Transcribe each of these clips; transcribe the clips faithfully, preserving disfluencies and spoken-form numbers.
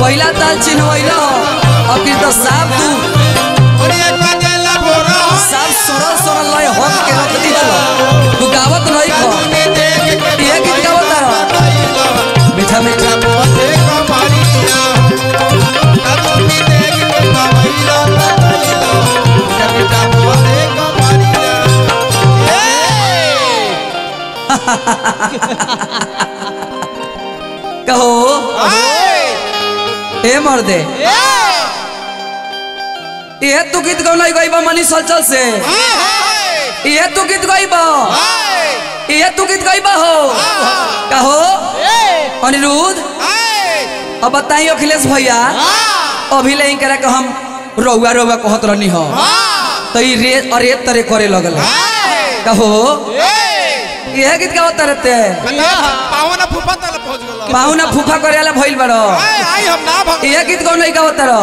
पहला ताल चिन्हवैलो अब फिर तो साफ तू साफ सरल सरल लय हक के रख दी तू गावत नहीं खो ये गीत गावत रहो मीठा मीठा बोले कमारिया कदमी देख के बाबैला मीठा मीठा बोले कमारिया कहो ए मर्दे ये तू गीत गौना गईबा मनीष हलचल से ये तू गीत गईबा ये तू गीत गईबा हो कहो अनिरुद्ध अब बताइए अखिलेश भैया अभी ले करा के हम रउआ रउआ कहत रहनी हो तो ये रे अरे तरे करे लगल कहो यह गीत गावत रहते पावना फूफा तले पहुंच गेल पाहुना फूफा करे वाला भइल बड़ो आई हम ना भाग यह गीत गौना गावत रहो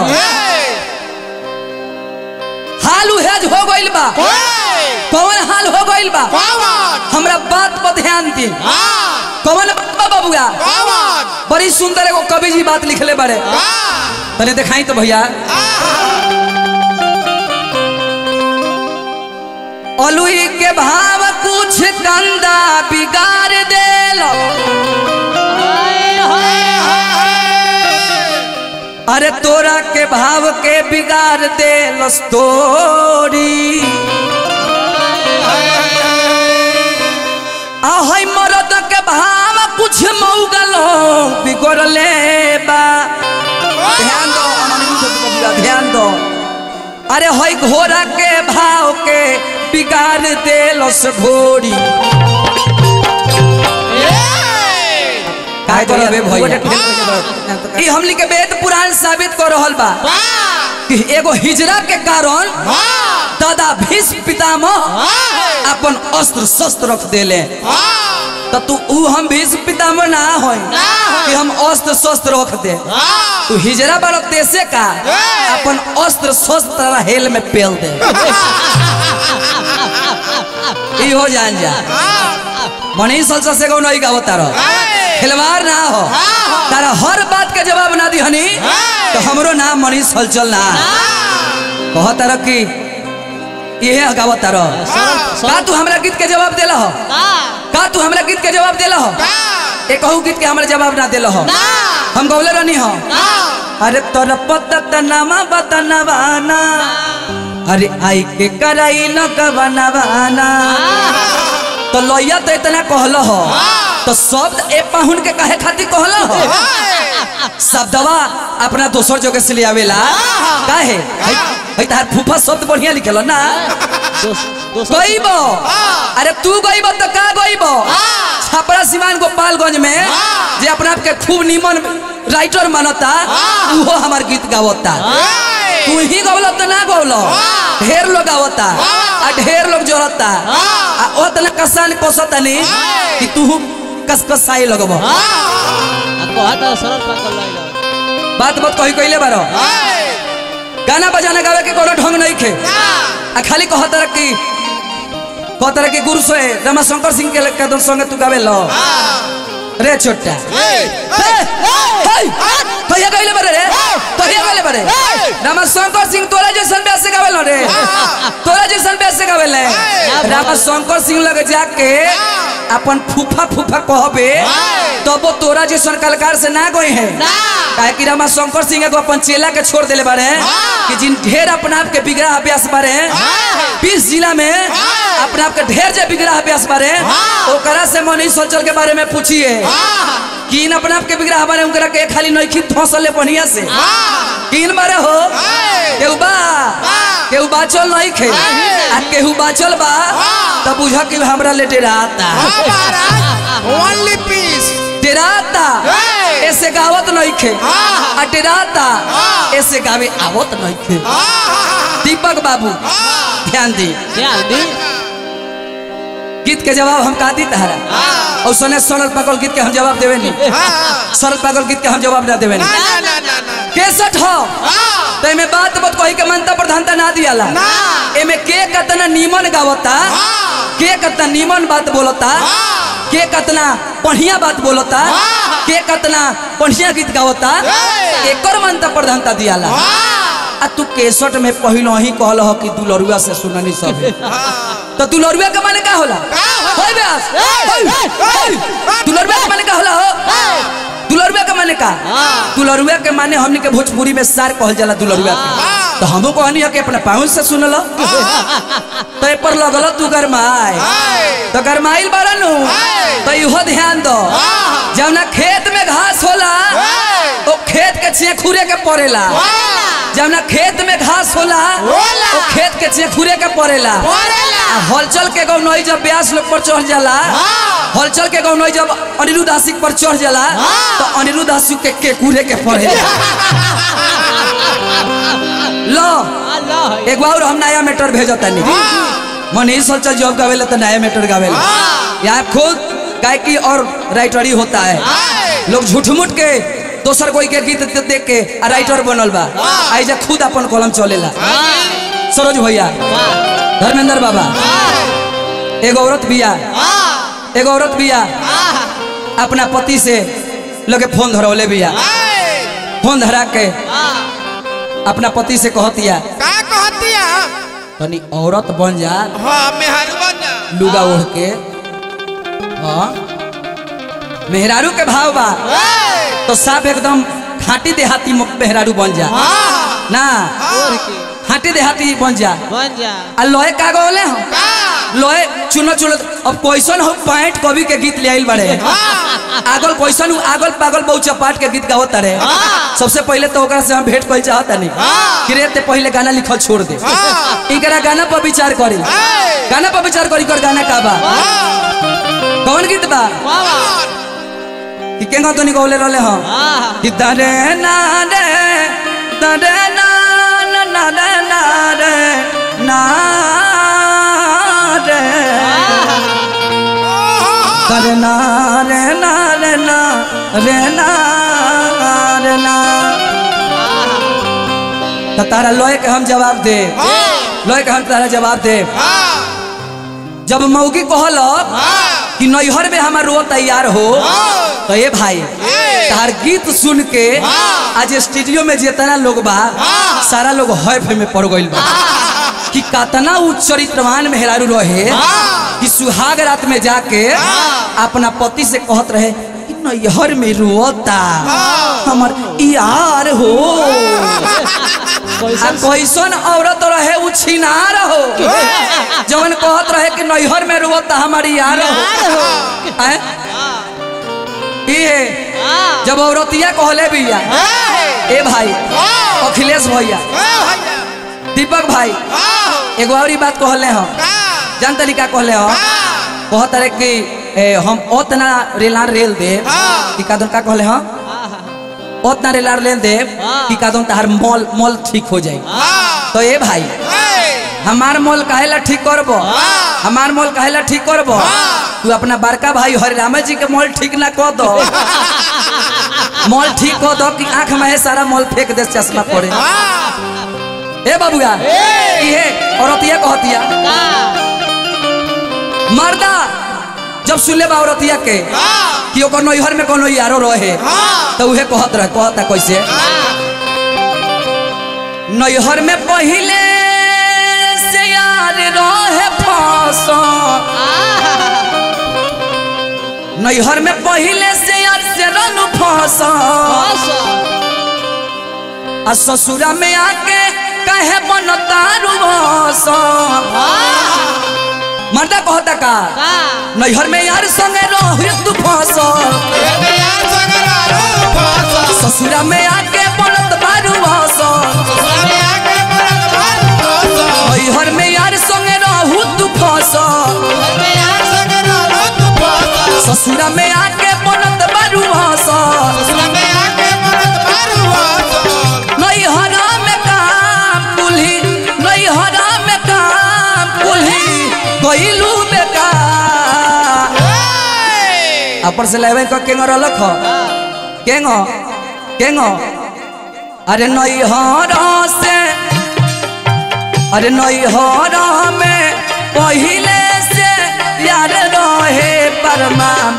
हाल उहेज हो गइल बा कौन हाल हो गइल बा हमरा बात पर ध्यान दी कौन बाबा बाबूआ बड़ी सुंदर एगो कवि जी बात लिखले बारे तने दिखाई तो भैया अलुई के भाव कुछ कंदा बिगाड़ देलो अरे तोरा के भाव के बिगाड़ दे लस्तोरी आहै मरद के भाव कुछ मौगलो बिगड़ ले बा ध्यान दो ध्यान दो अरे हई घोड़ा के भाव के बिगाड़ दे लस घोड़ी काय करबे भैया ई हमनी के वेद पुराण साबित कर रहल बा कि एगो हिजरा के कारण दादा भीष्म पितामह अपन अस्त्र शस्त्र रख देले तो तू ऊ हम भीष्म पितामह ना होई कि हम अस्त्र शस्त्र रख दे तू हिजरा वाला देशे का अपन अस्त्र शस्त्र हेल में पेल दे ई हो जान जा मनीष हलचल से नहीं गावता रहो खिलवाड़ ना हो तारा हर बात के जवाब ना दी हनी तो हमरो नाम मनीष हलचल ना कहता रह कि ये गावता रहो का तू हमरा गीत के जवाब देला हो का तू हमरा गीत के जवाब देला हो एक कहू गीत के हमरा जवाब ना देला हो हम गौले रहनी हो अरे तोर पत्ता नामा बतनवाना अरे आई के कराई न कबनवाना तो लोया तो इतना कहल हो तो शब्द ए पाहुन के कहे खातिर कहल हो शब्दवा अपना दोसर जगह से ले आवेला काहे भाई तार फूफा शब्द बढ़िया लिखल ना गईबो अरे तू गईबो तो का गईबो छपरा सिवान गोपालगंज में जे अपना आप के खूब नीमन राइटर मानता वो हमार गीत गावता तू ही गवलो तो ना गवलो ढेर लोग गावता आ ढेर लोग जोड़ता आ ओतना कसान कोसता नहीं कि तू कसकसाई लगबो कहता सरल पाकल लाइला बात बात कही कइले बारो गाना बजाना गावे के कोनो ढंग नहीं खे आ खाली कहता कि कहता कि गुरु से रमाशंकर सिंह के कदम संगे तू गावे लो रे छोटा कहिया गइले बारे रे कहिया गइले बारे रमाशंकर सिंह तोरा जैसन बेस से गावे लो रे तोरा जैसन बेस से गावे ले रमाशंकर सिंह लगे जाके अपन फूफा फूफा कहबे तब वो तोरा जैसन कलाकार से ना गए हैं काहे कि रमाशंकर सिंह को अपन चेला के छोड़ देले बारे कि जिन ढेर अपना आप के बिगड़ा अभ्यास बारे बीस जिला में अपना आप के ढेर जे बिगड़ा अभ्यास बारे ओकरा से मनीष हलचल के बारे में पूछिए किन अपना आप के बिगड़ा बारे उनकरा के खाली नइखी धसले बढ़िया से किन बारे हो केहू बा केहू बाचल नहीं खे आ केहू बाचल बा तब बुझा कि हमरा ले डेराता ओनली पीस डेराता ऐसे गावत नहीं खे आ डेराता ऐसे गावे आवत नहीं खे दीपक बाबू ध्यान दी ध्यान दी गीत के जवाब हम का दी तहरा और सोने सरल पागल गीत के हम जवाब देवे नहीं सरल पागल गीत के हम जवाब ना देवे नहीं केसठ हो तो एमे बात बात कही के मानता प्रधानता ना दियाला एमे के कतना नीमन गावता के कतना नीमन बात बोलता के कतना बढ़िया बात बोलता, के कतना बढ़िया गीत गावता, एकर मानता प्रधानता दियाला। आ तू केसट में पहले ही कहल हो कि दुलरुआ से सुननी सब तो दुलरुआ के माने का होला? होय व्यास दुलरुआ के माने का होला हो? दुलरुआ के माने का? दुलरुआ के माने हमनी के भोजपुरी में सार कहल जाला दुलरुआ के। तो हमो कहनी है कि अपना पाहुन से सुनल तो ए पर लगल तू गरमाई तो गरमाइल बारनु तो इहो ध्यान दो जब ना खेत में घास होला तो खेत के चेखुरे के पड़ेला, जब ना खेत में घास होला तो खेत के चेखुरे के पड़ेला। हलचल के गौनई जब ब्यास लोग पर चढ़ जाला, हलचल के गौनई जब अनिरुद्ध आशिक पर चढ़ जाला तो अनिरुद्ध आशिक के केकुरे के पड़ेला। लो एक बार हम नया मैटर भेजता नहीं मनीष हलचल जॉब गावेला तो नया मैटर गावेला। यहाँ खुद गायकी और राइटरी होता है, लोग झूठ मूठ के दोसर कोई के गीत देख के राइटर बनल बा, आई जा खुद अपन कलम चलेला। सरोज भैया, धर्मेंद्र बाबा, एक औरत बिया, एक औरत बिया अपना पति से लगे फोन धरौले बिया, फोन धरा के अपना पति से कहतिया का कहतिया तनी औरत बन जा, हां मेहरारू बन जा, लुगा ओढ़ के। हाँ मेहरारू के भाव बा तो साफ एकदम खाटी देहाती मेहरारू बन जा ना, खाटी देहाती बन जा बन जा। आ लोहे का गोले हम लोहे चुनो चुनो अब क्वेश्चन हो पैंट कवि के गीत ले आइल बड़े आगल क्वेश्चन आगल पागल बहुत चपाट के गीत गावत रहे। सबसे पहले तो ओकरा से हम भेंट कइल चाहता नहीं कि रे ते पहले गाना लिखल छोड़ दे, इनकरा गाना पर विचार करी, गाना पर विचार करी कर गाना का बा कौन गीत बा कि केंगा तो निकले रहले हम कि दरे ना रे दरे ना ना ना ना रे ना रे दरे ना रे ना रे ना रे ना रे ना। तो तारा लोहे के हम जवाब दे, लोहे के हम तारा जवाब दे। जब मौगी कहल कि नैहर में हमार रो तैयार हो तो ये भाई तार गीत सुन के आज स्टूडियो में जितना लोग बा सारा लोग हैफ में पड़ गइल बा कि कतना उच्च चरित्रवान मेहरारू रहे कि सुहाग रात में जाके अपना पति से कहत रहे कि नैहर में रोता हमार यार हो। कैसन औरत रहे उ छिनार हो जवन कहत रहे कि नैहर में रोता हमारी यार हो। ये जब औरतिया कहले भैया ए भाई अखिलेश भैया दीपक भाई एगो और बात कहले हम जान तरीका कहले हम कहत रहे कि ए, हम ओतना रेलार रेल दे कि का का कहले हम ओतना रेलार रेल दे कि का तार मोल मोल ठीक हो जाए। तो ए भाई हमार मोल काहेला ठीक करबो, हमार मोल काहेला ठीक करबो, तू अपना बड़का भाई हरिराम जी के मोल ठीक ना कर दो, मोल ठीक कर दो कि आंख में सारा मोल फेंक दे चश्मा पड़े। ए बाबूआ ये औरतिया कहतिया मर्दा जब सुनले बा औरतिया के कि ओकर नैहर में कोनो यारो रहे तो उहे कहत रहे, कहता कैसे नैहर में पहिले से यार रहे फांसा, नैहर में पहिले से यार से रनु फांसा आ ससुरा में आके कहे बनता रुवासा। मर्दा कहता का नैहर में यार संगे रहे तू फांसा ससुरा में आके बनत बारुवासा, नैहर में यार संगे रहू तू फांसा ससुरा में आके बनत बारुवासा। नैहरा में काम कुल्ही नैहरा में काम कुल्ही गइलू बेकार अपर से लेवे क केंग रलख केंग केंग अरे नैहरा से अरे नैहरा में पहिले से यार रहे परमा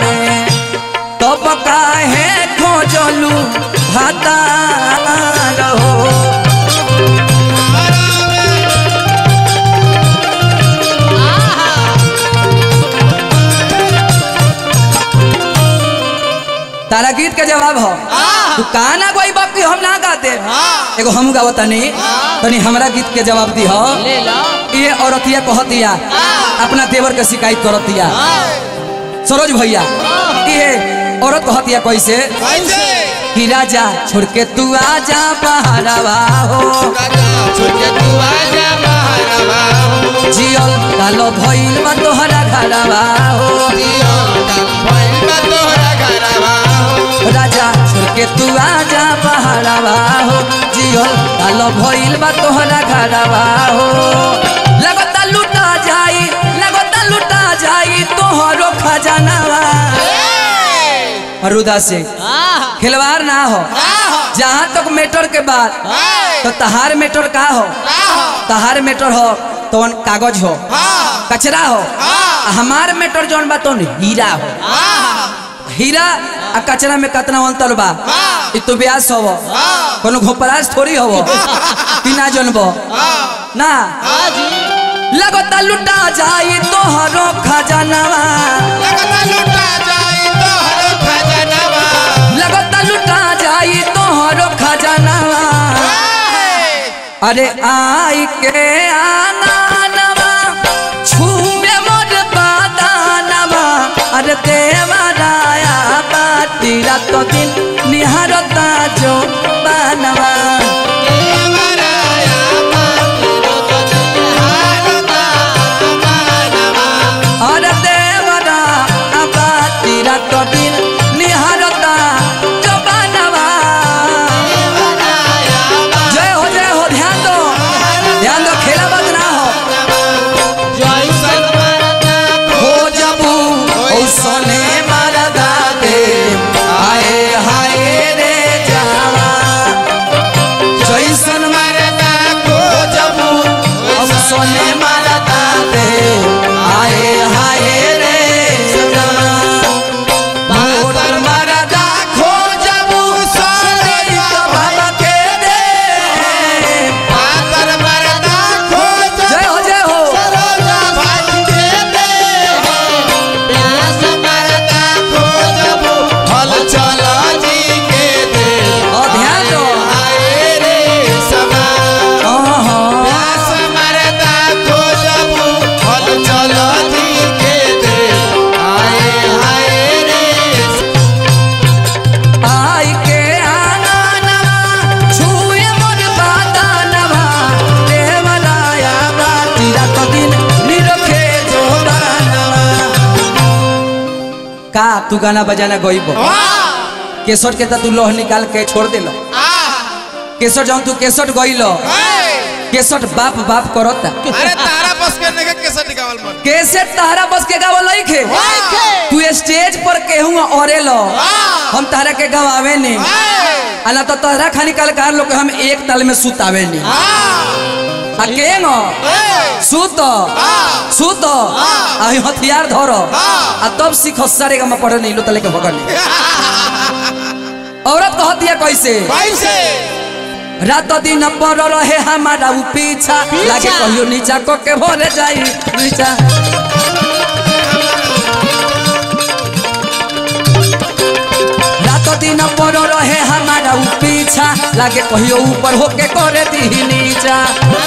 भाता रहो तारा गीत के जवाब हो तू काना कोई बाप की हम ना गाते एगो हम गावता नहीं तनी हमरा गीत के जवाब दी हो ले लो ये औरतिया कहतिया अपना देवर के शिकायत करतिया सरोज भैया ये औरत कहतिया कैसे कैसे कि राजा छोड़ के तू आजा बहरवा हो छोड़ के तू आजा बहरवा हो जियल कालो भइल बा तोहरा घरवा हो जियल कालो भइल बा तोहरा घरवा हो राजा छोड़ के तू आजा बहरवा हो जियल कालो भइल बा तोहरा घरवा हो लगता लुटा जाई लगता लुटा जाई तोहरो खजानावा रुदा से खिलवाड़ ना हो जहाँ तक मेटर के बाद तो तहार मेटर का हो तहार मेटर हो तो कागज हो कचरा हो हमार मेटर जौन बा तो हीरा हो हीरा आ कचरा में कितना अंतर बा इ तो ब्यास हो कोनो घोपराज थोड़ी हो कि ना जनबो ना लगता लुटा जाई तोहरो खजानावा लगता लुटा जाई तोहरो खजानावा लगता लुटा जाई तोहरो खजानावा अरे आई के आंगनवा छूमे मोर बदानवा अरे देवराया बाटी रात दिन निहारता जो बनवा अरे देवरा बाटी रात दिन निहारता जो बनवा जय हो जय हो ध्यान दो ध्यान दो खेला बात ना हो हो जबू ओ सोने मरदा दे आए हाय रे जावा जैसन मरदा हो जबू ओ सोने मरदा दे आए हाय रे जावा मोर मरदा खो जबू सोने बाबा के दे पातर मरदा खोज जय हो जय हो सरोजा भाई दे दे प्यास मरदा खोजबू फल चला जी के दे और ध्यान दो आए रे समा ओहो प्यास मरदा खोजबू फल चला जी के दे आए हाय रे आई के आंगनवा छुए मोर बदानवा देवराया बाटी रात दिन निरखे जो बनवा का तू गाना बजाना गइबो केसट के त तू लोह निकाल के छोड़ देलो केसट जाऊं तू केसट गइलो केसट बाप बाप करता अरे तारा बस करने का कैसे निकाल मन कैसे तारा बस के गावल लइखे तू स्टेज पर केहू औरेलो हम तारा के गवावे नहीं अला तो तारा खानी कलाकार लोग के हम एक ताल में सुतावे नहीं आ केंगो सुत सुत आई हथियार धरो आ तब सीखो सारे का मैं पढ़े नहीं लो तले के भगन औरत कहती है कैसे कैसे रात दिन पर रहे हमारा उ पीछा लागे कहियो नीचा को के भरे जाई नीचा रात दिन पर रहे हमारा उ पीछा लागे कहियो ऊपर होके करे दी नीचा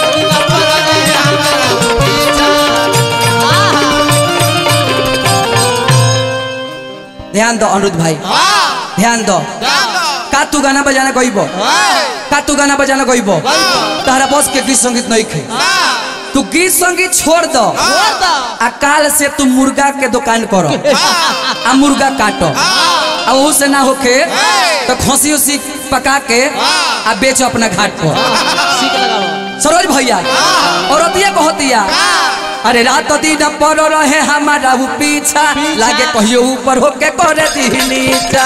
ध्यान दो अनुरुद्ध भाई ध्यान दो का तू गाना बजाना गइबो का तू गाना बजाना गइबो तारा बस के गीत संगीत नहीं खे तू गीत संगीत छोड़ दो आ काल से तू मुर्गा के दुकान करो आ मुर्गा काटो आ वो से ना होके तो खोसी उसी पका के आ बेचो अपना घाट पर सरोज भैया औरतिया कहतिया अरे रात दिन पर रहे हमारा उ पीछा लागे कहियो ऊपर होके करे दी नीचा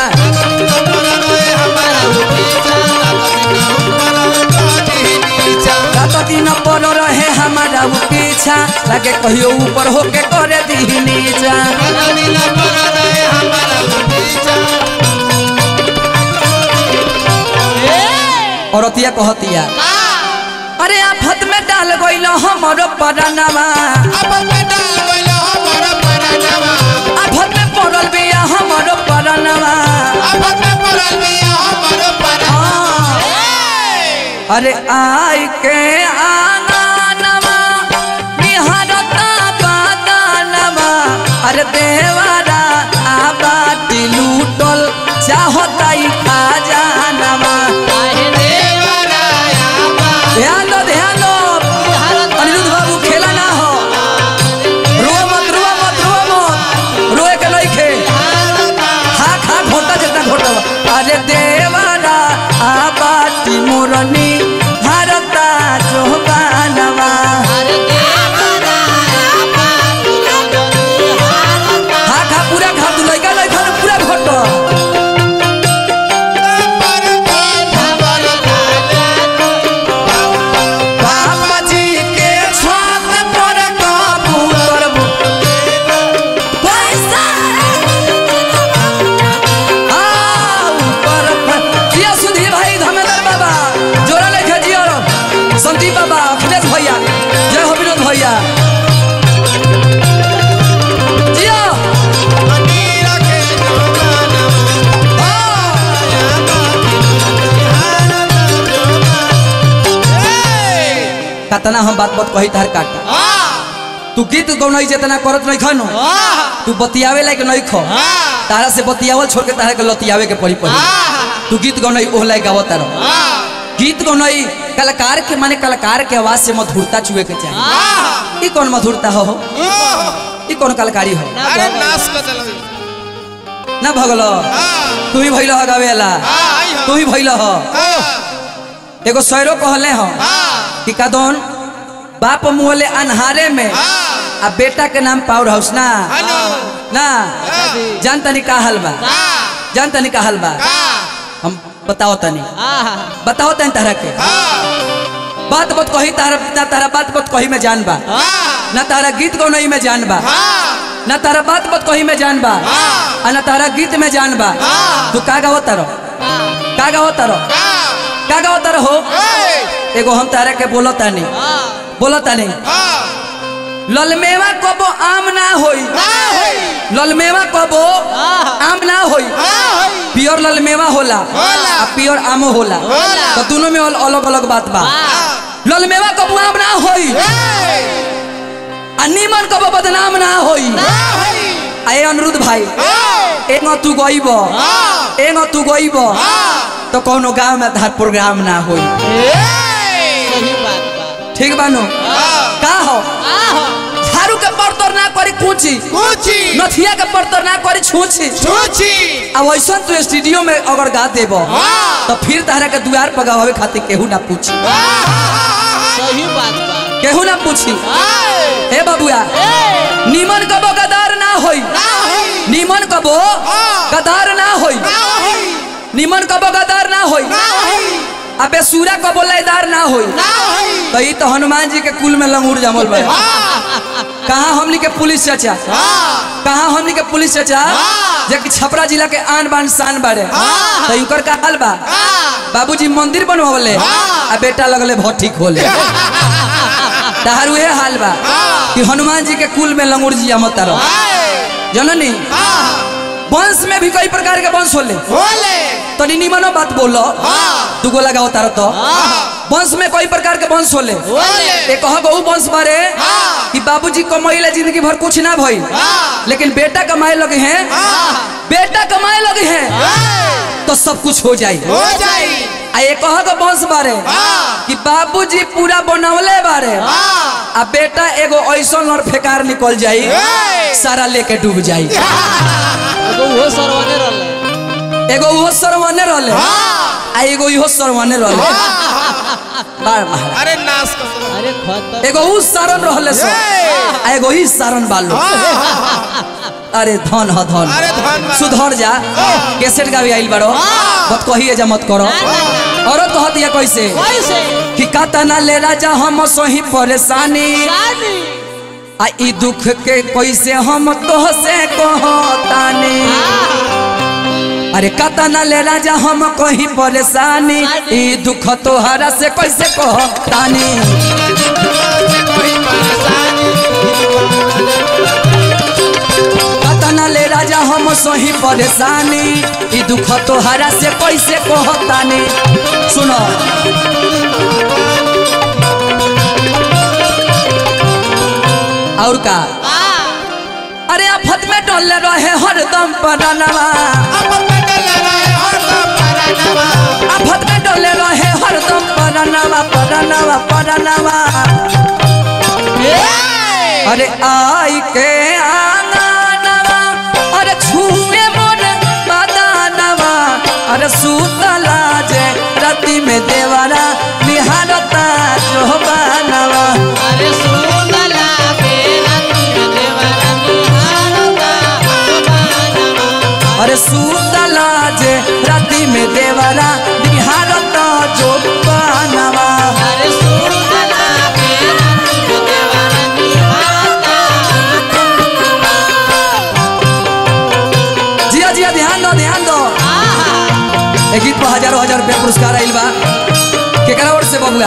रात दिन पर रहे हमारा उ पीछा लागे कहियो ऊपर होके करे दी नीचा औरतिया कहतिया अरे आफत में डाल गइल हमरो परानवा आफत में डाल गइल हमरो परानवा आफत में पड़ल बिया हमरो परानवा आफत में पड़ल बिया हमरो परानवा अरे आई के आंगनवा निहारता बादानवा अरे देवारा आबाटी लूटल चाहता ही खजानवा ध्यान दो ध्यान दो अनिरुद्ध बाबू खेला ना हो रुआ मत रुआ मत रुआ मत रोए के नहीं खे खा खा घोटा जितना घोटा अरे देवारा आबाटी मुरनी भारता जोबानवा खा खा पूरा खा तू लइका लइका पूरा घोटा कतना हम बात बात कही तार काट तू गीत गौनाई जितना करत नहीं खानो तू बतियावे लायक नहीं खो तारा से बतियावल छोड़ के तारा के लतियावे के पड़ी पड़ी तू गीत गौनाई ओह लायक गावत तारो गीत गौनाई कलाकार के माने कलाकार के आवाज से मधुरता छुए के चाहिए। ई कौन मधुरता हो ई कौन कलाकारी हो अरे नाच के चलो ना भगलो तू ही भइल हो गावेला तू ही भइल हो एगो शयरो कहले हो कि कदौन बाप मुहले अनहारे में आ बेटा के नाम पावर हाउस ना ना जानता नहीं का हाल बा जानता नहीं का हाल बा हम बताओ तनी बताओ तनी तारा के बात बात कही तारा ना तारा बात बात कही में जान बा ना तारा गीत को नहीं में जान बा ना तारा बात बात कही में जान बा आ ना तारा गीत में जान बा तू का गाओ तारो का गाओ तारो का गाओ तारो हो एगो हम तारा के बोलो तानी बोलो तानी ललमेवा कबो आम ना होई ललमेवा कबो आम ना होई प्योर ललमेवा होला आ प्योर आम होला तो दोनों में अलग अलग बात बा ललमेवा कबो आम ना होई आ नीमन कबो बदनाम ना होई आए अनिरुद्ध भाई एगो तू गइबो एगो तू गइबो तो कोनो गांव में धार प्रोग्राम ना होई ठीक बानो का हो झाड़ू के परतर ना करी कुची कुची नथिया के परतर ना करी छूची छूची अब वैसा तू स्टूडियो में अगर गा देबो तो फिर तारा के द्वार पर गावे खातिर केहू ना पूछी सही बात बा केहू ना पूछी हे बाबूया नीमन कबो गदार ना होई नीमन कबो गदार ना होई नीमन कबो गदार ना होई अबे सूरा कबो लयदार ना होई तो ये तो हनुमान जी के कुल में लंगूर जमल बा कहाँ हमनी के पुलिस चाचा कहाँ हमनी के पुलिस चाचा जे कि छपरा जिला के आन बान शान बारे तो इनकर का हाल बा बाबूजी मंदिर बनवावले आ बेटा लगले भट्टी खोले तहार उहे हाल बा कि हनुमान जी के कुल में लंगूर जी जमत तारो जननी वंश में भी कई प्रकार के वंश होले बोले तो निमनो बात बोलो दुगो लगाओ तारो तो वंश में कई प्रकार के वंश होले एक हो वंश बारे कि बाबूजी कमाइले जिंदगी भर कुछ ना भई लेकिन बेटा कमाए लगे हैं बेटा कमाए लगे हैं तो सब कुछ हो जाए हो जाए आ एक हो वंश बारे कि बाबूजी पूरा बनवले बारे आ बेटा एगो ऐसा लड़ फेकार निकल जाई सारा लेके डूब जाई एगो वो सरवने रहले एगो वो सरवने रहले आ एगो इहो सरवने रहले बार महाराज अरे नाश कर अरे खतर एगो उ सारन रहले सो आ एगो ही सारन बालो अरे धन ह धन अरे धन बा। सुधर जा कैसेट गावी आइल बारो मत कहिए जा मत करो औरत कहत या कैसे कैसे कि कातना ले राजा हम सोही परेशानी शादी आ ई दुख के कैसे हम तोह से कहतानी अरे कतना ले राजा हम कहीं परेशानी ई दुख तोहरा से कैसे कहतानी कतना ले राजा हम सही परेशानी ई दुख तोहरा से कैसे कहतानी सुनो और का अरे आफत में डोले रहे हरदम परानवा आफत में डोले रहे हरदम परानवा परानवा परानवा अरे आई के आंगनवा अरे छुए मोर बदानवा अरे सुतला जे राती में देवरा निहारता जोबानवा अरे सुतला के राती में देवरा निहारता जोबानवा अरे सुतला जे राती में देवरा निहारता जोबानवा अरे सुतला के राती में देवरा निहारता जिया जिया ध्यान दो ध्यान दो एक गीत पर हजारों हजार रुपया पुरस्कार आइल बा केकरा ओर से बबुआ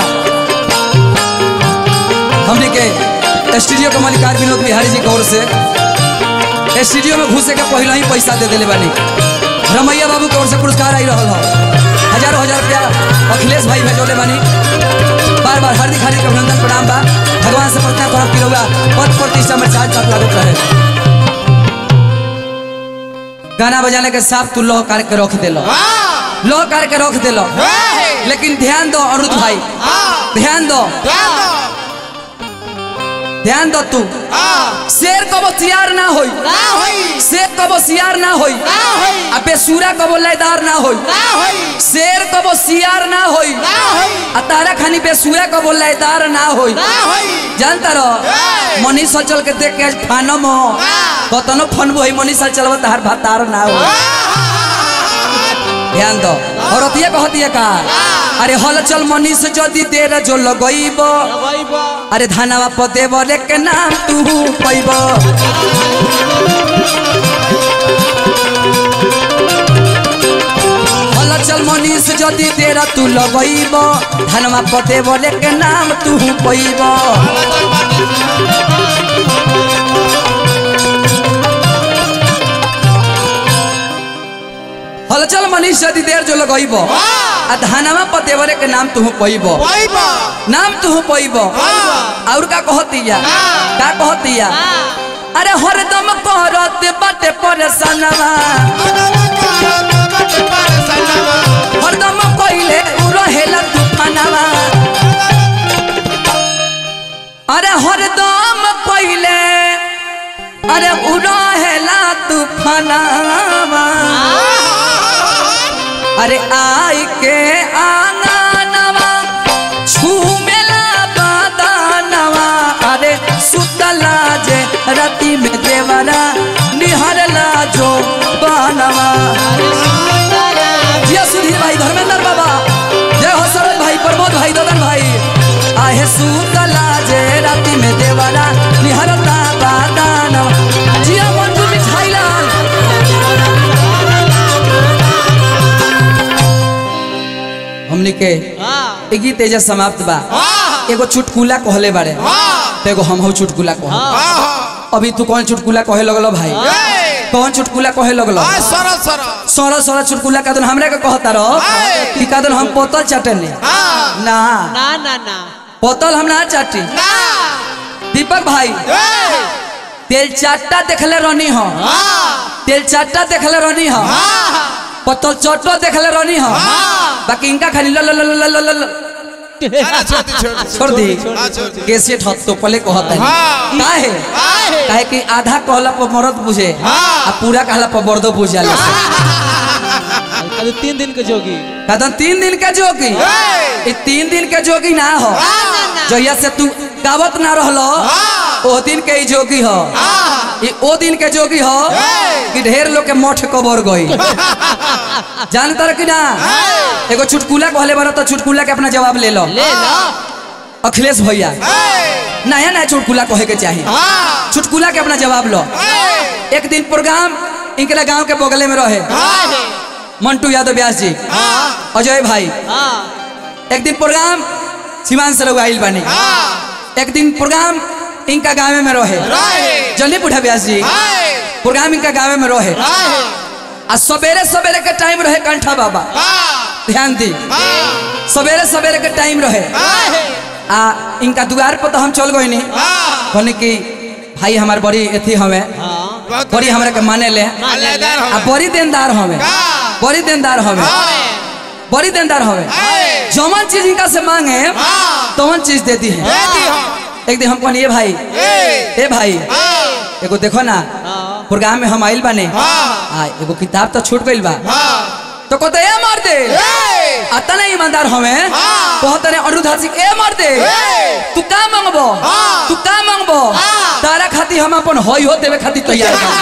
हमने के स्टूडियो के मालिकार विनोद बिहारी जी की ओर से स्टूडियो में घुसे के पहले ही पैसा दे दिले बानी रमैया बाबू की ओर से पुरस्कार आई रहल हो हजारों हजार रुपया अखिलेश भाई भेजोले बानी बार बार हार्दिक हार्दिक अभिनंदन प्रणाम बा भगवान से प्रार्थना करब कि रहुआ पद प्रतिष्ठा में साथ साथ लागत रहे गाना बजाने के साथ तू लोह करके रख देलो लोह करके रख देलो लेकिन ध्यान दो अरुद भाई ध्यान दो ध्यान दो तू शेर कबो सियार ना होई शेर कबो सियार ना होई आ बेसुरा कबो लयदार ना होई शेर कबो सियार ना होई आ तारा खानी बेसुरा कबो लयदार ना होई जानता रहो मनीष चल के देख के फानो मो कतनो फनबो है मनीष चलवा तार भातार ना हो ध्यान दो और अतिया कहतिया का अरे हल चल मनीष जदी देर जो लगइबो अरे धानवा पदे बोले के नाम तू पैबो हल चल मनीष जदी देर तू लगइबो धानवा पदे बोले के नाम तू पैबो हल चल मनीष जदी देर जो लगइबो आ धानवा पतेवरे के नाम तू पैबो नाम तू पैबो और का कहतिया का कहतिया अरे हरदम करत बाटे परेशानवा हरदम कइले उ रहेला तूफानवा अरे हरदम कइले अरे उ रहेला तूफानवा अरे आई के आंगनवा छूमेला बदानवा अरे सुतला जे राती में देवरा निहारला जो बानवा जय सुधीर भाई धर्मेंद्र बाबा जय हो सरल भाई प्रमोद भाई ददन भाई आहे सुतला जे राती में देवरा निहारला बदानवा जिया मंजू मिठाईलाल हमने के एक गीत तेजा समाप्त बा एगो चुटकुला कहले बारे तो एगो हम हो चुटकुला कह अभी तू कौन चुटकुला कहे लगलो भाई कौन चुटकुला कहे लगलो सरल सरल सरल सरल चुटकुला का दिन हमरे के कहता रहो कि का दिन हम पोतल चाटने ना ना ना ना पोतल हम ना चाटी दीपक भाई तेल चाटा देखले रहनी हो तेल चाटा देखले रहनी हो पतल चटो देखले रहनी हो बाकी इनका खाली ल ल ल ल ल ल छोड़ दी कैसे ठत तो पले कहता है काहे काहे कि आधा कहला पर मरद बुझे आ पूरा कहला पर बर्दो बुझ जाला कल तीन दिन के जोगी कदम तीन दिन के जोगी ई तीन दिन के जोगी ना हो जहिया से तू गावत ना रहलो ओ दिन के ई जोगी हो ई ओ दिन के जोगी हो कि ढेर लोग के मोठ कबर गई जानता रह कि ना एगो चुटकुला कहले बारा तो चुटकुला के अपना जवाब ले लो ले लो अखिलेश भैया नया नया चुटकुला कहे के चाहिए चुटकुला के अपना जवाब लो एक दिन प्रोग्राम इनके गांव के बगले में रहे मंटू यादव व्यास जी, अजय भाई, एक दिन प्रोग्राम सीमान से लोग आइल बनी, एक दिन प्रोग्राम इनका गाँव में रहे, जल्दी बुढ़ा व्यास जी प्रोग्राम इनका गाँव में रहे, आ सवेरे सवेरे के टाइम रहे कंठा बाबा, ध्यान दी, सवेरे सवेरे के टाइम रहे, आ इनका द्वार पर तो हम चल गए नहीं, कहने की भाई हमारे बड़ी एथी हमें बड़ी हमारे के माने ले, आ बड़ी देनदार हमें, बड़ी देनदार हमें, बड़ी देनदार हमें, जमन चीज इनका से मांगे तमन चीज देती है। एक दिन हम कहनी ये भाई ए भाई एगो देखो ना प्रोग्राम में हम आइल बाने, आ एगो किताब तो छूट गइल बा, तो कहते ए मार दे, आता नहीं ईमानदार हमें, कहते ने अनिरुद्ध हाथी ए मार दे, तू का मांगबो, तू का मांगबो, तारा खाती हम अपन होई हो देवे खाती तैयार बा,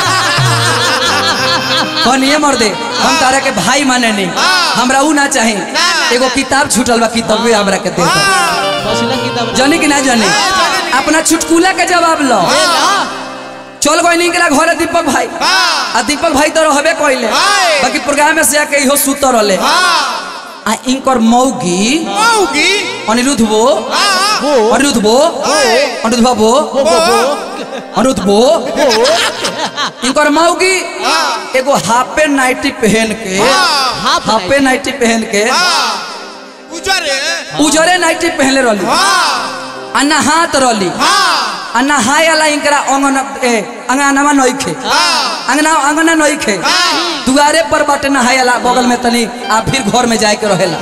कौन ये मर दे, हम तारा के भाई माने नहीं, हमरा ऊ ना चाहे, एगो किताब छूटल बा, किताब हमरा के दे दो, जानी कि ना जानी, अपना चुटकुला के जवाब लो, चल गई निकला घर दीपक भाई, आ दीपक भाई तो रहबे कइले, बाकी प्रोग्राम में से आके इहो सुत रहले, आ इनकर मौगी मौगी अनिरुद्ध वो अनिरुद्ध वो अनिरुद्ध बाबू अनिरुद्ध वो इनकर मौगी एगो हाफे नाइटी पहन के, हाफे नाइटी पहन के उजरे उजरे नाइटी पहनले रहली, आ नहात रहली, आ नहाए वाला इनकरा अंगन ए अंगनावा नइखे, अंगना अंगना नइखे, दुआरे पर बाटे नहाए वाला, बगल में तनी आ फिर घर में जाए के रहेला।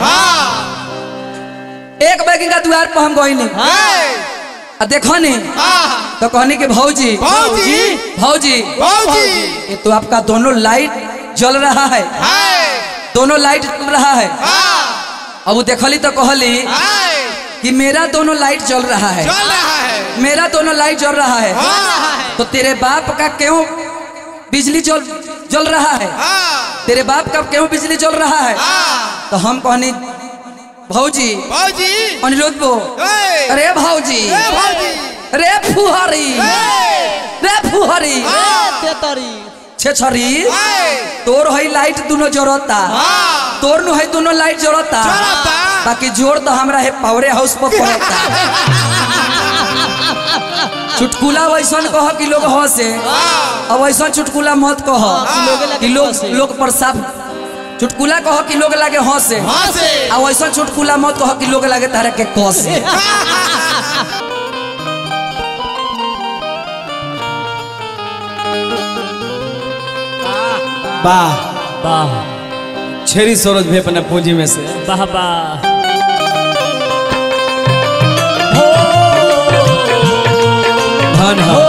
एक बैग का द्वार पर हम गई नहीं, आ देखो नहीं तो कहनी कि भौजी भौजी भौजी भौजी ये तो आपका दोनों लाइट जल रहा है, दोनों लाइट जल रहा है। अब वो देखली तो कहली कि मेरा दोनों लाइट जल रहा है, चल रहा है, मेरा दोनों लाइट जल रहा है, तो तेरे बाप का क्यों बिजली जल जल रहा है, तेरे बाप का क्यों बिजली जल रहा है। तो हम कहनी भौजी भौजी अनिरुद्ध बो, अरे भौजी रे फुहरी रे फुहरी छेछरी तोर है लाइट दोनों जरता, तोर नु है दोनों लाइट जरता, बाकी जोर तो हमरा है पावरे हाउस पर पड़ता। चुटकुला वैसन कह कि लोग हंसे, अब वैसा चुटकुला मत कह कि लोग लोग पर साफ, चुटकुला कह कि लोग लागे हंसे, आ वैसा चुटकुला मत कह कि लोग लागे तारा के कसे। वाह वाह छेरी सरोज भी अपना पूंजी में से वाह वाह धन हो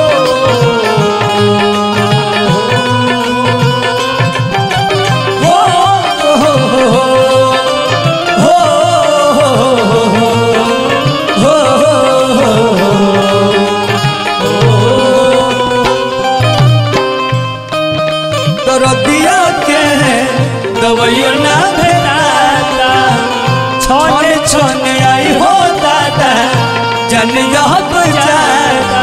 दिया के दवाइयों ना भेटाता, छोने छोने आई हो दादा जन यह बजाता,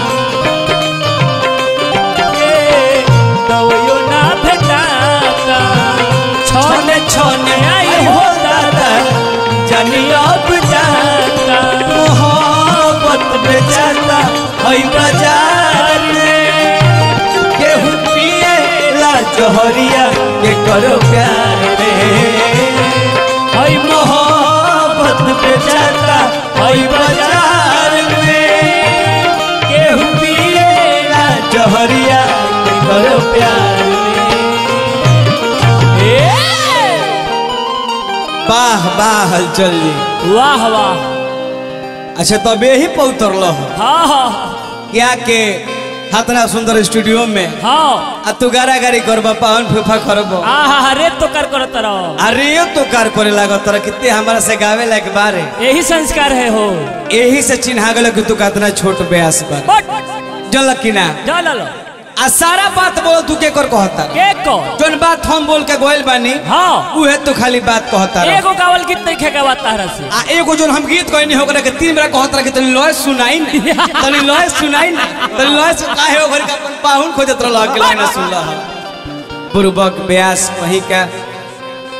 दवाइयों ना भेटाता, छोने छोने आई हो दादा जन यह बजाता, मोहब्बत बेचाता हई बाजार में, केहू पिए जहरिया के करो प्यार रे, हई मोहब्बत बेचाता हई बाजार में, केहू पिएला जहरिया के करो प्यार रे। वाह वाह हलचल जी वाह वाह। अच्छा तब यही पर उतरल हाँ हाँ क्या के इतना सुंदर स्टूडियो में हाँ आ तू गारा गारी करबा पावन फूफा करबो, हाँ रे तो कर करत रहो, अरे यो तो कार करे लागत तर कितने हमारा से गावे लायक बारे, यही संस्कार है हो, यही से चिन्हा गेल कि तू कितना छोट ब्यास बा जल कि ना जा लो आ सारा बात बोल तू के कर कहता के को जोन बात हम बोल के गोइल बानी हाँ उहे तो खाली बात कहता रह। एगो गावल गीत नहीं खेगा बात तारा से, आ एगो जोन हम गीत कहनी होकर के तीन बार कहत रह कि तनी लॉय सुनाई ना, तनी लॉय सुनाई ना, तनी लॉय से काहे ओकर का अपन पाहुन खोजत रह के लाइन सुन ला बुरबक ब्यास वही का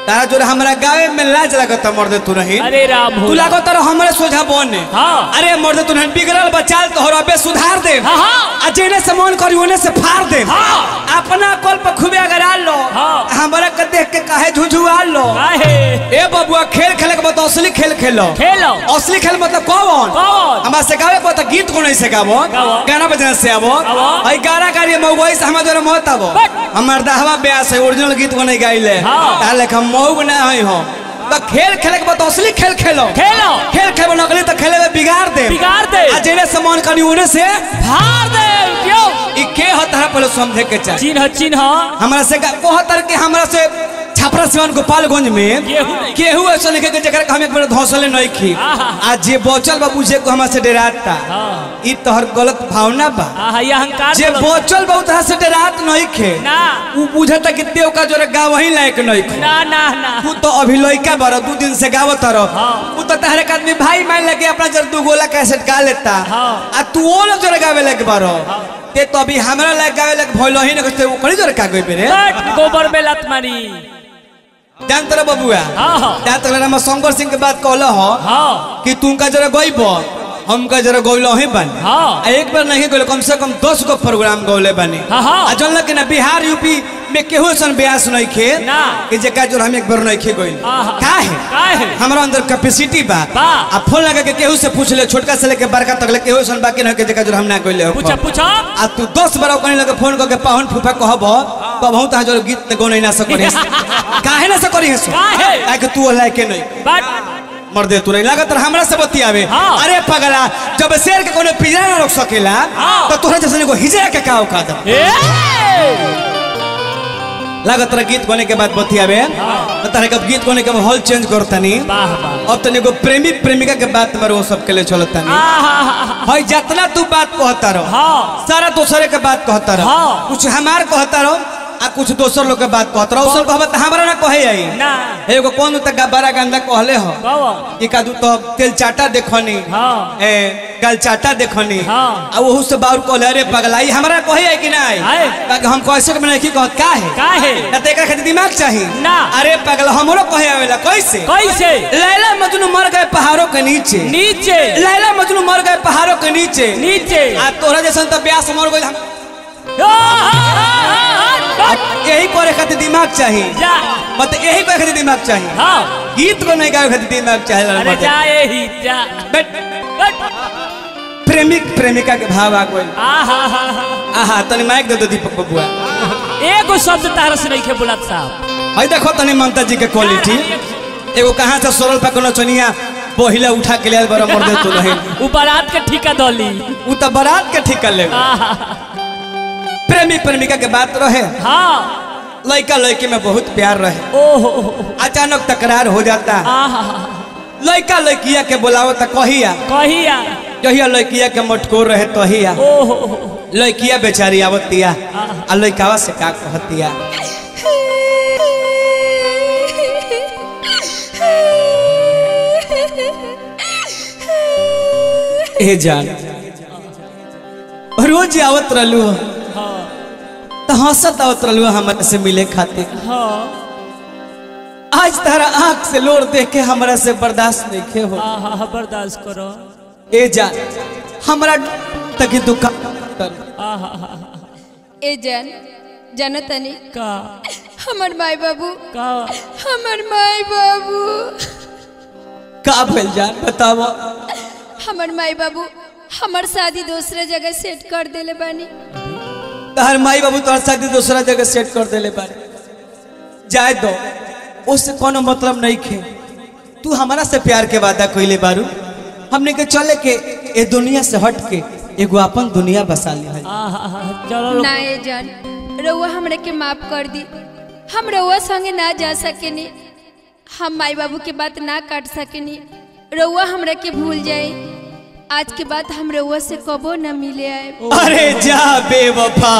तारा जो हमरा गावे में लाज लागत मर्दे तू नहीं अरे राम तू भोला। लागो तारा हमरे सोझा बने हाँ। अरे मर्दे तू नहीं बिगड़ल बचाल तो अबे सुधार दे हाँ, हाँ। आ जेने से मन करी ओने से फाड़ दे हाँ। अपना कल पर खूबे अगर आ लो हाँ। हमरा के देख के काहे झुझुआ लो काहे ए बबुआ खेल खेले के मतलब असली खेल खेलो खेलो असली खेल मतलब कौन कौन? हमरा से गावे को तो गीत कोने से गावो गावो। गाना बजाना से आवो आवो। भाई गाना गाड़ी मौगई से हमरा जोरे मत आवो बट। हमर दहवा ब्यास है ओरिजिनल गीत कोने गाइले हाँ। ताले हम मौग ना होई हो तो खेल खेले के बाद असली खेल खेलो खेलो खेल खेल नकली तो खेले में बिगाड़ दे बिगाड़ दे आ जेने से मन करी ओने से फाड़ दे क्यों ई के ह तारा पहले समझे के चाहिए चिन्ह चिन्ह हमरा से कहतर के हमरा से छपरा सिवान गोपालगंज में केहू नहीं। केहू ऐसा लिखे के जकर हम एक बार धौसले नहीं खी आहा। आज जे बचल बा बुझे को हमरा से डराता हाँ। ई तोहर गलत भावना बा आहा ये अहंकार जे बोलो। बचल बा उतरा से डरात नहीं खे ना उ बुझता कि देव का जोरे गाँव वही लायक नहीं खे ना ना ना तू तो अभी लइका बारो दू दिन से गावत रहो हाँ। उ तो तहरे के आदमी भाई मान लगे अपना जर दू गोला कैसेट गा लेता हाँ। आ तू ओ लोग जोरे गावे लगे बारो ते तो अभी हमरा लगे गावे लगे भइलो ही न करते उ कड़ी जोरे का गई बेरे बट गोबर में लत मारी जान तर बबुआ हाँ हाँ जान तर हम शंकर सिंह के बात कहल हो हाँ कि तुम का जरा गइब हम का जरा गइलो ही बन हाँ। एक बार नहीं गइलो कम से कम दस गो प्रोग्राम गइले बनी हाँ, हाँ। आ जनल कि ना बिहार यूपी में केहू सन ब्यास नहीं खे ना। कि जेका जोर हम एक बार नहीं खे गइल हाँ, हाँ। काहे काहे? हमरा अंदर कैपेसिटी बा बा। आ फोन लगा के केहू से पूछ ले छोटका से लेके बड़का तक ले केहू सन बाकी नहीं के जेका जोर हम ना गइले हो पूछा पूछा आ तू दस बार कहीं लगे फोन करके पाहुन फूफा कहब तब हम तहां जो गीत गो नहीं ना सकरी काहे ना सकरी है काहे? काहे कि तू लायक नहीं बट मर्दे तू नहीं लागत हमरा से बतियावे हाँ। अरे पगला जब शेर के कोनो पिंजरा ना रोक सकेला हाँ। तो तोरा जैसे को हिजरा के का औकात है? ए लागत रहा गीत गाने के बाद बतियावे तो तारे कब गीत गाने के माहौल चेंज करतनी वाह वाह अब तनी को प्रेमी प्रेमिका के बात में वो सब के लिए चलतनी आहा भाई जितना तू बात कहता रहो हाँ सारा दूसरे के बात कहता रहो हाँ। कुछ हमार कहता रहो आ कुछ दोसर लोग के बात कहता रहो सब कहबत हमरा ना कहे आई ना एगो कौन तक बड़ा गंदा कहले हो बाबा ई कादू तो तेल चाटा देखनी हाँ ए गल चाटा देखनी हाँ। आ वहु से बाउर कहले अरे पगला ई हमरा कहे आई कि नहीं आए। ताकि हम कैसे के नहीं की कहत का है काहे ना ते एकरा खातिर दिमाग चाहिए ना। अरे पगला हमरो कहे आवेला कैसे कैसे लैला मजनू मर गए पहाड़ों के नीचे नीचे लैला मजनू मर गए पहाड़ों के नीचे नीचे आ तोरा जैसन तो ब्यास मर गइल हम आहा, अब यही करे खातिर दिमाग चाहिए जा मत यही करे खातिर दिमाग चाहिए हाँ गीत को नहीं गावे खातिर दिमाग चाहिए अरे जा यही जा बट बट प्रेमिक प्रेमिका के भाव आ गइल आहा हा आहा तनी माइक दे दो दीपक बबुआ एगो शब्द तारा से नहीं खे बुलात साहब हई देखो तनी ममता जी के क्वालिटी एगो कहां से सरल पे कोनो चनिया पहिला उठा के ले बड़ा मर दे तो नहीं उ बारात के ठिका दली उ त बारात के ठीक कर ले आहा प्रेमी प्रेमिका के बात रहे हाँ लड़का लड़की में बहुत प्यार रहे ओहो अचानक तकरार हो जाता आहा लड़का लड़किया के बुलाओ त कहिया कहिया जहिया लड़किया के मटकोर रहे तहिया ओहो लड़किया बेचारी आवतिया आ लड़कावा से का कहतिया ए जान रोज आवत रहलू हाँ तो हंसत आवत रहलू हमारे से मिले खातिर हाँ आज तारा आंख से लोर देख के हमरा से बर्दाश्त नहीं खे हो आहा बर्दाश्त करो ए जान हमरा तक दुकान कर आहा ए जान जानो तनी का हमर माई बाबू का हमर माई बाबू का भेल जान बताओ हमर माई बाबू हमर शादी दूसरे जगह सेट कर देले बानी तहर माई बाबू तोहर शादी दूसरा जगह सेट कर देले बारे जाए दो उससे कोनो मतलब नहीं खे तू हमारा से प्यार के वादा कइले बारू हमने के चले के ए दुनिया से हट के एगो अपन दुनिया बसा ली है आहा चलो लोग ना ए जान रउआ हमरा के माफ कर दी हम रउआ संगे ना जा सकेनी हम माई बाबू के बात ना काट सकेनी रउआ हमरा के भूल जाए आज के बाद हम रउआ से कबो न मिले आए अरे जा बेवफा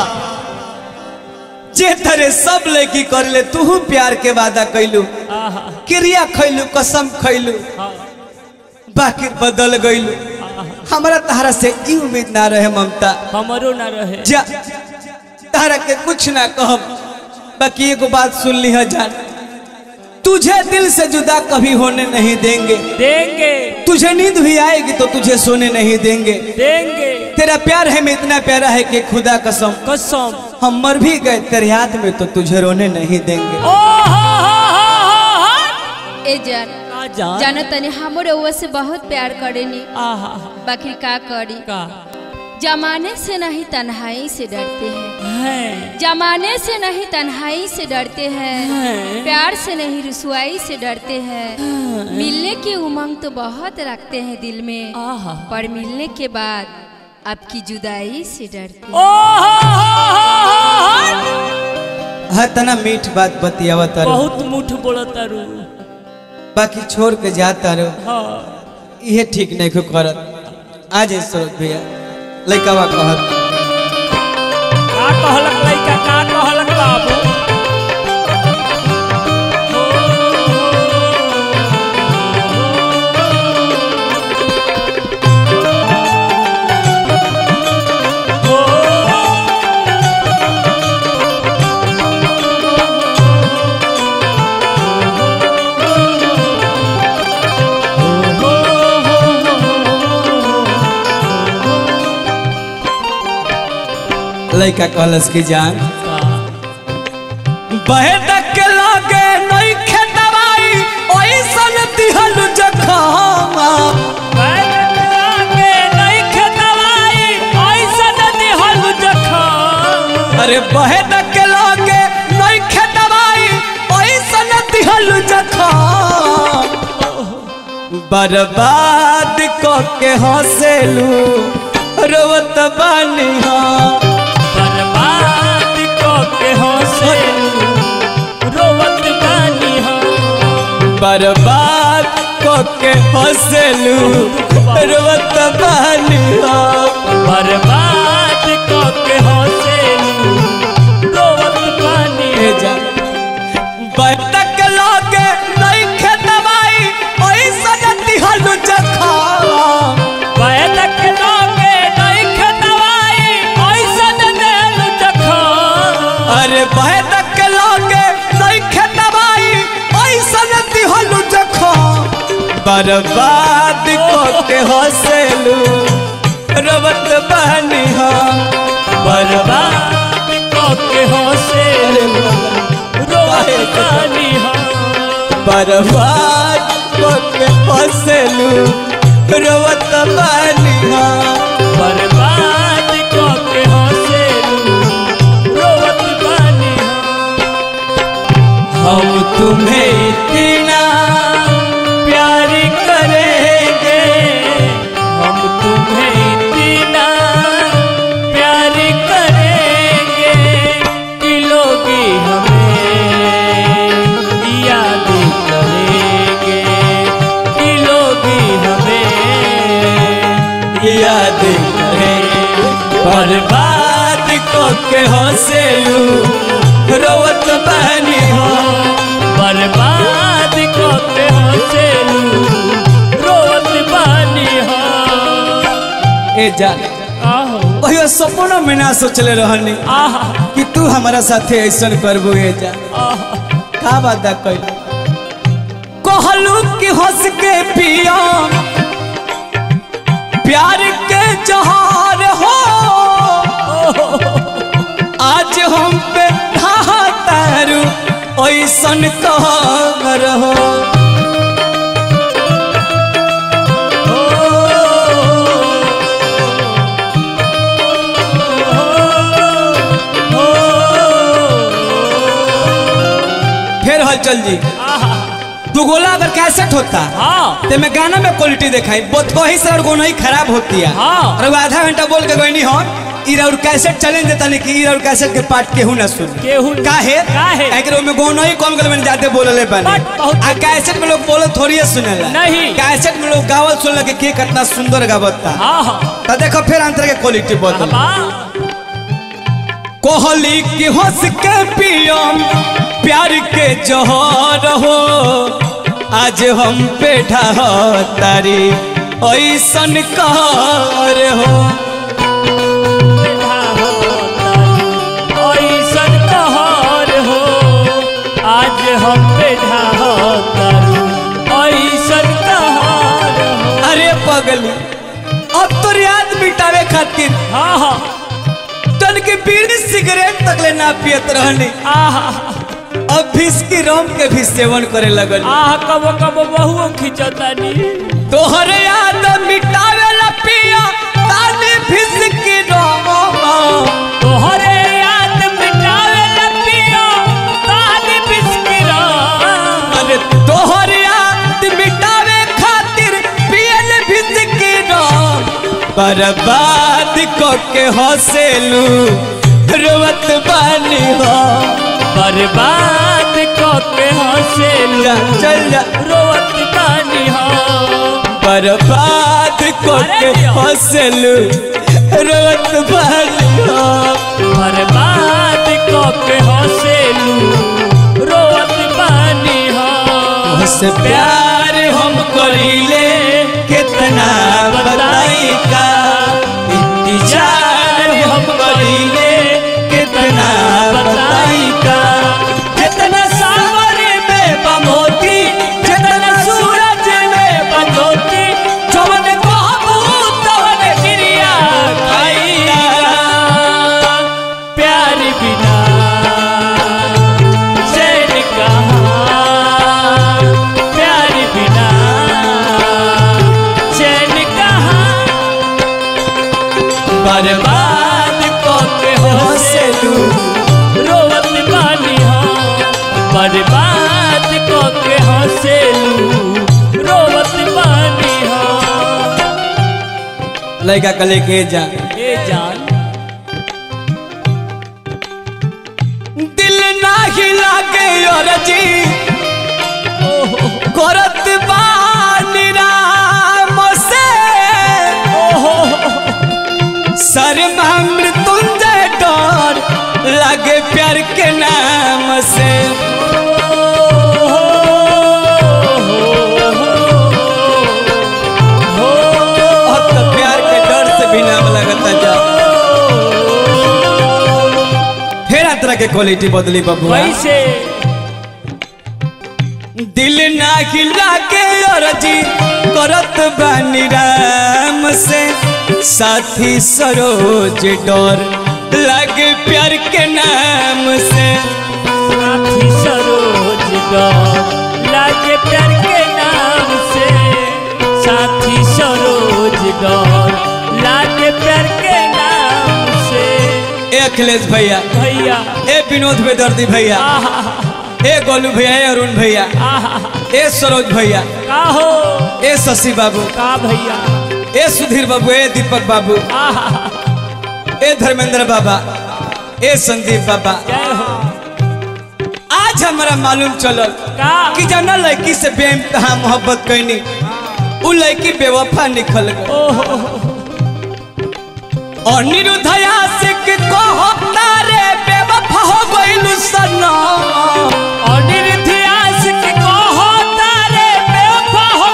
जे तरे सब लड़की कर ले तू प्यार के वादा कैलू आहा क्रिया खैलू कसम खैलू हाँ बाकी बदल गईलू हमारा तहरा से ई उम्मीद ना रहे ममता हमरो ना रहे जा तहरा के कुछ ना कहब बाकी एगो बात सुन ली है जान तुझे दिल से जुदा कभी होने नहीं देंगे, देंगे तुझे नींद भी आएगी तो तुझे सोने नहीं देंगे। देंगे तेरा प्यार है में इतना प्यारा है कि खुदा कसम कसम हम मर भी गए तेरे हाथ में तो तुझे रोने नहीं देंगे। ओ हो हो हो हो ए जान जान जानो तनी हम रउआ से बहुत प्यार करेनी, आहा बाकी का करी। का जमाने से नहीं तन्हाई से डरते हैं, है जमाने से नहीं तन्हाई से डरते हैं, हैं। प्यार से नहीं रुसवाई से डरते हैं। मिलने की उमंग तो बहुत रखते हैं दिल में, आहा पर मिलने के बाद आपकी जुदाई से डरते ओ हैं। हो हो हो हाँ तना मीठ बात बतियावा तारो, बहुत मुठ बोलता रू बाकी छोड़ के जाता रो हाँ ये ठीक नहीं को करत। आज सरोज भैया लइकावा कहत का कहलक लइका का कहलक बाबू लइका कहलस की जान बहे तक के लागे नहीं खेतवाई ओइसन दिहल जखमा। अरे बहे तक के लागे नहीं खेतवाई ओइसन दिहल जखमा। बर्बाद को के हंसेलू रोवत बानी हाँ, बर्बाद को के हंसेलू रोवत बानी हाँ, बर्बाद को के हंसेलू रोवत बानी हाँ, बर्बाद को के हंसेलू रोवत बानी जा बैठक लागे नहीं खेतवाई ओइसा जति हलु जखा। बैठक लागे नहीं खेतवाई ओइसा देलु जखा। अरे बैठक लागे नहीं खेतवाई ओइसा जति हलु जखा। बर्बाद को के हंसेलू रोवत बानी हाँ, बर्बाद को के हंसेलू रोवत बानी हाँ, बर्बाद को के हंसेलू रोवत बानी हाँ, बर्बाद को के हंसेलू रोवत बानी हाँ। हम तुम्हें इतना प्यार करेंगे, हम तुम्हें इतना प्यार करेंगे कि लोग हमें याद करेंगे, कि लोग हमें याद करेंगे। बर्बाद को के हंसेलू रोवत बानी हाँ, बर्बाद को के हंसेलू रोवत बानी हाँ। ए जान आहो कहियो सपनों में ना सोचले रहनी आहा कि तू हमारा साथे ऐसा करबो। ए जान आहा का बात कइल कहलू कि हंस के पिया प्यार के जहार हो। आज हम पे तारू ऐसन कहर हो। फिर हलचल जी दुगोला अगर कैसेट होता हाँ तो मैं गाना में क्वालिटी दिखाई बहुत वही सर गोना ही खराब होती है। हाँ। और वो आधा घंटा बोल के गई नहीं हो इरा और कैसेट चैलेंज देता नहीं कि इरा और कैसेट के पार्ट केहू ना सुन केहू काहे काहे? एकरो में गोना ही कम कर मैंने जाते बोलले बने बट बहुत- आ कैसेट में लोग बोले थोड़ी है सुनेला नहीं। कैसेट में लोग गावल सुन के के कितना सुंदर गावता। हाँ हाँ तो देखो फिर अंतर के क्वालिटी बदल बा कोहली की हंस के पियम प्यार के जहर हो। आज हम पे ढातारी ऐसन कहर हो। ऐसन कहर हो आज हम पे ढातारी खातिर हाँ हाँ तन के बीड़ी सिगरेट तक ले ना पियत रहनी आहा अब विस्की रम के भी सेवन करे लगल आहा कबो कबो बहुओं खिंचतानी तोहरे याद मिटावे ला पिया तानी विस्की रम तोहरे याद मिटावे ला पिया तानी विस्की रम अरे तोहरे याद मिटावे खातिर पियल विस्की रम बर्बाद को के हंसेलू रोवत बानी हो बर्बाद को के हंसेलू जा चल जा रोवत बानी हो बर्बाद को के हंसेलू रोवत बानी हो बर्बाद को के हंसेलू रोवत बानी हो उससे प्यार हम करीले कितना बताई का इंतजार हम करीले कितना बताई का जितना सावर में बमोती जितना सूरज में बजोती जवन कहबू तवन गिरिया खाइया प्यार बिना चैन कहाँ प्यार बिना चैन कहाँ बर्बाद को के हंसेलू रोवत बानी हो बर्बाद को के हंसेलू रोवत बानी हो लड़का के लेके जा ए जान दिल ना हिला के और जी करत बानी राम से शर्मा मृत्युंजय डर लगे प्यार के नाम से अब तो प्यार के डर से भी नाम लगता जा फिर तरह के क्वालिटी बदली बबुआ वैसे दिल ना हिला के और जी करत बानी राम से साथी सरोज डर लगे प्यार के नाम से साथी सरोज डर लागे प्यार के नाम से साथी सरोज डर लागे प्यार के नाम से ए अखिलेश भैया भैया ए विनोद बेदर्दी भैया आहा ए गोलू भैया ए अरुण भैया आहा ए सरोज भैया का हो ए शशि बाबू का भैया ए सुधीर बाबू ए दीपक बाबू आहा ए धर्मेंद्र बाबा ए संदीप बाबा जय हो आज हमारा मालूम चलल का कि जाना लड़की से बेइंतहा मोहब्बत कैनी उ लड़की बेवफा निकल गई ओहो और निरुद्धया से के कहता रे बेवफा हो गइल सनम और निर्ध्यास के कहो तारे बेवफा हो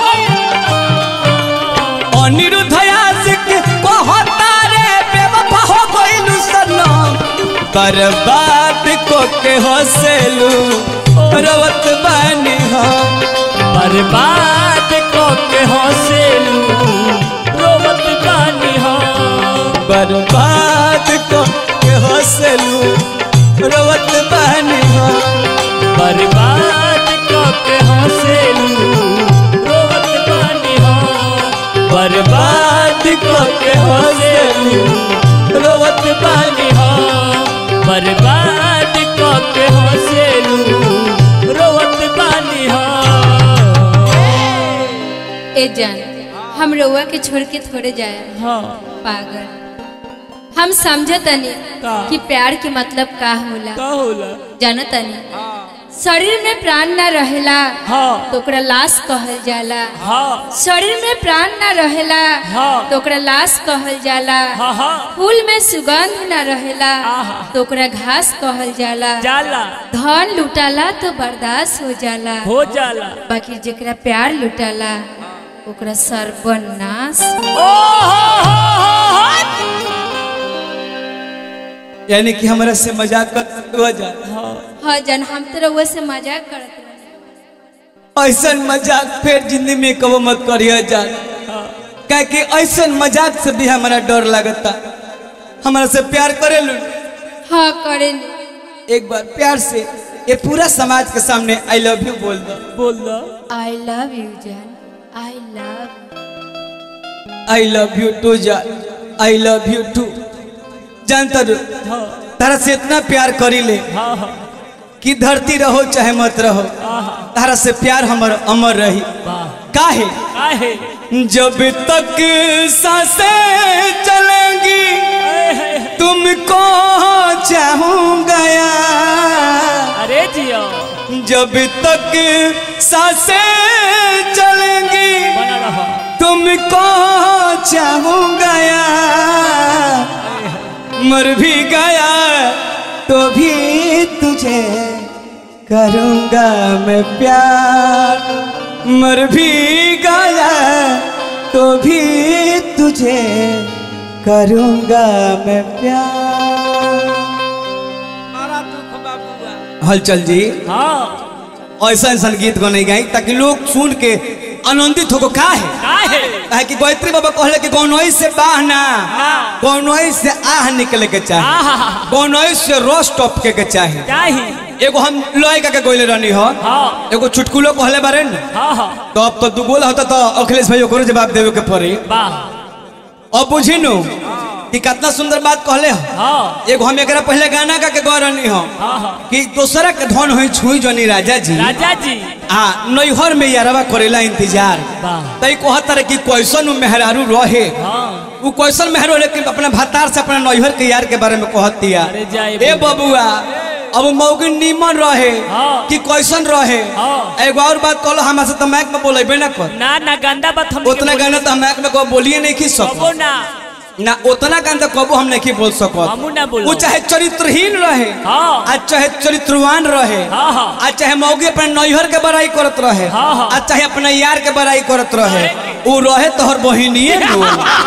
और निरुद्धया से के कहता रे बेवफा हो गइल सनम बर्बाद को के हंसेलू रवत बानी हो बर्बाद को के हंसेलू रोवत बानी हो बर्बाद को के हंसेलू रवत बानी हो बर्बाद को के हंसेलू रोवत बानी हो बर्बाद को के हंसेलू रोवत बानी हो बर्बाद को के हंसेलू रोवत बानी हो ए जान हम रउआ के छोड़ के थोड़े जाए हाँ पागल हम समझतनी का? कि प्यार के मतलब का होला का होला जानतनी शरीर में प्राण ना रहेला हाँ। तो ओकरा लाश कहल जाला हाँ शरीर में प्राण ना रहेला हाँ। तो ओकरा लाश कहल जाला हाँ हाँ फूल में सुगंध ना रहेला आहा। तो ओकरा घास कहल जाला जाला धन लुटाला तो बर्दाश्त हो जाला हो जाला बाकी जेकरा प्यार लुटाला ओकरा सर्वनाश ओ हो हो हो यानी कि हमारा से मजाक कर हो जा हाँ जन हम तो रउआ से मजाक करत रहे ऐसा मजाक फिर जिंदगी में कबो मत करिए जा कह के ऐसा मजाक से भी हमारा डर लगता। हमारा से प्यार करे लू हाँ करे एक बार प्यार से ये पूरा समाज के सामने आई लव यू बोल दो। बोल दो आई लव यू जान I love I love you too जान आई लव यू टू। जानता रू हाँ तारा से इतना प्यार करी ले हाँ हाँ कि धरती रहो चाहे मत रहो तारा से प्यार हमर अमर रही। वाह काहे काहे जब तक सांसें चलेंगी तुमको चाहूंगा यार। अरे जियो जब तक सांसें चलेंगी बना रहो तुमको चाहूंगा यार। मर भी गया तो भी तुझे करूंगा मैं प्यार। मर भी गया तो भी तुझे करूंगा मैं प्यार। हलचल जी हाँ ऐसा ऐसा गीत को नहीं गाई ताकि लोग सुन के आनंदित हो। का है काहे काहे कि गायत्री बाबा कहले कि गौनोई से बाहना हाँ। गौनोई से आह निकले के चाहे आहा गौनोई से रस टपके के चाहे। चाही एगो हम लोहे का के गोले रहनी हो हाँ एगो चुटकुलो कहले बारे न हाँ हाँ तो अब तो दू गोल होता तो अखिलेश भाई ओकरो जवाब देवे के पड़ी। वाह अब बुझी नु कि कितना सुंदर बात कहले हो। हाँ एगो हम एकरा पहले गाना का के गौ रहनी हो हाँ हाँ कि दूसरा के धन होई छुई जनी राजा जी राजा जी आ नैहर में यारवा करेला इंतजार वाह तई कहतर कि कैसन उ मेहरारू रहे हाँ वो कैसन मेहरो लेकिन अपना भतार से अपना नैहर के यार के बारे में कहतिया। अरे जाए ए बबुआ अब मौगी नीमन रहे हाँ। कि कैसन रहे हाँ। एगो और बात कहलो हमरा से तो मैक में बोलेबे ना कर ना ना गंदा बात हम उतना गाना तो हम मैक में को बोलिए नहीं की कबो सको ना ना उतना गाना तो कबो हम नहीं बोल सको। हमू ना बोलो वो चाहे चरित्रहीन रहे हाँ। आज चाहे चरित्रवान रहे हाँ हाँ आज चाहे मौगी अपने नैहर के बड़ाई करत रहे हाँ, हाँ। आज चाहे अपने यार के बड़ाई करत रहे वो रहे तोहर बहिनिए नु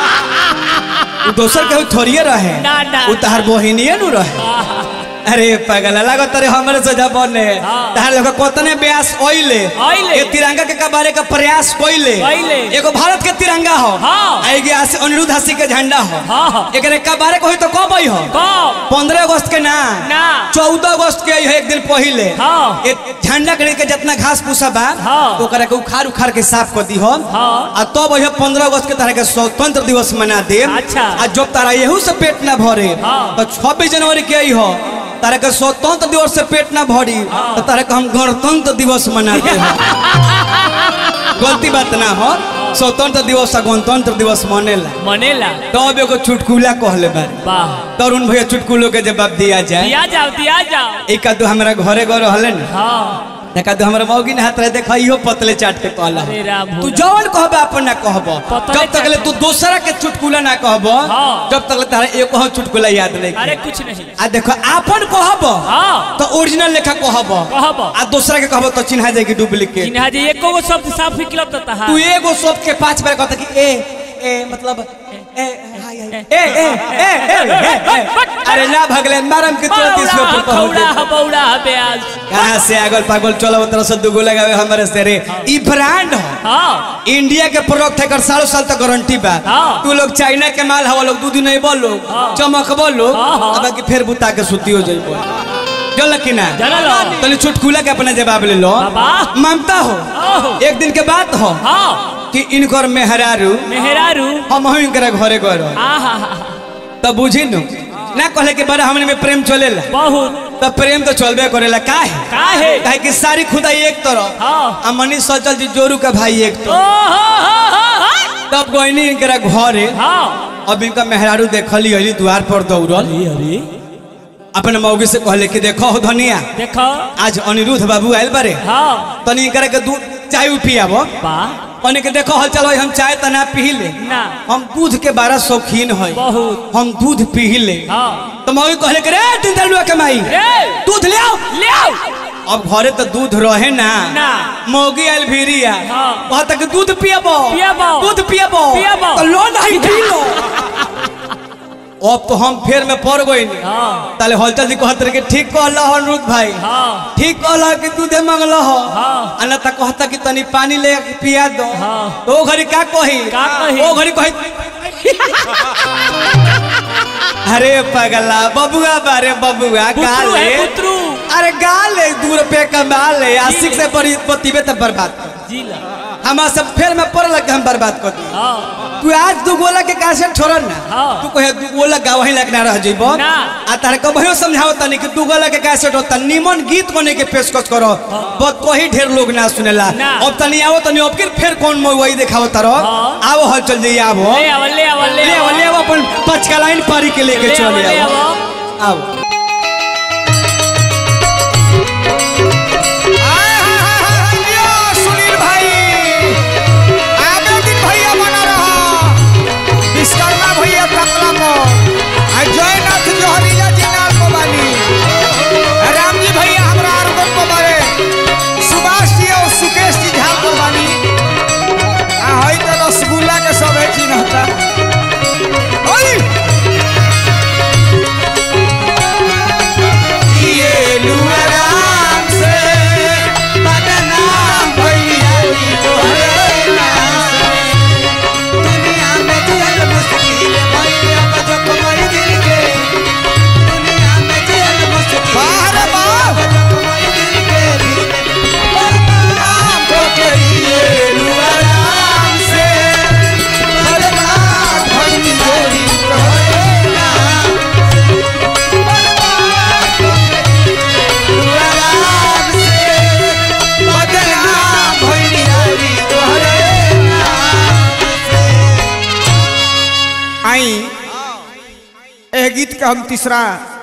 वो दोसर के थोड़िए रहे ना, ना, वो तोहर बहिनिए नु रहे। अरे पगला लागो तरे हमरे सजा बने हाँ। तहर लोग कोतने ब्यास ओइले ओइले। ये तिरंगा के कबारे का प्रयास कोइले ओइले। एगो भारत के तिरंगा हो हाँ। आई गया से अनिरुद्ध हसी के झंडा हो हाँ, हाँ। एकरे कबारे को होई तो कब आई हो कब पंद्रह अगस्त के ना ना चौदह अगस्त के है एक दिन पहले हाँ। ये झंडा के के जितना घास फूसा बा हाँ। तो ओकरा के उखाड़ उखाड़ के साफ कर दी हो हाँ। आ तब वही पंद्रह अगस्त के तरह के स्वतंत्र दिवस मना दे। अच्छा। आ जब तारा यहू से पेट ना भरे हाँ। तो छब्बीस जनवरी के आई हो तारा के स्वतंत्र दिवस से पेट ना भरी तो तारा के हम गणतंत्र दिवस मनाते हैं। गलती बात ना हो स्वतंत्र दिवस आ गणतंत्र दिवस मनेला मनेला तब एगो चुटकुला कहले बारे वाह तरुण भैया चुटकुलो के जवाब दिया जाए। दिया जाओ दिया जाओ एक आदो हमारा घरे घर रहले न हाँ एक आदो हमारा मौगी ने हाथ रहे देखा इहो पतले चाट के कहला अरे राम तू भोला। जवन कहबे अपन ना कहबो पतले जब तक ले चाट तू दूसरा के चुटकुला ना कहबो हाँ। जब तक ले तारा एको हो चुटकुला याद नहीं अरे करे। कुछ नहीं आ देखो आपन कहबो हाँ तो ओरिजिनल लेखा कहबो कहबो आ दूसरा के कहबो तो चिन्हा जाएगी डुप्लीकेट। चिन्हा जी एको गो शब्द साफ निकलत तो तहा तू एगो शब्द के पांच बार कहता कि ए ए मतलब ए हाय हाय ए ए ए ए ए अरे ना भगले मारम के तुरंत इसके ऊपर पहुंच बौड़ा गए। बौड़ा ब्याज कहाँ से आगल पागल चलो तरह से दुगो लगावे हमारे से रे ई ब्रांड हो हाँ इंडिया के प्रोडक्ट है कर सालों साल तक गारंटी बा। हाँ। तू लोग चाइना के माल हवा लोग दूध नहीं बोलो चमक बोलो हाँ, हाँ। अब कि फिर बुता के सुती हो जाइबो चल कि ना चलो लो। तनी चुटकुला के अपना जवाब ले लो बाबा। ममता हो ओहो। एक दिन के बात हो हाँ कि इनकर मेहरारू मेहरारू हम ही इनकरा घरे गए रहो आहा तब बुझी नु ना कहले कि बड़ा हमने में प्रेम चलेला बहुत तब प्रेम तो चलबे करेला काहे काहे काहे कि सारी खुदाई एक तरफ हाँ आ मनीष सचल जी जोरू का भाई एक ओ तरफ हो हो हो तब गोइनी इनकरा घरे हाँ अब इनका मेहरारू देखली अली द्वार पर दौड़ल अरे अपने मौगी से कहले कि देखो हो धनिया देखो आज अनिरुद्ध बाबू आयल बारे हाँ तनी इनकरा के दूध चाय पियाबो बा तनी के देखो हल चलो हम चाय तना पी ले ना हम दूध के बड़ा शौकीन है बहुत हम दूध पी ले हाँ तो मौगी कहले कि रे टिंदलुआ के माई रे दूध ले आओ ले आओ अब घरे तो दूध रहे ना ना। मौगी आयल भीरिया हाँ। कहता कि दूध पियाबो पियाबो। दूध पियाबो पियाबो। तो लो नहीं पी लो अब तो हम फेर में पड़ गई हाँ ताले हलचल जी कहत रहे कि ठीक कहला हो अनुरुद्ध भाई हाँ ठीक कहला कि दूधे मंगला हो हाँ। अना त कहता कि तनी पानी ले के पिया दो हाँ। तो ओ घड़ी का कही का कही? ओ घड़ी कही अरे पगला बबुआ बारे बबुआ पुत्रु गाल है ले पुत्रु अरे गाल ले दू रुपये कमा ले आशिक से बड़ी पतिबे तब बर्बाद कर जिला हमारा सब फेर में पड़ लग हम बर्बाद कर दी हाँ तू आज दू गोला के कैसे छोड़न ना हाँ। तू कहे दू गोला गा वहीं लगना रह जइबो ना। आ तारे कबहियो समझाओ तनी कि दू गोला के कैसे होता निमन गीत कोने के पेशकश करो बहुत कोई ढेर लोग ना सुनेला ना। अब तनी आओ तनी अब फिर फिर कौन मोई दिखाओ तारो हाँ। आओ हल चल जाइए आओ ले आवा ले आवा ले ले आओ ले आओ अपन पचका लाइन पारी के लेके ले आवा, चले ले आओ आवा। आओ सुनील भाई आगे दिन भैया बना रहा विश्वकर्मा भैया तबला को जयनाथ जोहरीला जी नाल को बानी राम जी भैया हमरा आरगन को बारे सुभाष जी और सुकेश जी झाल को बानी आ हई तो रसगुल्ला के सब चीज होता ओई ये लुआराम से बदनाम भैया की तोहरे नाम से दुनिया में जियल मुश्किल भैया बजो कमर दिल के दुनिया में जियल मुश्किल बाहर बाप कमर दिल के बदनाम हो गई ये लुआराम से बदनाम भैया की तोहरे नाम आई ए गीत का हम तीसरा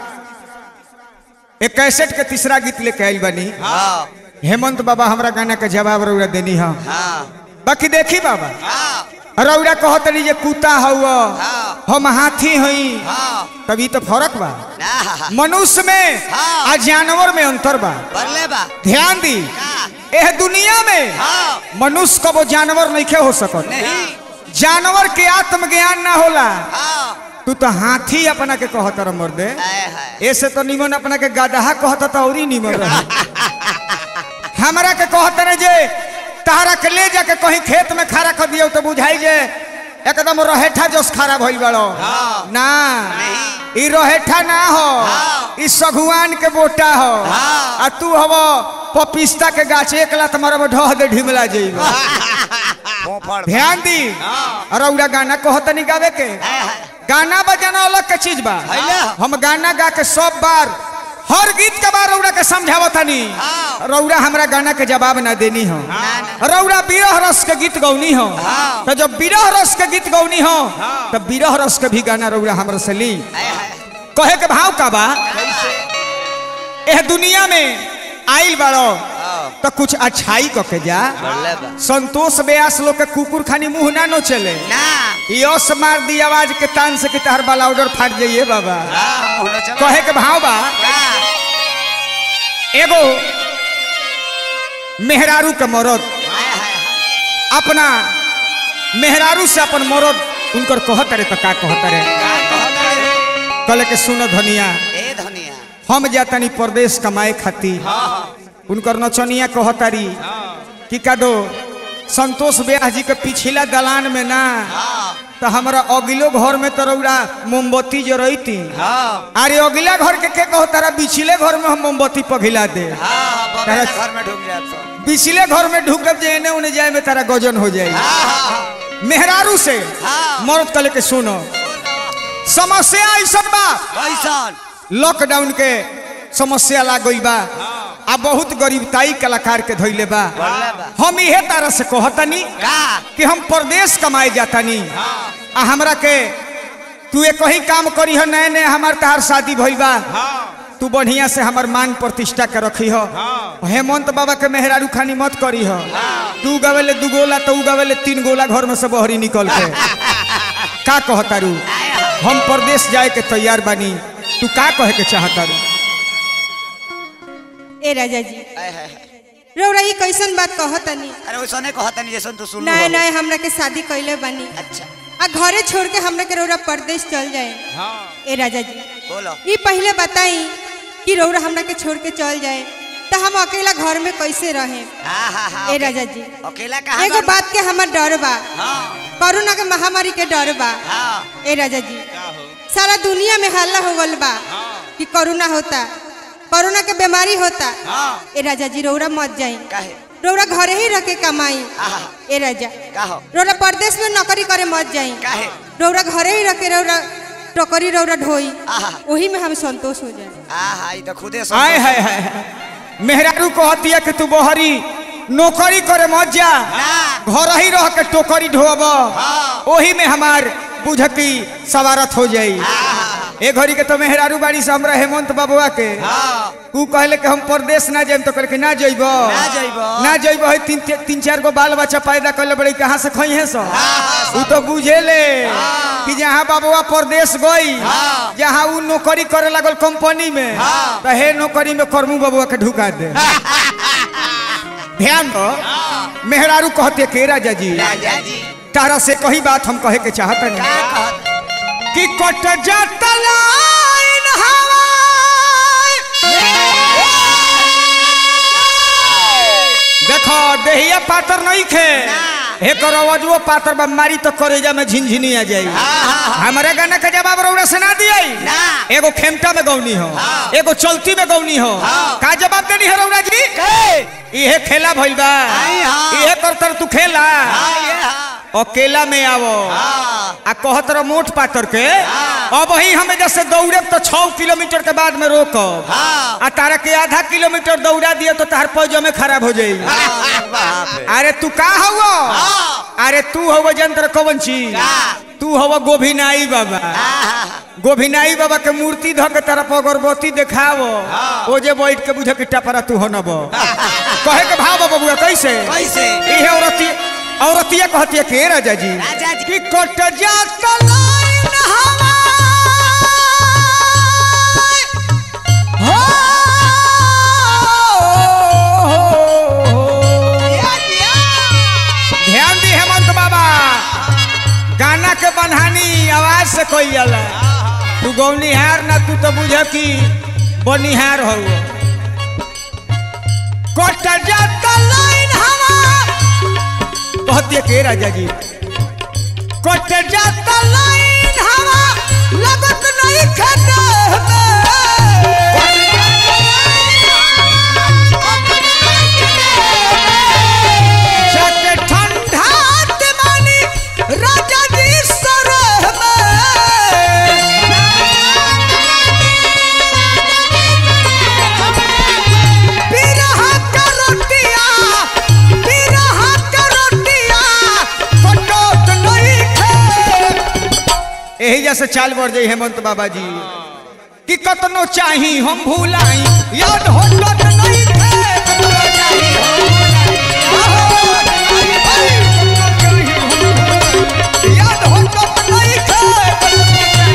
एक कैसेट के तीसरा गीत लेके आइल बनी हेमंत बाबा हमरा गाना के जवाब रौरा देनी है बाकी देखी बाबा रौरा कहतनी जे कुत्ता हुआ हम हाथी हई तभी तो फर्क बा मनुष्य में आ जानवर में अंतर बा ध्यान दी एह दुनिया में मनुष्य कबो जानवर नहीं हो सकत जानवर के आत्मज्ञान ना होला तू तो हाथी अपना के कहत रह मर्दे ऐसे तो निमन अपना के गदहा कहत तो और ही निमन रह हमरा के कहत ने जे तारा के ले जाके कहीं खेत में खड़ा कर दियो तो बुझाई जे एकदम रहेठा जोश खराब भइल बड़ो ना ई रहेठा ना हो ई सगुआन के बोटा हो आ तू हव पपिस्ता के गाछ एक लात मारब ढह दे ढिमला जइबा ध्यान दी रौरा गाना कहतनी गावे के गाना बजाना अलग के चीज बा हम गाना गा के सब बार हर गीत के बार रौरा के समझावतनी रौरा हमरा गाना के जवाब ना देनी हो रौरा विरह रस के गीत गौनी हो तो जब विरह रस के गीत गौनी हो तो विरह रस के भी गाना रौरा हमरा से ली कहे के भाव का बा एह दुनिया में आइल बाड़ो तो कुछ अच्छाई क के जा संतोष व्यास लोग के कुकुर खानी मुंह ना नो चले यस मार दी आवाज के तान से कि तहर वाला ऑर्डर फाट जाइए बाबा कहे के भाव बा एगो मेहरारू के मरद अपना मेहरारू से अपन मरद उनकर कहत रे तो का कहत रे कल के सुनो धनिया हम जातनी परदेश कमाए खाती उनकर नचनिया कहतारी कि का दो संतोष व्यास जी के पिछला दलान में ना तो हमारा अगिलो घर में तो रौरा मोमबत्ती जो रही थी अरे अगिला घर के के कहतारा पिछले घर में हम मोमबत्ती पघिला दे पिछले घर में ढुक जे एने उन्हें जाए में तारा गजन हो जाए मेहरारू से मर्द कल के सुनो समस्या ऐसा बा लॉकडाउन के समस्या लाग गई बा आ बहुत गरीबताई कलाकार के धइले बा हम इहे तरह से कहतनी कि हम परदेश कमाए जातनी आ हमरा के तू एक ही काम करी हो नए नए हमार तहार शादी भइल बा तू बढ़िया से हमार मान प्रतिष्ठा के रखी हो हेमंत बाबा के मेहरारू खानी मत करी हो तू गवेले दू गोला तो गवेले तीन गोला घर में से बहरी निकल के का कहतारू हम परदेश जाए के तैयार बानी तू का कहे के चाहतारू ए राजा जी रौरा ई कैसन बात कहतनी अरे वैसने कहतनी जैसन तू सुन नए नए हमरा के शादी कइले बानी अच्छा आ घरे छोड़ के हमरा के रौरा परदेश चल जाए। ए राजा जी बोलो ये पहले बताई कि रौरा हमरा के छोड़ के चल जाए तो हम अकेला घर में कैसे रहे। हाँ हाँ हाँ ए राजा जी अकेला कहाँ एगो बात के हमार डर बा, हाँ कोरोना के महामारी के डर बा। हाँ ए राजा जी सारा दुनिया में हल्ला हो गल बा कि कोरोना होता, कोरोना के बीमारी होता। हाँ ए राजा जी रौरा मत जाई, काहे रौरा घरे ही रखे कमाई। आहा ए राजा काहो रौरा परदेश में नौकरी करे मत जाई, काहे रौरा घरे ही रखे रौरा टोकरी रौरा ढोई, आहा वही में हम संतोष हो जाए। आहा ये तो खुदे आय हाय हाय मेहरारू कहती है कि तू बहरी नौकरी करे मत जा, घर ही रह के टोकरी ढोब, वही में हमार बुझकी सवारत हो जाई। ए घड़ी के तो मेहरारू बाड़ी से हमरा हेमंत बाबुआ के तू कहले कि हम परदेश ना जाइम तो कहले कि ना जइबो ना जइबो ना जइबो है तीन तीन चार गो बाल बच्चा पैदा करले बड़ी कहां से खई है सो उ तो बुझेले कि जहां बाबुआ परदेश गई जहां उ नौकरी करे लागल कंपनी में तो हे नौकरी में करमू बाबुआ के ढुका दे। ध्यान दो मेहरारू कहते के राजा जी राजा जी तारा से कही बात हम कहे के चाहते का नहीं कहत कि कट जाता लाइन हवा देखो देहिया पातर नहीं खे एक रवजो पातर बीमारी तो करेजा में झिनझिनी आ जाई। हमारे गाना का जवाब रौड़ा से ना दियाई, एगो खेमटा में गौनी हो एगो चलती में गौनी हो, का जवाब देनी है रौड़ा जी? इहे खेला भइल बा, इहे करतर तू खेला अकेला में आवो आ कहत रह मोट पातर के अब ही हमें जैसे दौड़े तो छह किलोमीटर के बाद में रोको आ तारा के आधा किलोमीटर दौड़ा दिए तो तार पैजो में खराब हो जाई। अरे तू का हवो? अरे तू हवो जंत्र कवन चीज? तू हवो गोभिनाई बाबा। गोभिनाई बाबा के मूर्ति धो के तरफ अगरबत्ती देखावो ओ जे बैठ के बुझ के टपरा तू होनबो कहे के भाव बबुआ कैसे कैसे इहे औरती औरतिया कहती है के राजा जी राजा जी कि कट जात लाइन हवा हो ध्यान दी हेमंत बाबा गाना के बन्हानी आवाज से कोई जाला तू गौनिहार ना तू तो बुझ की बनिहार हो कट जात लाइन हवा कहती है के राजा जी कट जाता लाइन हवा लगत नहीं खटे ठंडा दिमानी राजा जी सर बिरहा का रोटिया बिरहा का रोटिया यही जैसे चाल बढ़ जाई हेमंत बाबा जी कि कतनो चाही हम भूलाई याद हो तो नहीं थे कतनो चाही हम भूलाई याद हो तो नहीं थे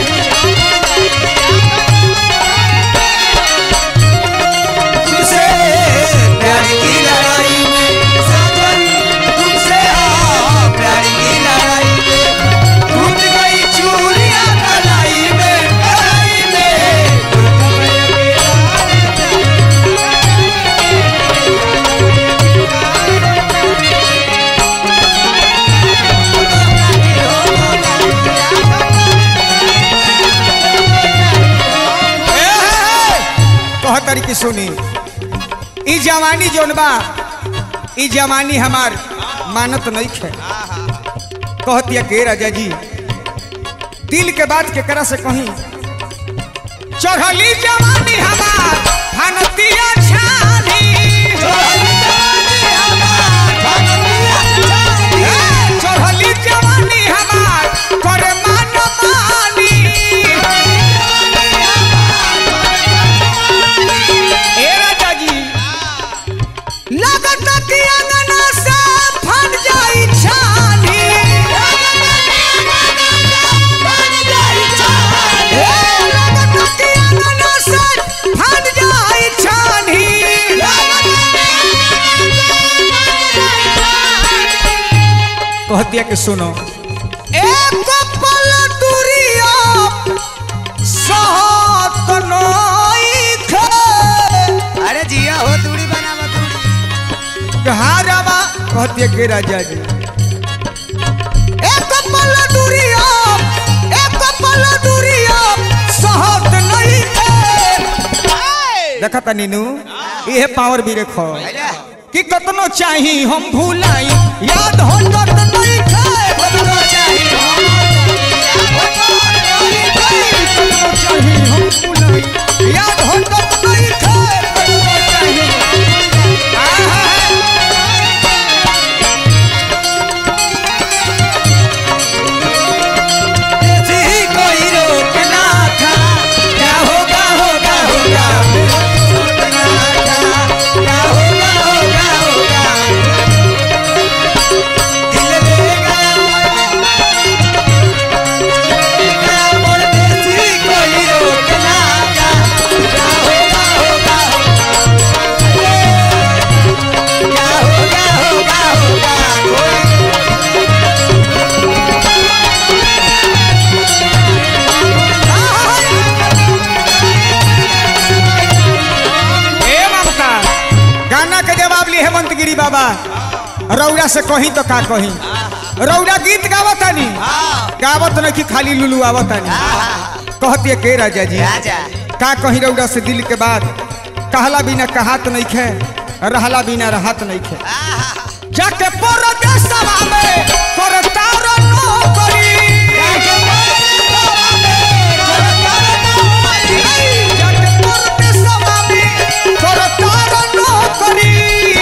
तुमसे प्यार की लड़ाई में साजन तुमसे हाँ प्यार की लड़ाई में टूट गई चूड़ियां कलाई में कलाई में कह तरीके सुनी ई जवानी जोन बा ई जवानी हमार मानत नहीं खे कहतिया के राजा जी दिल के बात के करा से कहीं चढ़ली जवानी हमार भानतिया छानी चढ़ली जवानी हमार करे मान मानी ए राजा जी लगत कि अंगना से फट जाई छानी लगत कि अंगना से फट जाई छानी कहतिया कि सुनो एक कहती है के राजा जी एक पल दूरिया एक पल दूरिया सहत नहीं देखा था नीनू ये पावर भी रखो कि कतनो चाही हम भूलाई याद हो तत नहीं खाए कतनो चाही हम भूलाई याद हो तत नहीं खाए कतनो चाही बाबा रौरा से कहीं तो का कहीं रौरा गीत गावतानी गावत नहीं कि खाली लुलू आवतानी कहती है के राजा जी का कहीं रौरा से दिल के बाद कहला बिना कहात नहीं खे रहला बिना रहत नहीं खे जाके परदेसवा में करतार नौकरी जाके परदेसवा में करतार नौकरी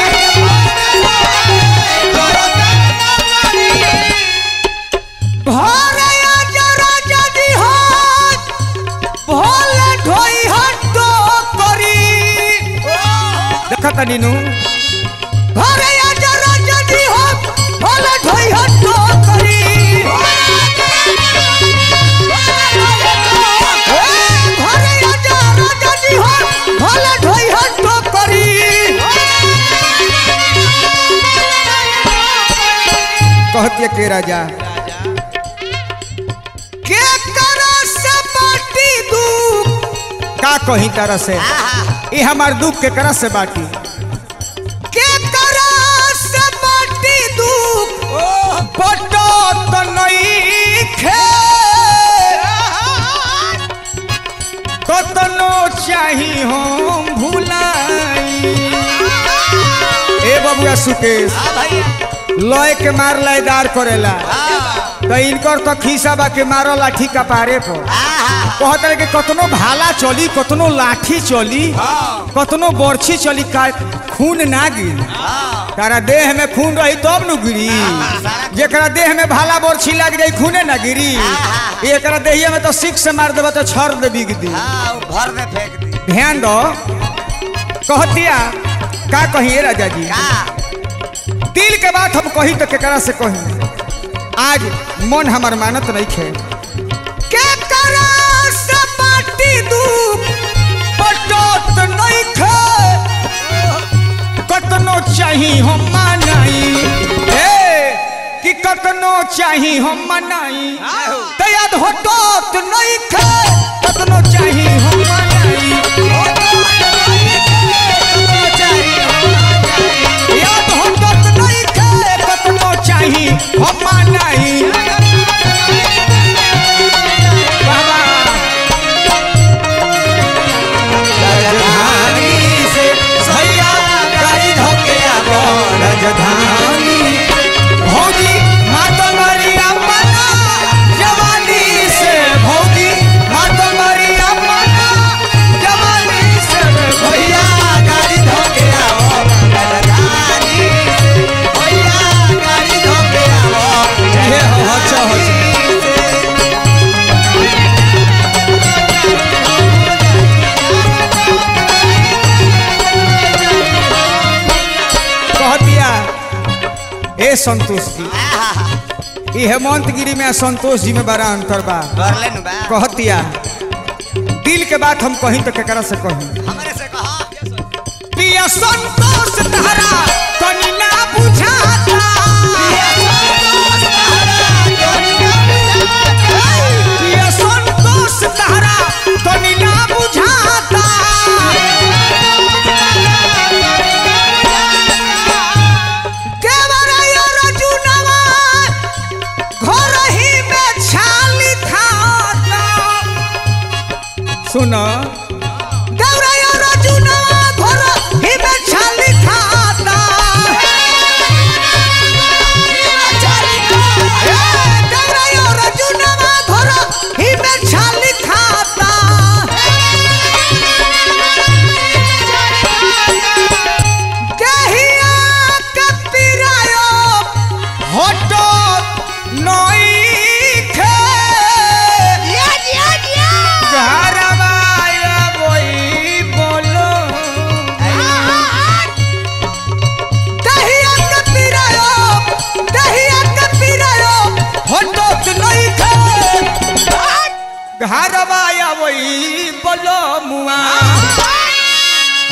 देखा नीनू घरे आजा राजा जी हो भोला ढोई हट्टो करी घरे आजा राजा जी हो भोला ढोई हट्टो करी कहती है के राजा के करा से बाटी दुख का कहीं तरह से ये हमार दुख के करा से बाटी के करा से बाटी दुख बटो तो नहीं खे कतनो चाही हम भुलाई ए बबुआ सुकेश लय के मार लयदार करेला तो इनकर तो खीसा बा के मारो लाठी का पारे पर कहत रहे कि कतनो भाला चली कतनो लाठी चली कतनो बर्छी चली का खून ना गिरी तारा देह में खून रही तब न गिरी जेकरा देह में भाला बर्छी लग जाई खूने ना गिरी एकरा देहिया में तो सिक से मार देबा तो छर दे बिग दी भर में फेंक दी ध्यान दो कहतिया का कहिए राजा जी दिल के बात हम कही तो केकरा से कही आज मन हमार मानत नहीं खे के करा से बाटी दुख पटोत नहीं खे कतनो चाही हम मनाई ए कि कतनो चाही हम मनाई तैयार होटोत नहीं खे कतनो चाही हम मनाई याद होटोत नहीं खे कतनो चाही हम मनाई राजधानी भौजी माता मरिया मना जवानी से भौजी माता मरिया मना जवानी से भैया गाड़ी धोके आओ राजधानी भैया गाड़ी धोके आओ ये अच्छा अच्छा ए संतोष जी ये हेमंत गिरी में संतोष जी में बड़ा अंतर बा कहतिया दिल के बात हम कहीं तो केकरा से कहीं हमरे से कहा पिया संतोष तहरा तनी ना बुझाता पिया संतोष तहरा तनी ना बुझाता केवरा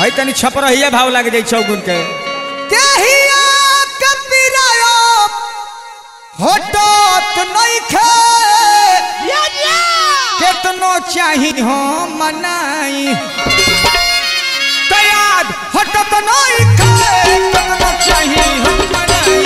है तनी छपरहिया भाव लाग जाई चौगुन के केहिया कपिरायो हटत नहीं खे केतनो चाही हो मनाई तैयार हटत नहीं खे केतनो चाही हो मनाई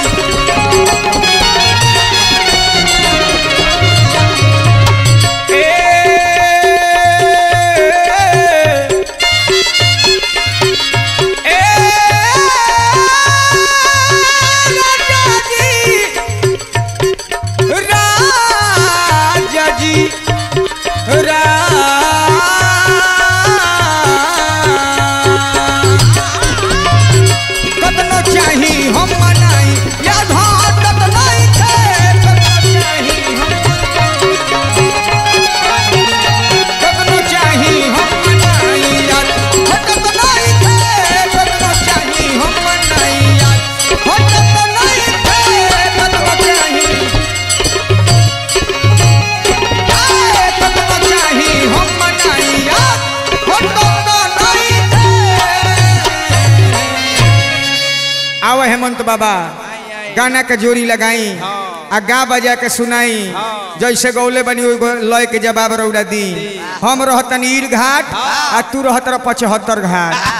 हेमंत बाबा गाना के जोड़ी लगाई आ गा बजा के सुनाई जैसे गौले बनी लय के जवाब रौड़ा दी हम रहतन ईर घाट आ तू रहत पचहत्तर घाट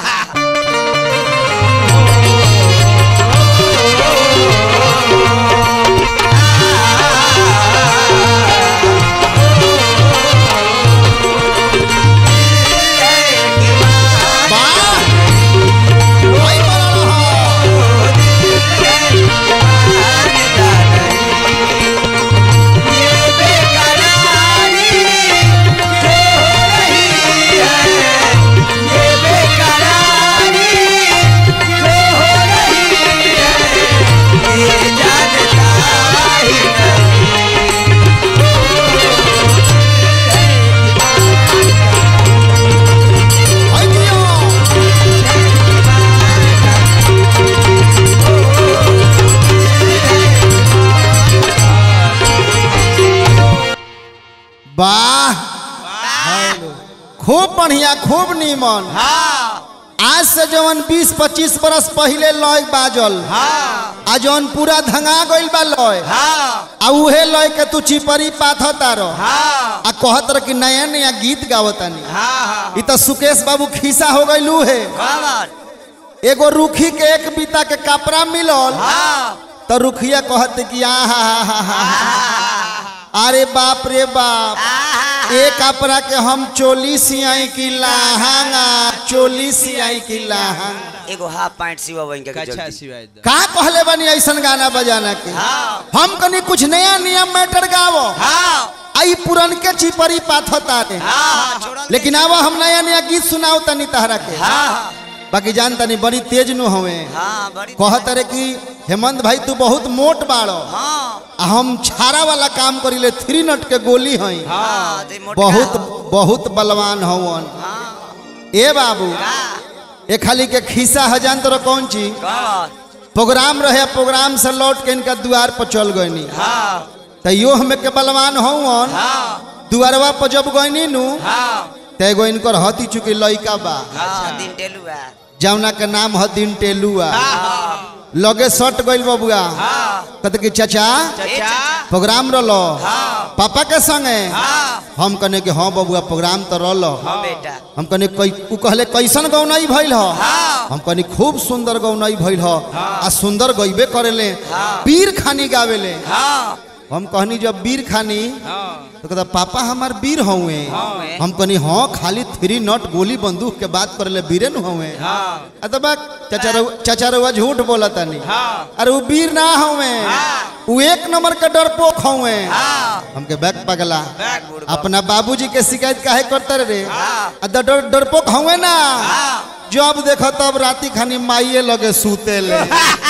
वाह खूब बढ़िया खूब नीमन आज से जवन बीस पच्चीस बरस पहले लय बाजल आ जवन पूरा धंगा गइल बा लय आ उहे लय के तू चिपरी पाथता रो आ कहत रह कि नया नया गीत गावतानी इ त सुकेश बाबू खिसा हो गइलू है एगो रुखी के एक बीता के कपड़ा मिलल तो रुखिया कहते कि आ हा हा हा अरे बाप रे बाप एक कपड़ा के हम चोली सियाई की लहंगा चोली सियाई की लहंगा एगो हाफ पैंट सिवा वहीं के अच्छा सिवाय का कहले बनी ऐसन गाना बजाना के हम कनी कुछ नया नियम मैटर गावो आई पुरन के चिपरी पाथता रे लेकिन अब हम नया नया गीत सुनाओ तनी तहरा के बाकी जानता नहीं बड़ी तेज नु हवे कहत रे कि हेमंत भाई तू बहुत मोट बाड़ो हम छारा वाला काम करिले थ्री नट के गोली हई बहुत बहुत बलवान हवन ए बाबू ए खाली के खिस्सा हजान तो कौन चीज प्रोग्राम रहे प्रोग्राम से लौट के इनका द्वार पर चल गईनी तैयो हमें के बलवान हवन दुआरवा पर जब गईनी नु तेगो इनकर हती चुकी लइका बा दिन टेलुआ जौना के नाम ह दिन टेलुआ लगे सट गइल बबुआ कहते कि चाचा प्रोग्राम रलो पापा के संगे हम कहने कि हाँ बबुआ प्रोग्राम तो रलो हम कहने उ कहले कैसन गौनाई भइल ह हम कहनी खूब सुंदर गौनाई भइल ह आ सुंदर गइबे करेले पीर खानी गावेले हम कहनी जब बीर खानी तो कहता पापा हमार बीर हुए हम कहनी हाँ खाली थ्री नट गोली बंदूक के बात कर ले बीरे न हुए अतबा चाचा चाचा रुआ झूठ बोला तनी अरे वो बीर ना हुए वो एक नंबर का डरपोक हुए हमके बैक पगला अपना बाबूजी के शिकायत काहे करते रे डर डरपोक हुए ना जब देखो तब राती खानी माइये लगे सूते ले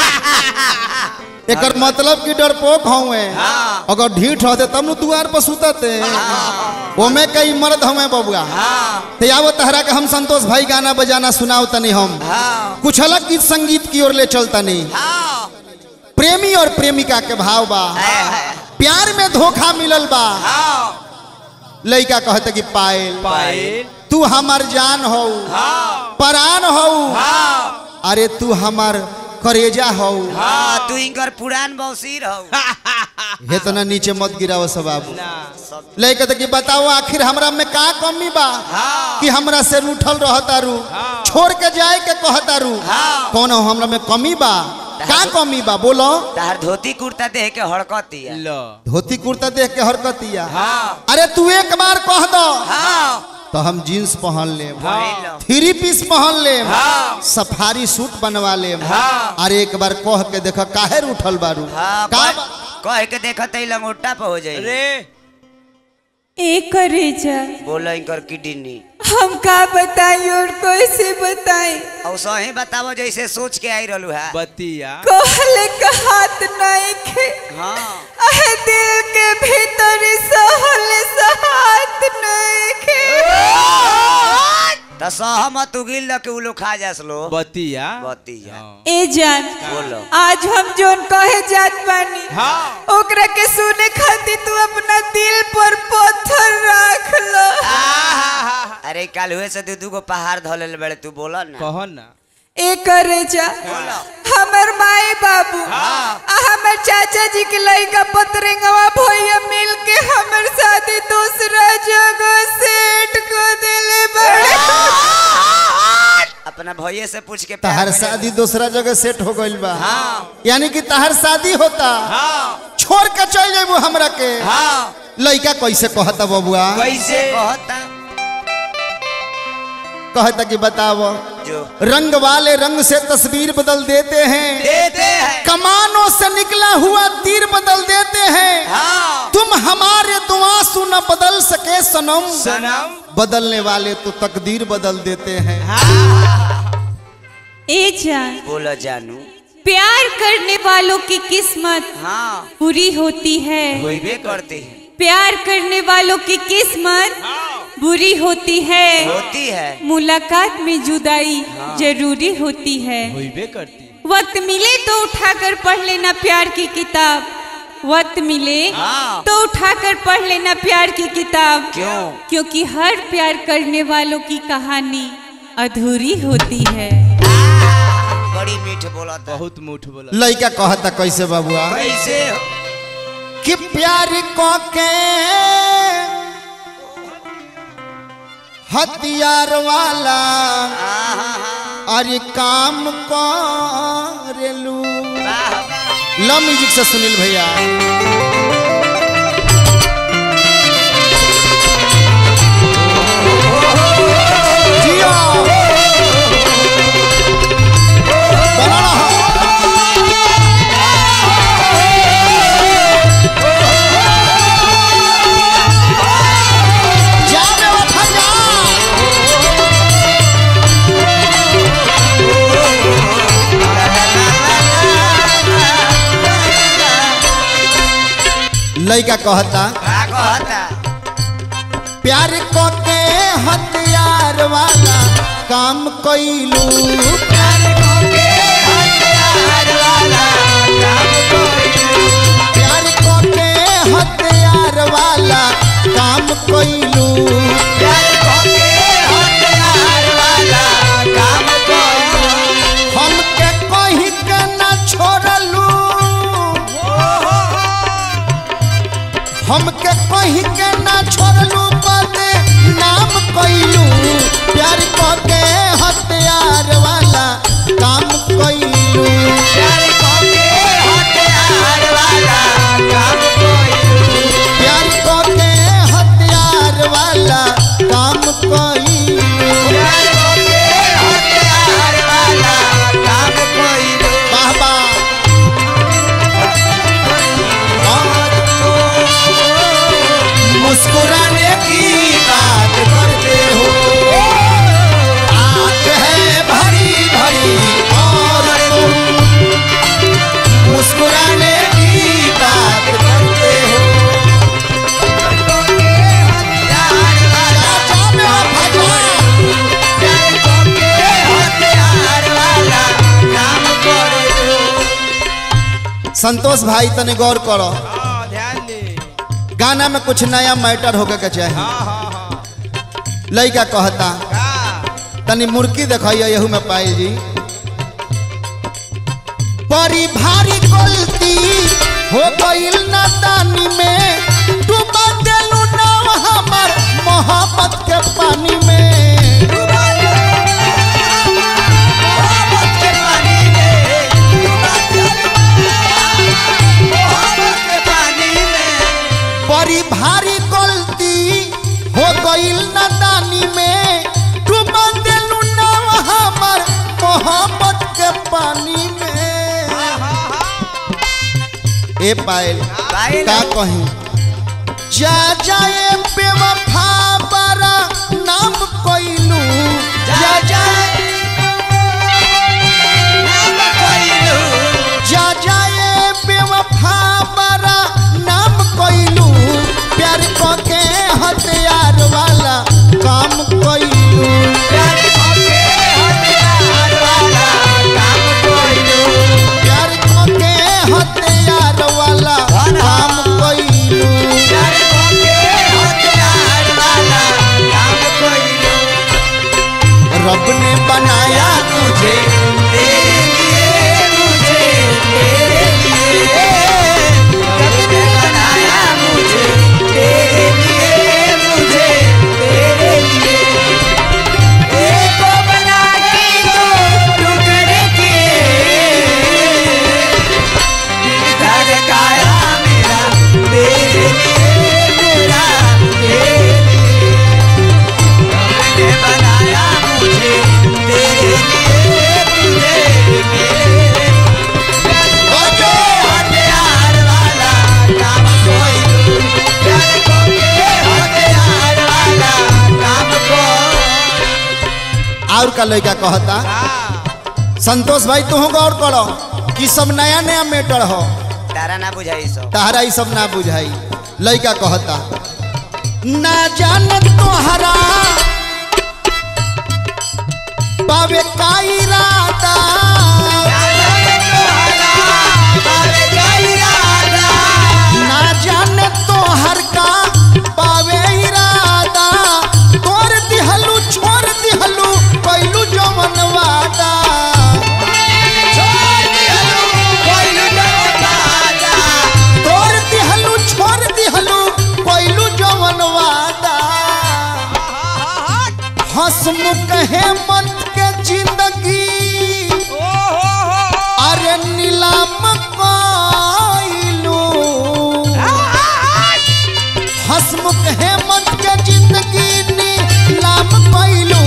एकर मतलब कि डरपोक हुए अगर ढीठ होते तब न दुआर पर सुतते ओमे कई मर्द हमें बबुआ ते आवो तहरा के हम संतोष भाई गाना बजाना सुनाओ तनी हम कुछ अलग गीत संगीत की ओर ले चलता नहीं प्रेमी और प्रेमिका के भाव बा प्यार में धोखा मिलल बा लइका कहते कि पायल तू हमार जान हो परान हो अरे तू हमार करेजा हो हाँ तू इनकर पुरान बौसीर हो हे तो ना नीचे मत गिराओ सब बाबू लेके तो कि बताओ आखिर हमरा में का कमी बा कि हमरा से रूठल रहतारू छोड़ के जाए के कहतारू कौन हो हमरा में कमी बा का कमी बा बोलो तार धोती कुर्ता देख के हड़कतिया धोती कुर्ता देख के हरकतिया अरे तू एक बार कह दो तो हम जीन्स पहन ले थ्री पीस पहन ले सफारी सूट बनवा ले अरे एक बार कह के देखो काहे उठल बारू का कह के देखो तई लंगोटा पे हो जाई अरे एक रेजा बोलो इनकर किडनी हम का बताई और कैसे बताई और सही बताओ जैसे सोच के आई रहलू है बतिया कहले का हाथ नहीं खे हाँ अहे दिल के भीतर सहले सहात नहीं खे तो सहमत उगिल ल के उ लोग खा जास लो बतिया बतिया ए जान बोलो आज हम जोन कहे जात बानी हाँ ओकरा के सुने खातिर तू अपना दिल पर पत्थर रख लो अरे कल हुए से दू दू गो पहाड़ धोले बड़े तू बोला ना कहो ना एक रेजा हमर माई बाबू आ हमर चाचा जी के लइका पतरेंगवा भैया मिल के हमर शादी दूसरा जगह सेट को देले बड़े अपना भैया से पूछ के तहर शादी दूसरा जगह सेट हो गइल बा यानी कि तहर शादी होता छोड़ के चल जेबू हमरा के लइका कैसे कहता बबुआ कैसे कहता कहता कि बताओ जो रंग वाले रंग से तस्वीर बदल देते हैं देते हैं कमानों से निकला हुआ तीर बदल देते हैं हाँ तुम हमारे दुआ न बदल सके सनम सनम बदलने वाले तो तकदीर बदल देते हैं ए जान बोलो जानू प्यार करने वालों की किस्मत हाँ बुरी होती है होइबे करते हैं प्यार करने वालों की किस्मत बुरी होती है होती है मुलाकात में जुदाई जरूरी होती है होइबे करती वक्त मिले तो उठाकर पढ़ लेना प्यार की किताब वक्त मिले हाँ। तो उठाकर पढ़ लेना प्यार की किताब क्यों क्योंकि हर प्यार करने वालों की कहानी अधूरी होती है बड़ी मीठ बोला था बहुत मूठ बोला लइका कहता कैसे बबुआ कैसे कि प्यार को के हथियार वाला अरे काम करेलू लो म्यूजिक से सुनील भैया जिया बना रहा लइका कहता कहता प्यार को के हथियार वाला काम कइलू प्यार को के हथियार वाला काम कइलू प्यार को के हथियार वाला काम कइलू प्यार को के हथियार वाला काम कइलू हमके कहीं के ना छोड़लू हमके कहीं के ना छोड़लू बदे नाम कइलू प्यार को के हथियार वाला काम कइलू प्यार को के हथियार वाला काम कइलू प्यार को के हथियार वाला काम कइलू प्यार को के हथियार वाला काम कइलू वाह वाह और तो मुस्कुराने की बात करते हो आंख है भरी भरी और तुम मुस्कुराने की बात करते हो हथियार वाला चाचा में हो भगवान प्यार को के हथियार वाला काम कइलू संतोष भाई तने गौर करो हाँ ध्यान दे गाना में कुछ नया मैटर होगा के चाहे लइका कहता तनी मुर्की देखिए यहू में पाई जी बड़ी भारी गलती हो गईल नादानी में डूबा देलू नाव हमर मोहब्बत के पानी में बड़ी भारी गलती हो गईल नादानी में डूबा देलू नाव हमर मोहब्बत के पानी में ए पायल का कहीं जा जाए बेवफा बरा नाम कोइलू जा जाए नाम कोइलू जा जाए बेवफा बरा नाम कोइलू प्यार को के हथियार वाला काम कोइलू प्यार को के हथियार वाला काम कोइलू प्यार को के हथियार वाला काम कोइलू प्यार को के हथियार वाला काम कोइलू रब ने बनाया तुझे तेरे लिए मुझे तेरे लिए रब ने बनाया मुझे तेरे लिए मुझे तेरे लिए एक बना के दो टुकड़े किए धड़काया मेरा तेरे लिए मेरा तेरे लिए रब ने बनाया मुझे तेरे लिए मुझे मेरे ओके हथियार वाला काम कोइलू प्यार को के हथियार वाला काम को और का लड़का कहता संतोष भाई तू गौर करो कि सब नया नया मैटर हो तारा ना बुझाई सब तारा ही सब ना बुझाई लड़का कहता ना जाने तोहरा बाबे का इरादा ना जाने तोहर का बाबे इरादा तोर दिहलू छोड़ दिहलू पहलू जवन वादा तोर दिहलू छोड़ दिहलू पहलू जवन वादा हंसमुख हेमंत के जिंदगी अरे नीलाम कोइलू हंसमुख हेमंत के जिंदगी नीलाम कोइलू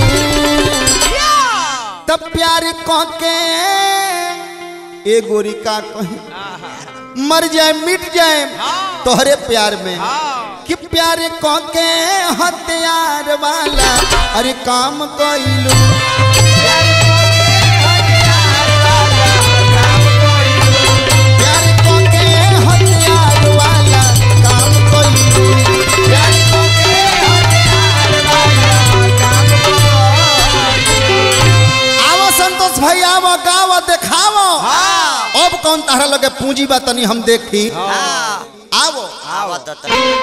तब प्यार को के ए गोरी का कहीं मर जाए मिट जाए तोहरे प्यार में कि प्यार को के हथियार वाला अरे काम कोइलू प्यार को के हथियार वाला काम कोइलू प्यार को के हथियार वाला काम कोइलू प्यार को के हथियार वाला काम कोइलू आवो संतोष भाई आवो गावो देखावो अब कौन तारा लगे पूंजी बा तनी हम देखी आवो आवो तो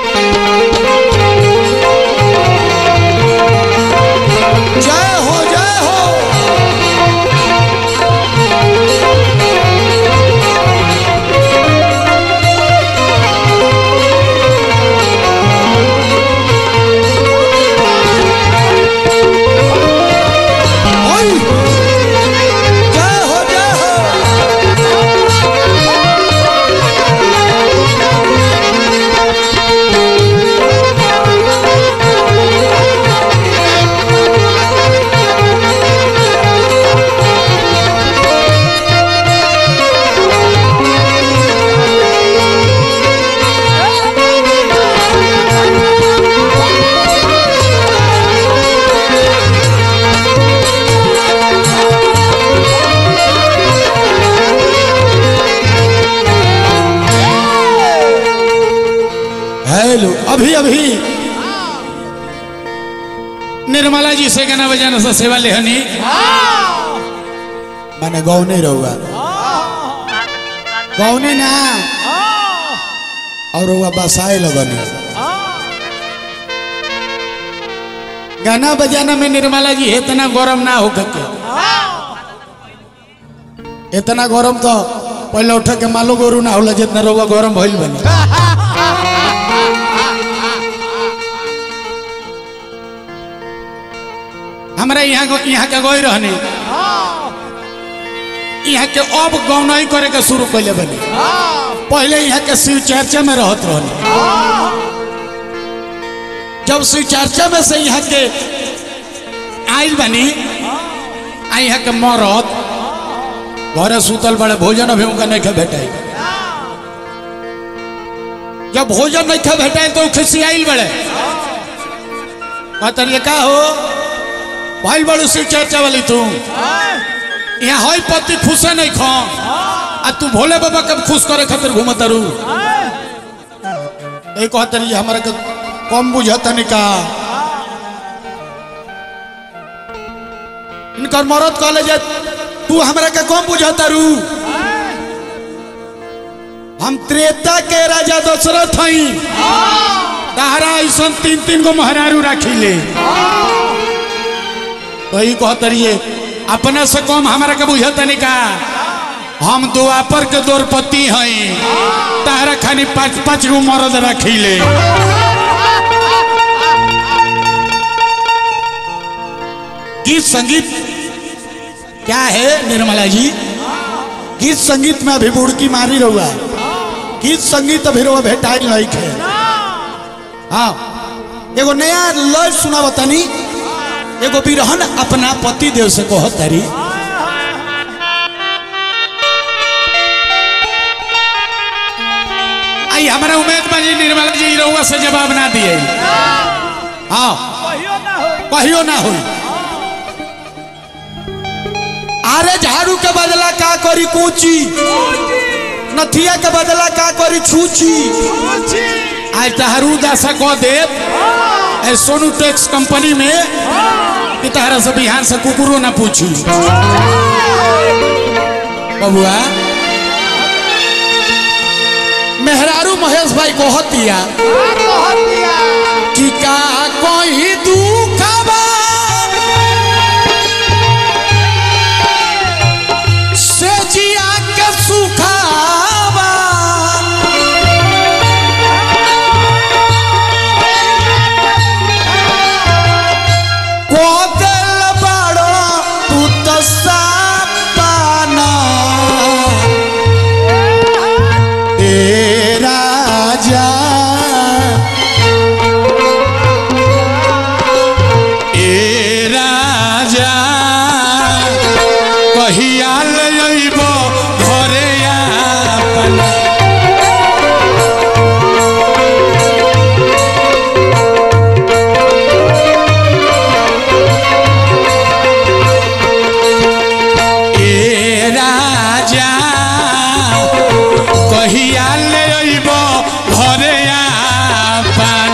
जय हो जय हो ओय जय हो जय हो हेलो अभी अभी निर्मला जी से गाना बजाना सा सेवा लेहनी माने गाँव नहीं रहूगा गाँव नहीं ना और रहुआ बसाए लगनी गाना बजाना में निर्मला जी इतना गरम ना हो के इतना गरम तो पहले उठ के मालो गोरू ना होला जितना रोगा गरम भइल बने हमारे यहाँ यहाँ के गई रहने यहाँ के अब गौनाई करे के शुरू कैले बने पहले यहाँ के शिव चर्चा में रहत रहने जब शिव चर्चा में से यहाँ के आयल बनी आ यहाँ के मरत घरे सुतल बड़े भोजन अभी उनका नहीं खा भेटाई जब भोजन नहीं खा भेटाई तो खिसी आयल बड़े कहते का हो भाई बड़ू शिव चर्चा वाली तू यहाँ हई पति खुशे नहीं खा आ तू भोले बाबा कब खुश करे खातिर घूमत रू ये कहते हमारा के कम बुझता नहीं का इनकर मरद कहले जे तू हमरा के कम बुझता रू हम त्रेता के राजा दशरथ हई तारा ऐसा तीन तीन गो महरारू राखिले तो ये कहते रहिए अपने से कम हमारा के बुझता नहीं का हम द्वापर के द्रौपदी हई तारा खानी पाँच पाँच गो मरद राखिले गीत संगीत क्या है निर्मला जी गीत संगीत में अभी बुड़की मारी रहुआ गीत संगीत अभी रहुआ भेटाई नहीं है हाँ एगो नया लय सुना बतानी एगो बिरहन अपना पति देव से कहतरी आई हमारा उम्मीद बाजी निर्मला जी रहुआ से जवाब ना दिए हाँ कहियो ना हो अरे झाड़ू के बदला का करी कूची नथिया के बदला का करी छूची आज तहरू दासा कह दे सोनू टैक्स कंपनी में कि तहरा से बिहान से कुकुरो ना पूछी बबुआ मेहरारू महेश भाई कहतिया कि का कोई दुख से जिया के सुखावा कोदल बड़ो तू तो सापाना ए राजा ए राजा कहिया लइबो घरे आपन ए राजा कहिया लइबो घरे आपन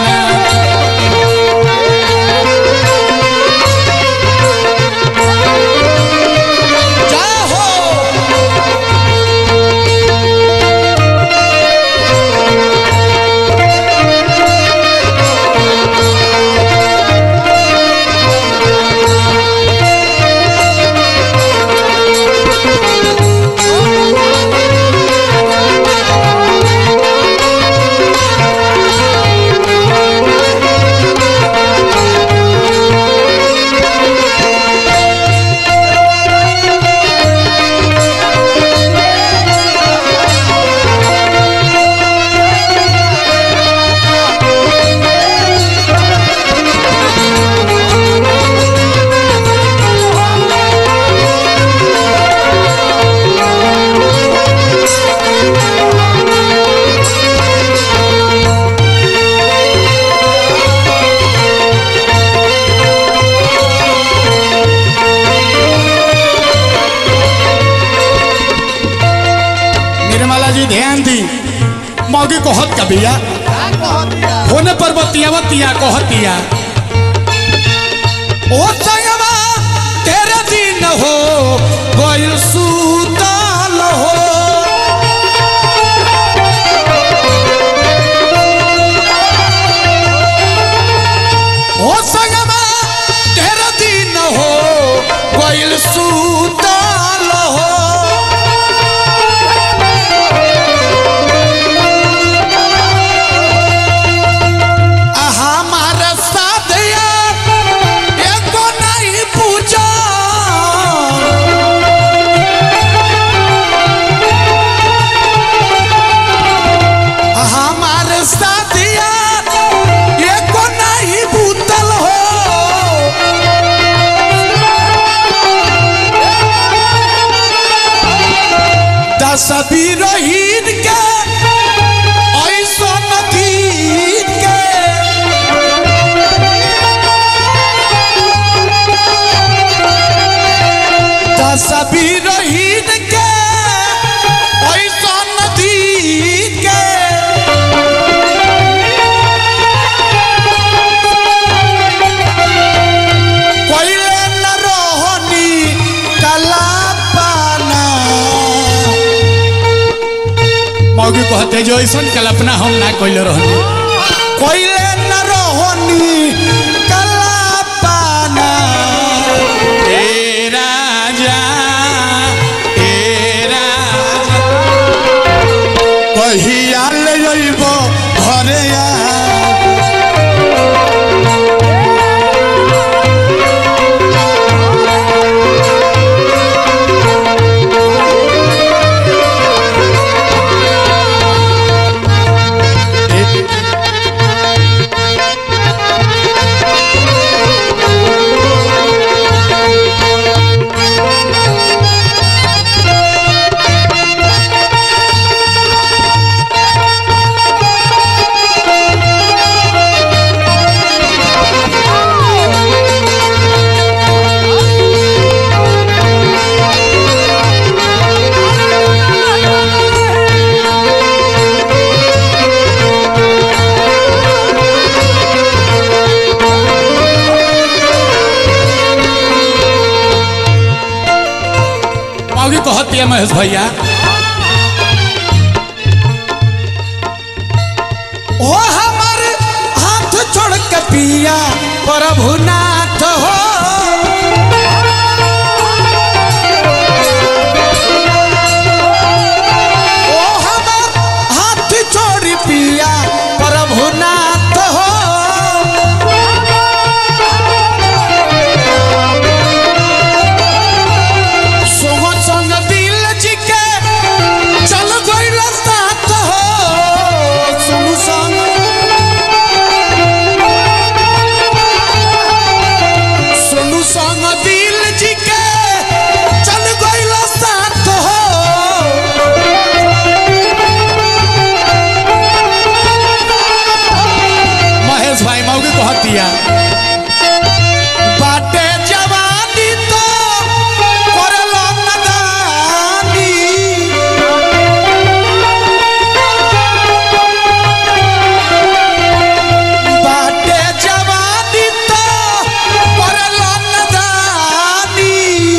निर्मला जी ध्यान दी मौगी कहत का भैया होने पर बतिया बतिया कहतिया ओ संगवा तेरे दिन हो गइल सुतल हो ओ संगवा तस्वीर हीन के ऐसा नदीन के तस्वीर हीन के ऐसा नदीन के कोयले न रोहनी कला पाना मौगी कहते जो ऐसा कल्पना हम ना कोयले रहनी कोयले न रोहनी कला पाना ए राजा ए राजा कहिया ले जइबो घरे आ कहती है महेश भैया ओ हमारे हाथ छोड़ के पिया प्रभुनाथ हो ओ हमारे हाथ छोड़ पिया प्रभुनाथ हो बाटे जवानी तो करलो नदानी बाटे जवानी तो करलो नदानी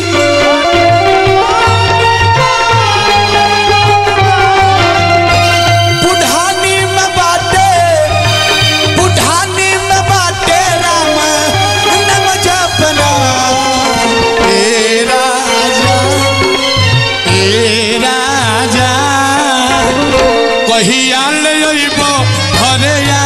बुढ़ानी में बाटे बुढ़ानी में बाटे कहिया ले अइबो घरे आ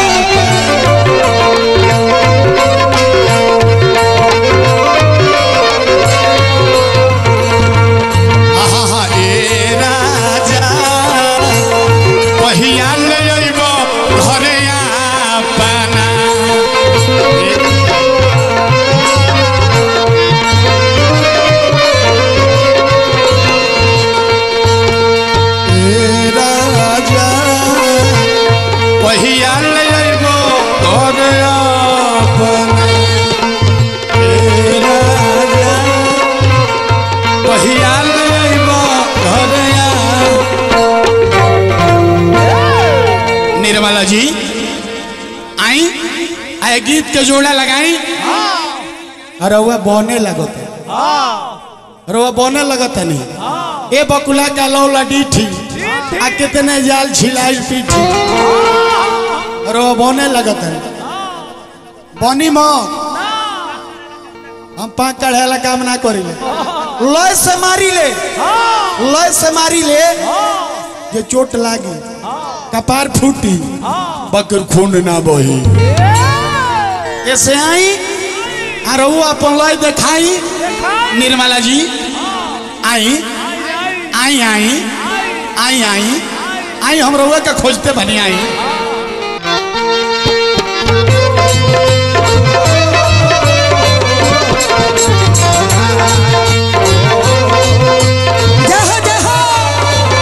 आहा हा ए राजा कहिया ले अइबो घरे आ पाना कहिया ले अइबो घरे अपना ए राजा कहिया ले अइबो घरे निर्मला जी आई आए गीत के जोड़ा लगाई अरे वह बोने लगत अरे वह बोने लगत नहीं ए बकुला का लौला डीठी आ कितने जाल छिलाई पीठी रो बोने लगत है बनी मत हम पाँच चढ़ेला काम ना करिले लय से मारी ले लय से मारी ले जे चोट लागी कपार फूटी बकर खून ना बही ऐसे आई और वो अपन लय दिखाई निर्मला जी आई आई आई आई आई आई हम रउआ के खोजते बनी आई जहाँ जहाँ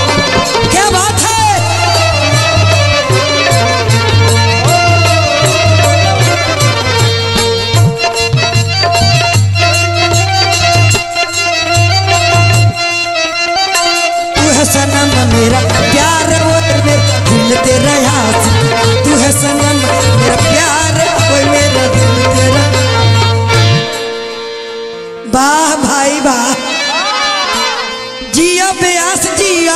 सनम मेरा प्यार वो मेरा दिल तेरा आशिक तू है सनम मेरा प्यार वो मेरा दिल तेरा। वाह भाई वाह जिया ब्यास जिया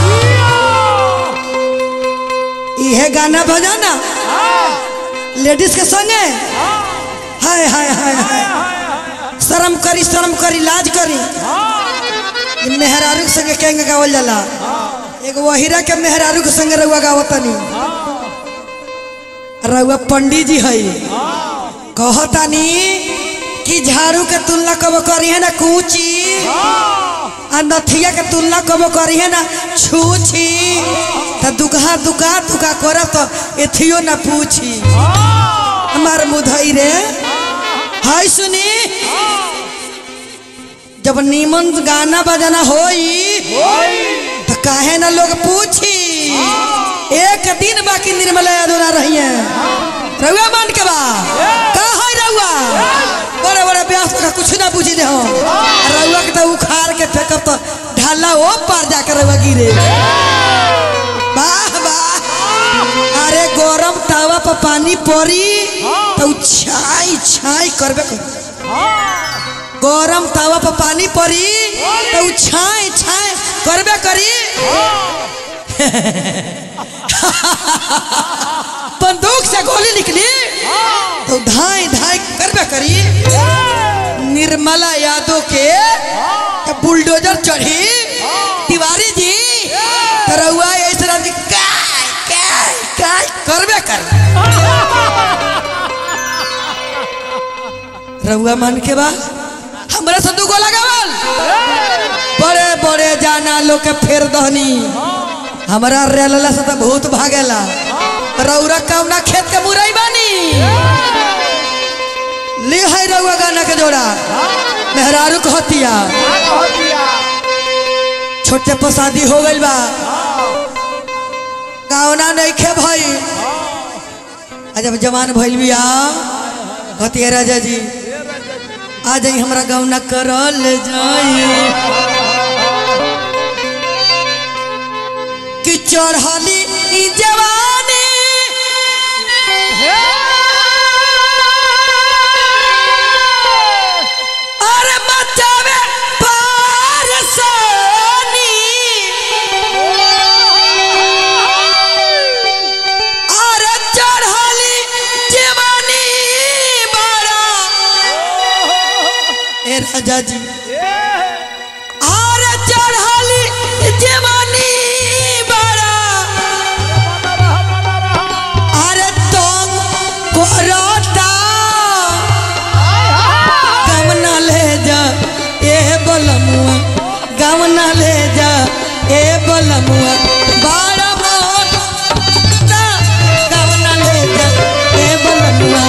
यह गाना बजाना लेडीज के संगे हाय हाय हाय हाय शर्म करी शर्म करी लाज करी मेहरारू के संगे केंगे गावल जाला एगो वहीरा के मेहरारू के संगे रउआ गावतनी रउआ पंडित जी है कहतानी कि झाड़ू के तुलना कब करी है ना कूची आ नथिया के तुलना कब करी है ना छूछी तो दुखा दुखा दुखा कर तो एथियो ना पूछी हमार मुधई रे हाय सुनी जब नीमन गाना बजाना होई तो काहे ना लोग पूछी एक दिन बाकी निर्मला अधूरा रही है रउआ मान के बा का है रउआ बड़े बड़े ब्यास का कुछ ना पूछी दे हो रउआ के तो उखाड़ के फेंकब तो ढाला ओ पार जाकर रउआ गिरे वाह वाह अरे गरम तावा पर पानी पड़ी तो छाई छाई करबे कर गरम तावा पर पानी पड़ी तो छाई छाई करबे करी बंदूक से गोली निकली तो धाई धाई करबे करी निर्मला यादव के बुलडोजर चढ़ी तिवारी जी रउआ ऐसे रात काय काय काय करबे कर रउआ मान के बा हमरा संदूक लगावल बड़े बड़े जाना लोग के फेर दहनी हमारा रेलला से तो भूत भागेला रउरा कौना खेत के मुरई बानी ले है रउआ गाना के जोड़ा मेहरारू कहतिया छोटे पर शादी हो गई बा कौना नहीं खे भाई जब जवान भइल बिया कहतिया राजा जी आ जाई हमरा गाँव न करल जाई कि चढ़ली ई जवानी अरे मचावे पारसानी अरे चढ़ली जवानी बड़ा ए राजा जी अरे चढ़ली जवानी बड़ा अरे तुम कोरता गमना ले जा ए बलमुआ गमना ले जा ए बलमुआ बड़ा मोर गमना ले जा ए बलमुआ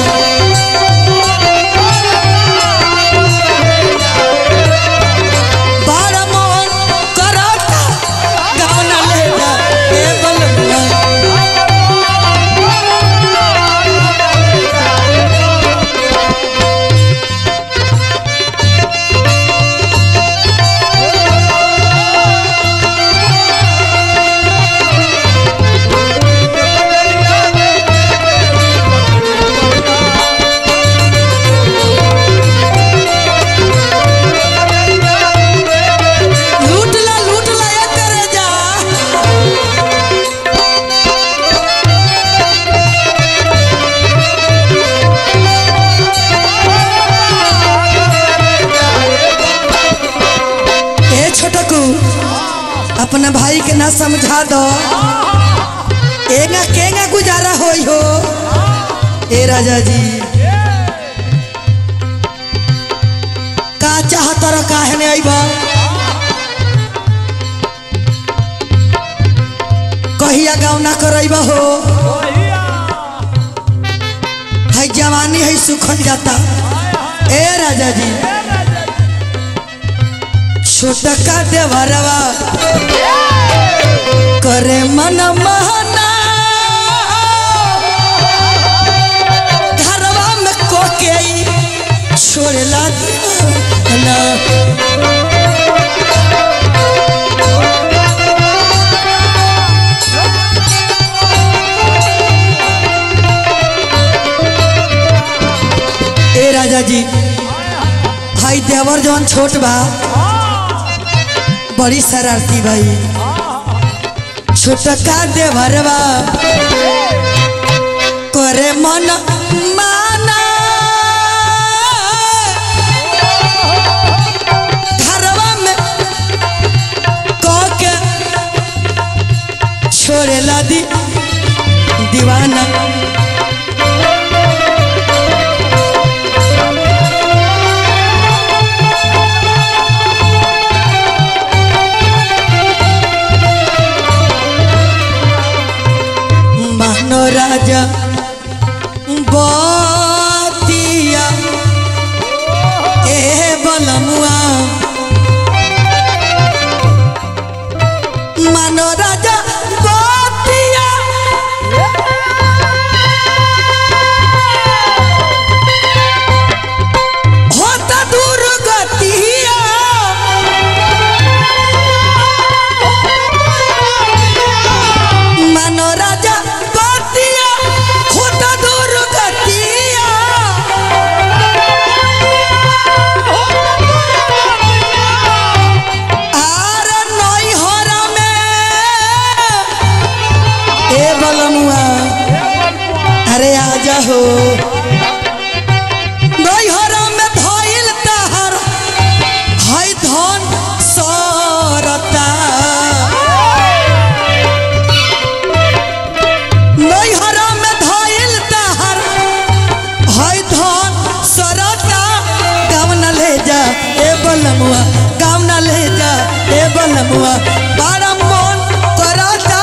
अपना भाई के ना समझा दो एंगा केंगा गुजारा होई हो ए राजा जी का चाहत र काहे ने आइबा कहिया गाँव ना करइबा हो है जवानी है सुखल जाता ए राजा जी छोटका देवरवा करे मन महना घरवा में कोके छोड़ला दीवाना जवन छोट बा बड़ी शरारती भाई छोटका देवरवा करे मन माना घरवा में कह के छोड़े ला दी दीवाना राजा बतिया ए बलमुआ मानो राजा बतिया होता दूर गतिया मानो राजा अरे आजा हो नैहरा में धइल तहर है धन सरता नैहरा में धइल तहर है धन सरता गाँव न ले जा ए बलमुआ गाँव न ले जा ए बलमुआ बड़ा मन करता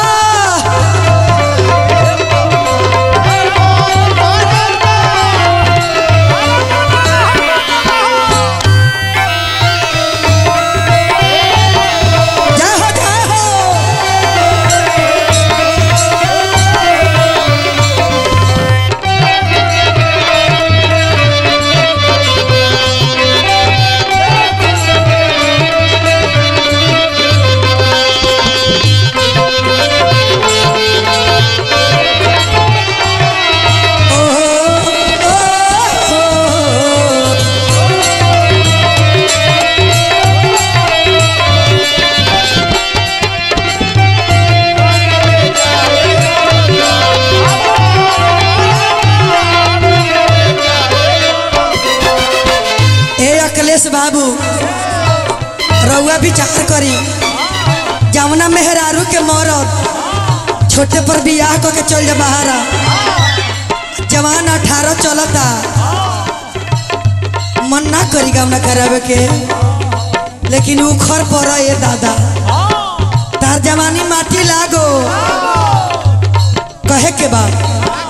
बाबू रउआ विचार करी जमुना मेहरारू के मरद छोटे पर बियाह क के चल जा बहारा जवान अठारह चलता मन ना करी गाँव ना करावे के लेकिन उखर पर ये दादा तार जवानी माटी लागो कहे के बाद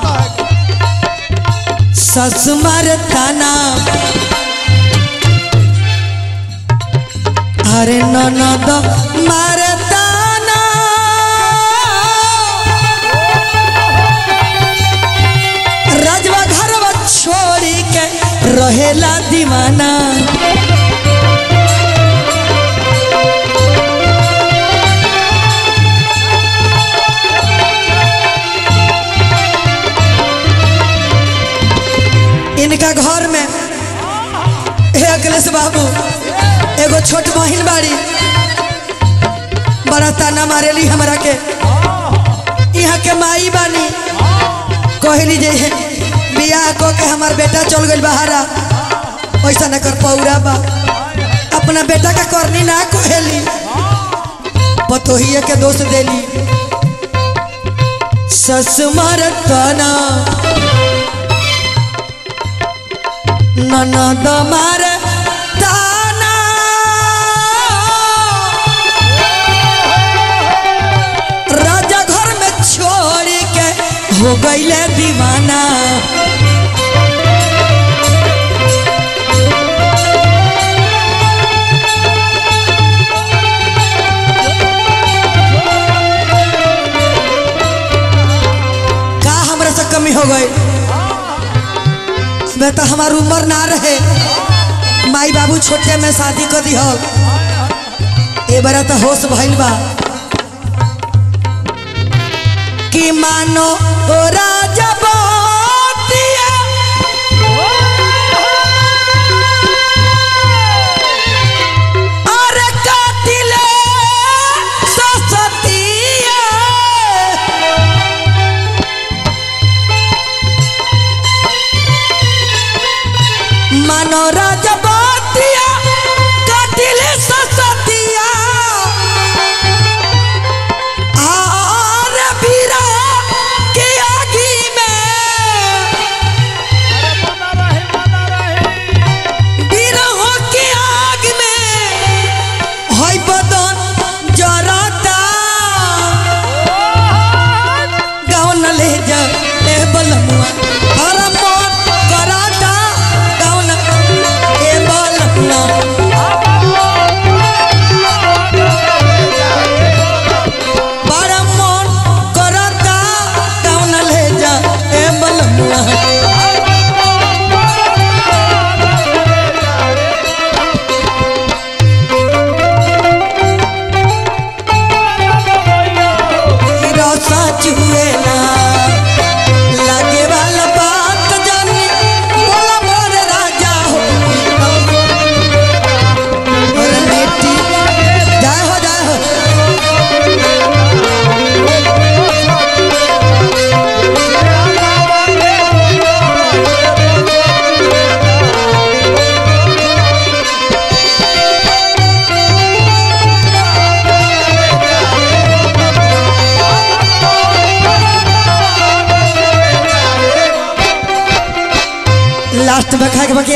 ससुमार ताना अरे ननद मारताना राजवा घरवा छोड़ी के रहेला दीवाना इनका घर में हे अखिलेश बाबू एगो छोट बहिन बाड़ी बड़ा ताना मारेली हमरा के यहाँ के माई बानी कहली जे बियाह को के हमार बेटा चल गइल बहारा ऐसा न कर पौरा बा अपना बेटा का करनी ना कहली पतोहिए के दोष देली ससुमार ताना ननद मार हो गईले दीवाना का हमरा से कमी हो गई मैं तो हमार उम्र ना रहे माई बाबू छोटे में शादी कर दी हो ए बरा तो होश भइल बा कि मानो राजा बतिया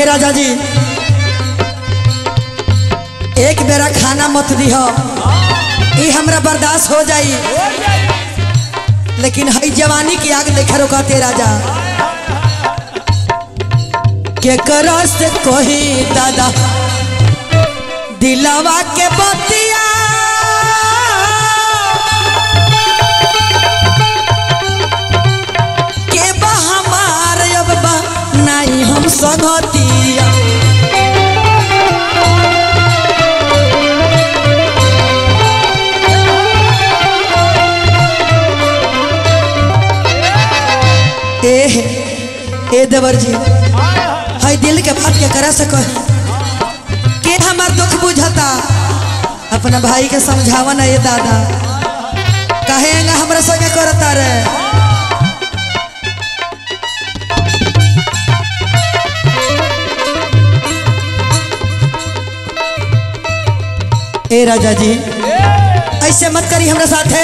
ए राजा जी एक बेरा खाना मत दिह, ये हमरा बर्दाश्त हो जाई, लेकिन हई जवानी की आग लेखा रोकते राजा। के करा से कोही दादा दिलवा के बतिया, के बा हमार अब बा नहीं हम संगतिया। ए ए देवर जी हाय दिल के बात के करा सको के हमार दुख बुझता, अपना भाई के समझावा ना ये दादा, कहे ना हमरा संगे करता रे। ए राजा जी ऐसे मत करी हमरा साथे।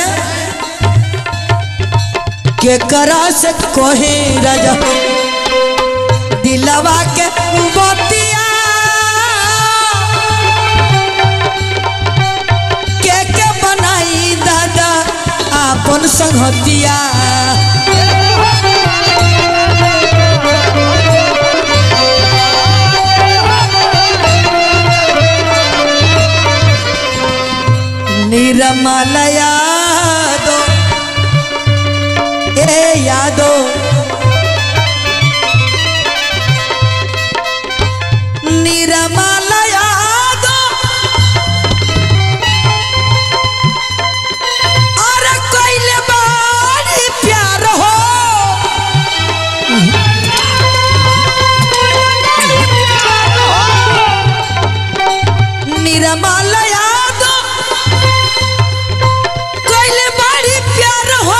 के करा से कोहे राजा दिलवा के बतिया, के के बनाई दादा आपन संगतिया। निरमलया दो ए यादो निरमलया दो, अरे कोइले बड़ी प्यार हो, निरमलया दो कोइले बड़ी प्यार हो।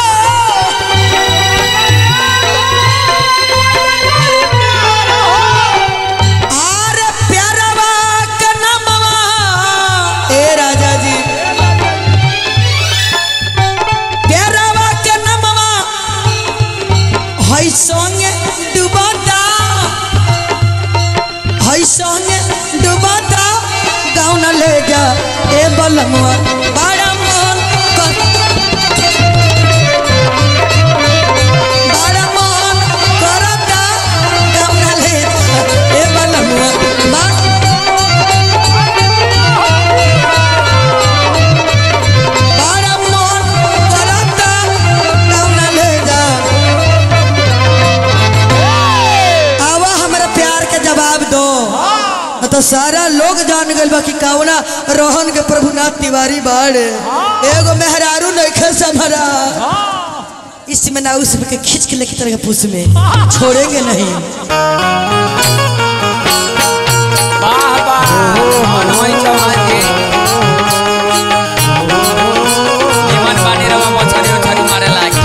संगे डुबाता हई संगे डुबाता गाँव न ले जा ए बलमुआ बड़ा मन कर, बड़ा मन करता गाँव न ले जा ए बलमुआ बड़ा मन करता गाँव न ले जा। जवाब दो तो सारा लोग जान गए बा कि कावना रोहन के प्रभुनाथ तिवारी बाड़े, एगो मेहरारू नहीं समरा, इसमें ना उसमें के खींच के लेके तरह पूछ में छोड़ेंगे नहीं। वाह वाह मनोई चौहान जी निमन बानी रवा मछरी मछरी मारे लागी।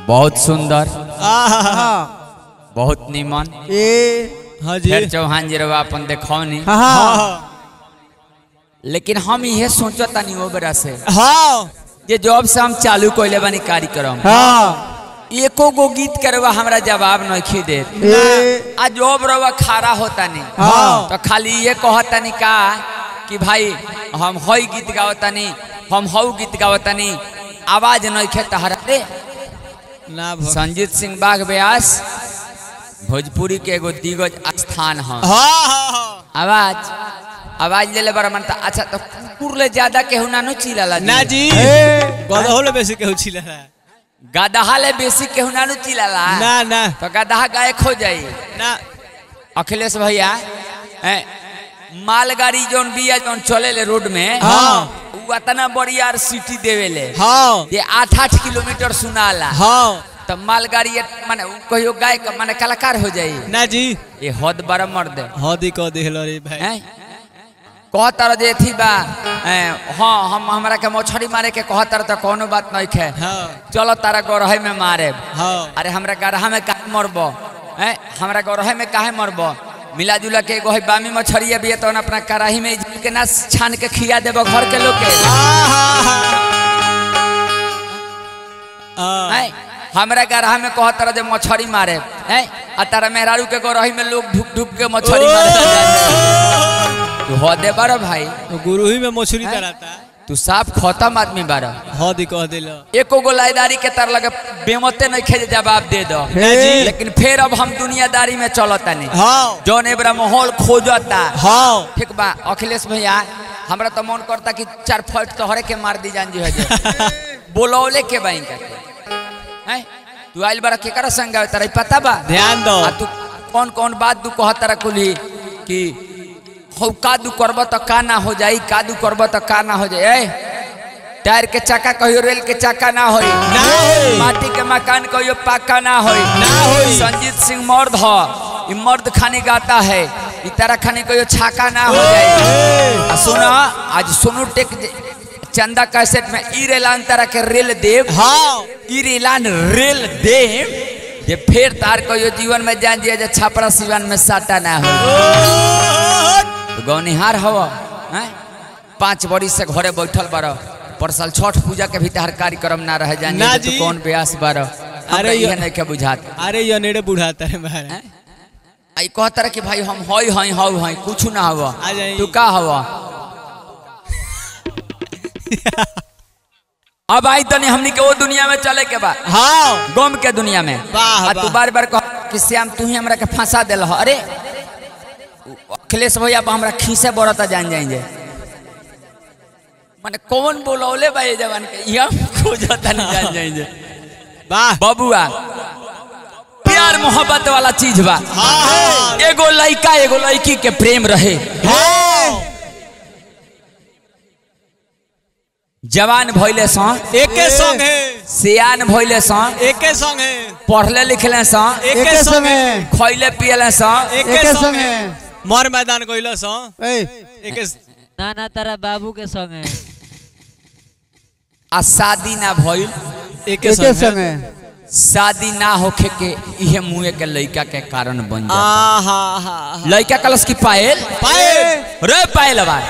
बहुत सुंदर आहा बहुत निमन ए हाँ जी फिर चौहान जी रवा अपन देखौनी हाँ लेकिन हम ये सोचता नहीं वो बेरा से हाँ ये जॉब से हम चालू कोइले बानी कार्यक्रम हाँ एको गो गीत करवा हमरा जवाब नहीं दे आ जॉब रवा खारा होता नहीं हाँ तो खाली ये कहता नहीं का कि भाई हम हई गीत गावता नहीं हम हऊ गीत गावता नहीं आवाज नहीं खे तहरा रे ना संजीत सिंह बाग व्यास भोजपुरी के एगो दिग्गज स्थान है हाँ हाँ आवाज आवाज ले ले बड़ा मनता अच्छा तो कुकुर ले ज्यादा केहू ना नो चिल्लाला ना जी गदहो ले बेसी केहू चिल्लाला गदहा ले बेसी केहू ना नो चिल्लाला ना ना तो गदहा गायक हो जाई ना अखिलेश भैया मालगाड़ी जोन बिया जोन चले ले रोड में हाँ उ इतना बढ़िया सिटी देवे ले हाँ ये आठ आठ किलोमीटर सुनाला हाँ तो मालगाड़ी माने कहियो गायक माने कलाकार हो जाई ना जी ये हद बड़ा मर्द हदी कह देहलो रे भाई कहतर जे थी बा हाँ हम हमरा के मछली मारे के कहतर तो कोनो बात नहीं खे हाँ चलो तारा गरहे में मारे हाँ अरे हमरा गरहा में काहे मरबो हैं हमरा गरहे में काहे मरबो मिला जुला के एगो बामी मछरिया भी तो अपना कढ़ाई में के ना छान के खिया देबो घर के लोग के हमरा गरहा में कहतर जे मछली मारे हैं आ तारा मेहरारू के गरही में लोग ढुक ढुक के मछली मारे तू हदे बारो भाई तो गुरु ही में मछली चलाता तू साफ खत्म आदमी बारो हदी कह देलो एको गो लाइदारी के तर लगे बेमते नहीं खे जवाब दे दो लेकिन फिर अब हम दुनियादारी में चलता नहीं हाँ जौन एबरा माहौल खोजता हाँ ठीक बा अखिलेश भैया हमरा तो मन करता कि चार फट तोहरे के मार दी जान जी है बोलौले के बाई का हैं तू आइल बड़ा केकरा संग गावे तारा पता बा ध्यान दो तू कौन कौन बात तू कहत कुली कि हो कादू करब तो का ना हो जाई कादू करब तो का ना हो जाए टायर के चक्का कहियो रेल के चक्का ना होई ना होई माटी के मकान कहियो पक्का ना होई ना होई संजीत सिंह मर्द ह ई मर्द खानी गाता है ई तरह खानी कहियो छाका ना हो जाए सुना आज सोनू टेक चंदा कैसेट में ई रेलान तरह के रेल देव हाँ ई रेलान रेल देव ये फिर तार कहियो जीवन में जान दिया छापरा सिवान में साटा ना हो गौनिहार हवा पांच बड़ी से घरे बैठल बारो पर साल छठ पूजा के भी तार कार्यक्रम ना रह जाने ना तो कौन ब्यास बारो अरे ये नहीं के बुझात अरे ये नेड़े बुढ़ाता है बाहर आई कहता कि भाई हम हई हई हऊ हई कुछ ना हवा तू का हवा अब आई तनी हमनी के वो दुनिया में चले के बा हाँ गम के दुनिया में वाह तू बार बार कह कि श्याम तू ही हमरा के फंसा देल अरे अखिलेश भैया हमरा खीसे बड़ता जान जाएंगे माने कौन बोलौले भाई जवान के ये खोजता नहीं जान जाएंगे वाह बबुआ प्यार मोहब्बत वाला चीज बा एगो लड़का एगो लड़की के प्रेम रहे जवान भइले सा एके संग है सियान भइले सा एके संग है पढ़ले लिखले सा एके संग है खइले पियले सा एके संग है मर मैदान गइलो सा एके ना ना तारा बाबू के संग है आ शादी ना भइल एके संग है शादी ना होखे के इहे मुए के लड़का के कारण बन जाता आहा हा लड़का कलश की पायल पायल रे पायल बा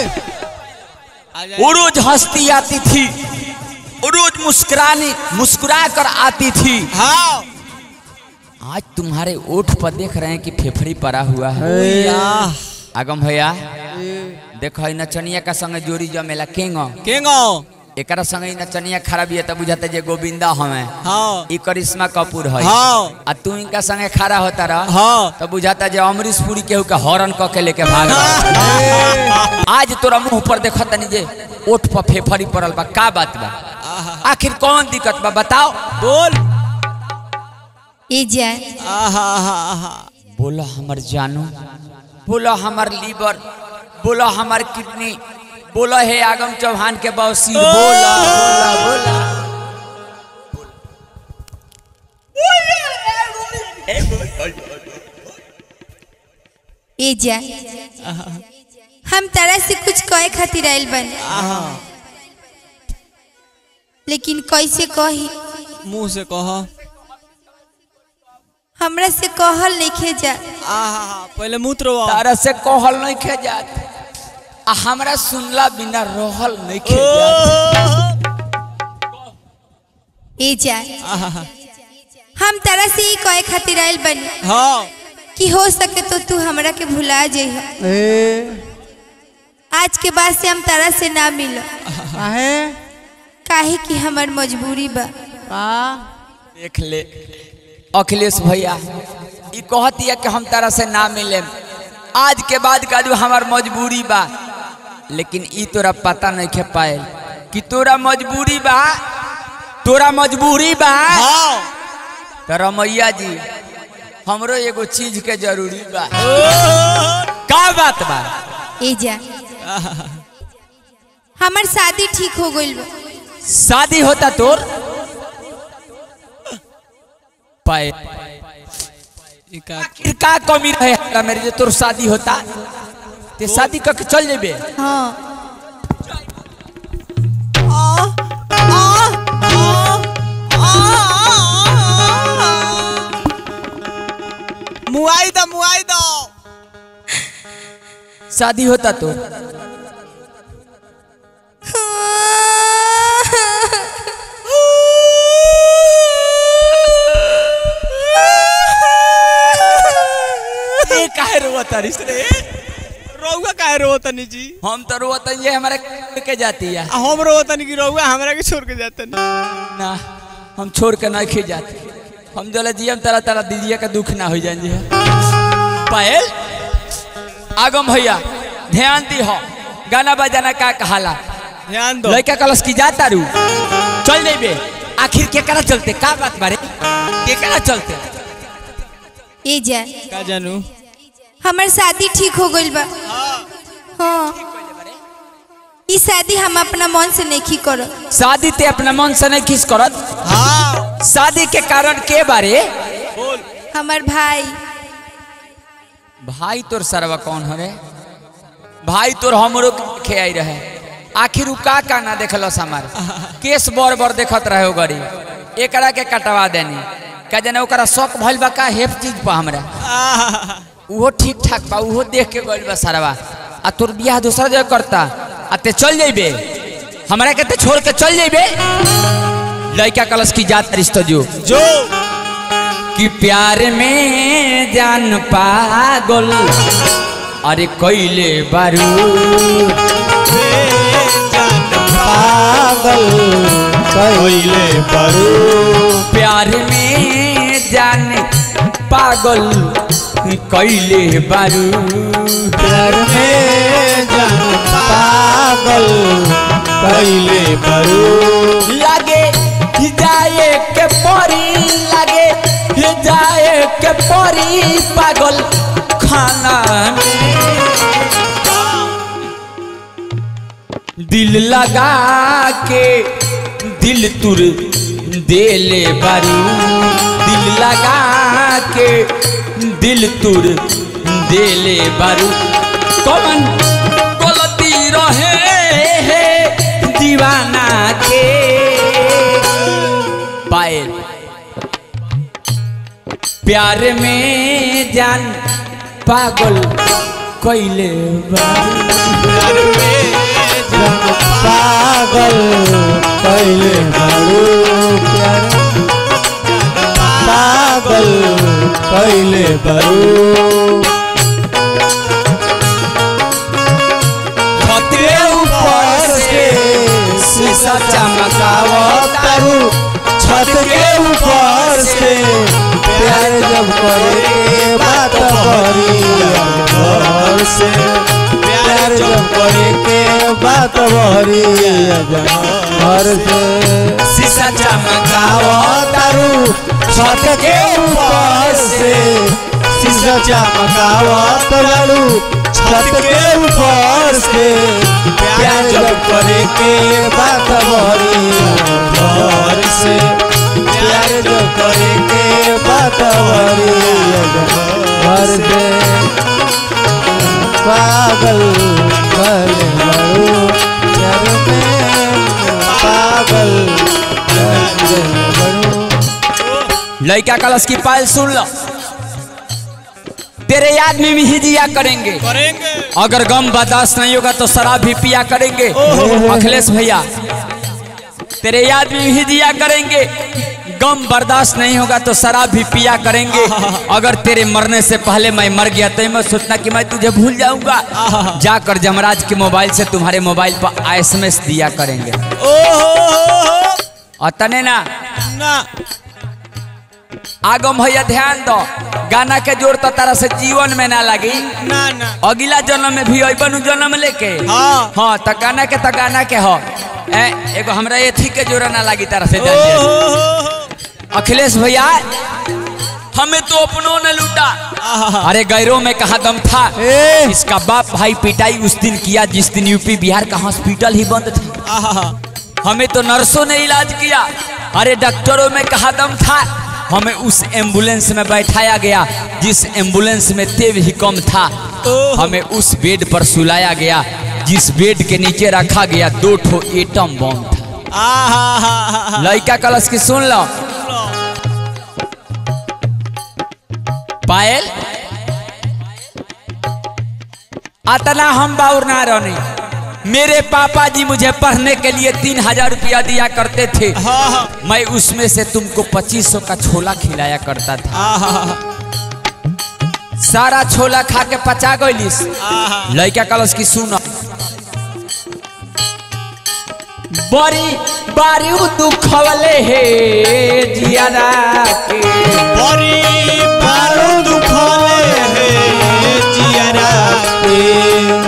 वो रोज हंसती आती थी वो रोज मुस्कुरानी मुस्कुरा कर आती थी हाँ आज तुम्हारे ओठ पर देख रहे हैं कि फेफड़ी पड़ा हुआ है आगम भैया देखो नचनिया का संग जोड़ी जमेला केंगो केंगो एकरा संग नचनिया खड़ा भी है तब बुझाते जे गोविंदा हमें हाँ ई करिश्मा कपूर है हाँ आ तू इनका संगे खड़ा होता रहा हाँ तब बुझाता जे अमरीश पुरी केहू के हरण क के लेके भाग आज तोरा मुंह पर देखत नहीं जे ओठ पर फेफड़ी पड़ल बा का बात बा आखिर कौन दिक्कत बा बताओ बोल ए जा आहा हा बोलो हमर जानू बोलो हमर लीवर बोलो हमर किडनी बोलो हे आगम चौहान के बौसीर बोला बोला बोला ए जा हम तारा से कुछ कहे खातिर आइल बन लेकिन कैसे कही मुंह से कह। हमरा से कहल लिखे जा। आहा पहले मूत्र तारा से कहल नहीं खे जात आ हमरा सुनला बिना रहल नहीं खे जात। ए जा हम तारा से ही कहे खातिर आइल बनी हाँ कि हो सके तो तू हमरा के भुला जाइह। आज के बाद से हम तारा से ना मिलो काहे काहे कि हमार मजबूरी बा। देख ले अखिलेश भैया ई कहती है कि हम तारा से ना मिले आज के बाद का जो हमार मजबूरी बा, लेकिन ई तोरा पता नहीं खे पाए कि तोरा मजबूरी बा तोरा मजबूरी बा। तो रमैया जी हमरो एगो चीज के जरूरी बा। का बात बा? ए जा हमार शादी ठीक हो गइल बा। शादी होता तोर पाए आखिर का कमी रहे हमरा मेरे जे तोर शादी होता ते शादी करके चल जेबे। हाँ मुआई दो मुआई दो। शादी होता तो ये काहे रोता रिस रे? रउआ काहे रोतनी जी? हम तो रोतन ये हमारे के जाती है। हम रोतनी की रउआ हमरा के छोड़ के जातनी ना हम छोड़ के नहीं खे जाते। हम जले जियम तरह तरह दीजिए का दुख ना हो जाए। पायल आगम भैया ध्यान दी हो गाना बजाना का कहाला ध्यान दो। लड़का कलश की जाता रू चल जेबे आखिर के करा चलते का बात बारे के करा चलते? ए जा का जानू हमार शादी ठीक हो गइल बा। हाँ ई शादी हम अपना मन से नहीं करो। शादी ते अपना मन से नहीं किस करत? हाँ शादी के कारण के बारे बोल। हमार भाई भाई तोर सरवा कौन हो रे? भाई तोर हमरो खे आई रहे आखिर उ का का ना देखलस हमार केस बर बर देखत रहे हो गरी एकरा के कटवा देनी का जने ओकरा शौक भइल बा का हेप चीज पा हमरा उहो ठीक ठाक बा उहो देख के गइल बा सरवा आ तोर बियाह दूसरा जगह करता आ ते चल जइबे हमरा के ते छोड़ के चल जइबे। लड़का कलश की जात रिश्ता जो जो कि प्यार में जान पागल अरे कोइले बारू पागल कोइले बारू प्यार में जान पागल कोइले बारू प्यार में जान पागल कोइले बारू लागे जाए के परी लागे जाए के परी पागल खाना में दिल लगा के दिल तुर देले बारू दिल लगा के दिल तुर देले बारू कौन गलती रहे है दीवाना के पायल प्यार में जान पागल कोइले प्यार में जान पागल कोइले बारू प्यार पागल कोइले बारू खतरे ऊपर से शीशा चमकावतारू छत के ऊपर से प्यार जब करे बात करी घर से प्यार जब करे के बात भरी घर से शीशा चमकावतारू छत के ऊपर से शीशा चमकावतारू छत के ऊपर से प्यार जब करे के बात भरी घर से प्यार जब करे के बात भरी घर से पागल कर बड़ू प्यार में पागल कर बड़ू लड़का कलश की पायल सुन लो, तेरे याद में भी जिया करेंगे करेंगे अगर गम बर्दाश्त नहीं होगा तो शराब भी पिया करेंगे। अखिलेश भैया तेरे याद में भी जिया करेंगे, गम बर्दाश्त नहीं होगा तो शराब भी पिया करेंगे। अगर तेरे मरने से पहले मैं मर गया तो मैं सोचना कि मैं तुझे भूल जाऊंगा, जाकर जमराज के मोबाइल से तुम्हारे मोबाइल पर एसएमएस दिया करेंगे। अतने ना ना आगम भैया ध्यान दो, गाना के जोर तो तारा से जीवन में ना लगी, ना ना अगला जन्म में भी अबनु जन्म लेके हाँ हाँ तो गाना के तो गाना के हो ए, एगो हमरा एथी के जोरा ना लगी तारा से। अखिलेश भैया हमें तो अपनों ने लूटा, अरे गैरों में कहा दम था, इसका बाप भाई पिटाई उस दिन किया जिस दिन यूपी बिहार का हॉस्पिटल ही बंद था। हमें तो नर्सों ने इलाज किया, अरे डॉक्टरों में कहा दम था, हमें उस एम्बुलेंस में बैठाया गया जिस एम्बुलेंस में तेज ही कम था। हमें उस बेड पर सुलाया गया जिस बेड के नीचे रखा गया दो ठो एटम बम था। लड़का कलश की सुन लो, पायल अतना हम बाउर ना रहने, मेरे पापा जी मुझे पढ़ने के लिए तीन हजार रुपया दिया करते थे, मैं उसमें से तुमको पच्चीस सौ का छोला खिलाया करता था। सारा छोला खा के पचा गईलिस। लड़का कलश की सुनो, बड़ी बारी दुखवले हे जियारा के, बड़ी बारू दुखले हे जियारा के,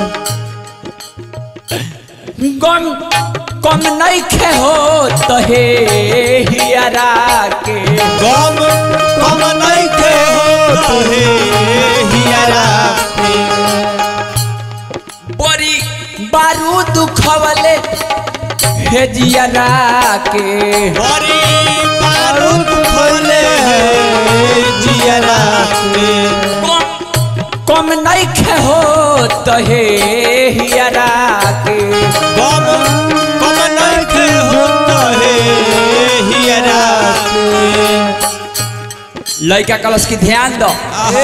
गम कम नहीं खे हो तो हे हियारा के, गम कम नहीं के हो तो हे हियारा के, बड़ी बारूद खवले हे जियारा के, बड़ी बारू दुखले हे जियारा के, कम नहीं खे हो तो हे हियारा के, गम कम नहीं के हो तो हे हियारा के। लड़का कलश की ध्यान दो,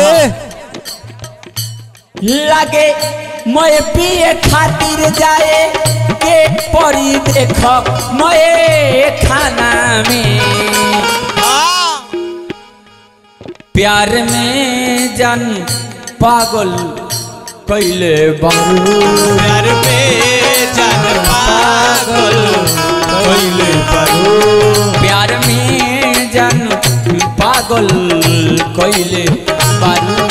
लगे मैं पिए खातिर जाए के परी देख मैं खाना में, प्यार में जान पागल कैले बारू, प्यार में जान पागल कैले बारू, प्यार में जान पागल कैले बारू,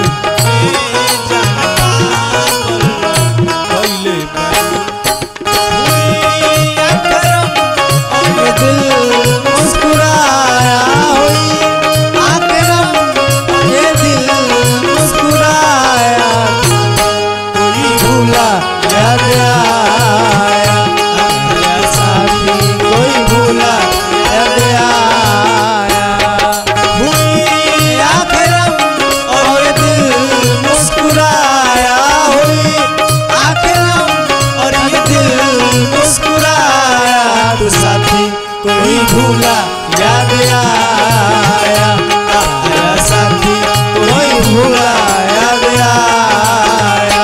कोई भूला याद आया, आया साथी कोई भूला याद आया।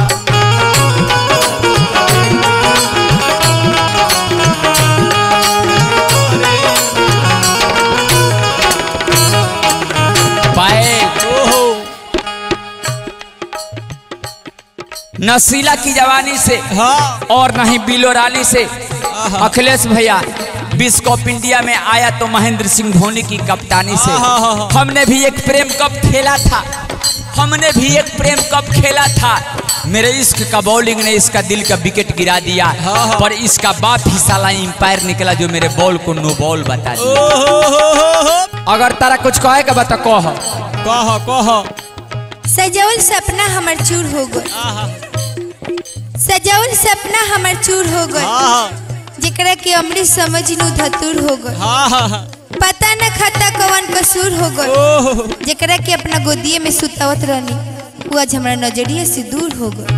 नशीला की जवानी से हाँ और नहीं बिलो रानी से। अखिलेश भैया विश्व कप इंडिया में आया तो महेंद्र सिंह धोनी की कप्तानी से हमने भी एक प्रेम कप खेला था, हमने भी एक प्रेम कप खेला था। मेरे इश्क का बॉलिंग ने इसका दिल का विकेट गिरा दिया, पर इसका बाप ही साला इंपायर निकला जो मेरे बॉल को नो बॉल बता दिया। अगर तारा कुछ कहे का बता कह कह कह। सजाउल सपना हमर चूर हो गए, सजाउल सपना हमर चूर हो गए, जेकरा के अमृत समझ नु धतूर हो गए। पता न खाता कवन कसूर हो गए, जेकरा के अपना गोदिए में सुतावत रहनी वो आज हमारा नजरिए से दूर हो गए।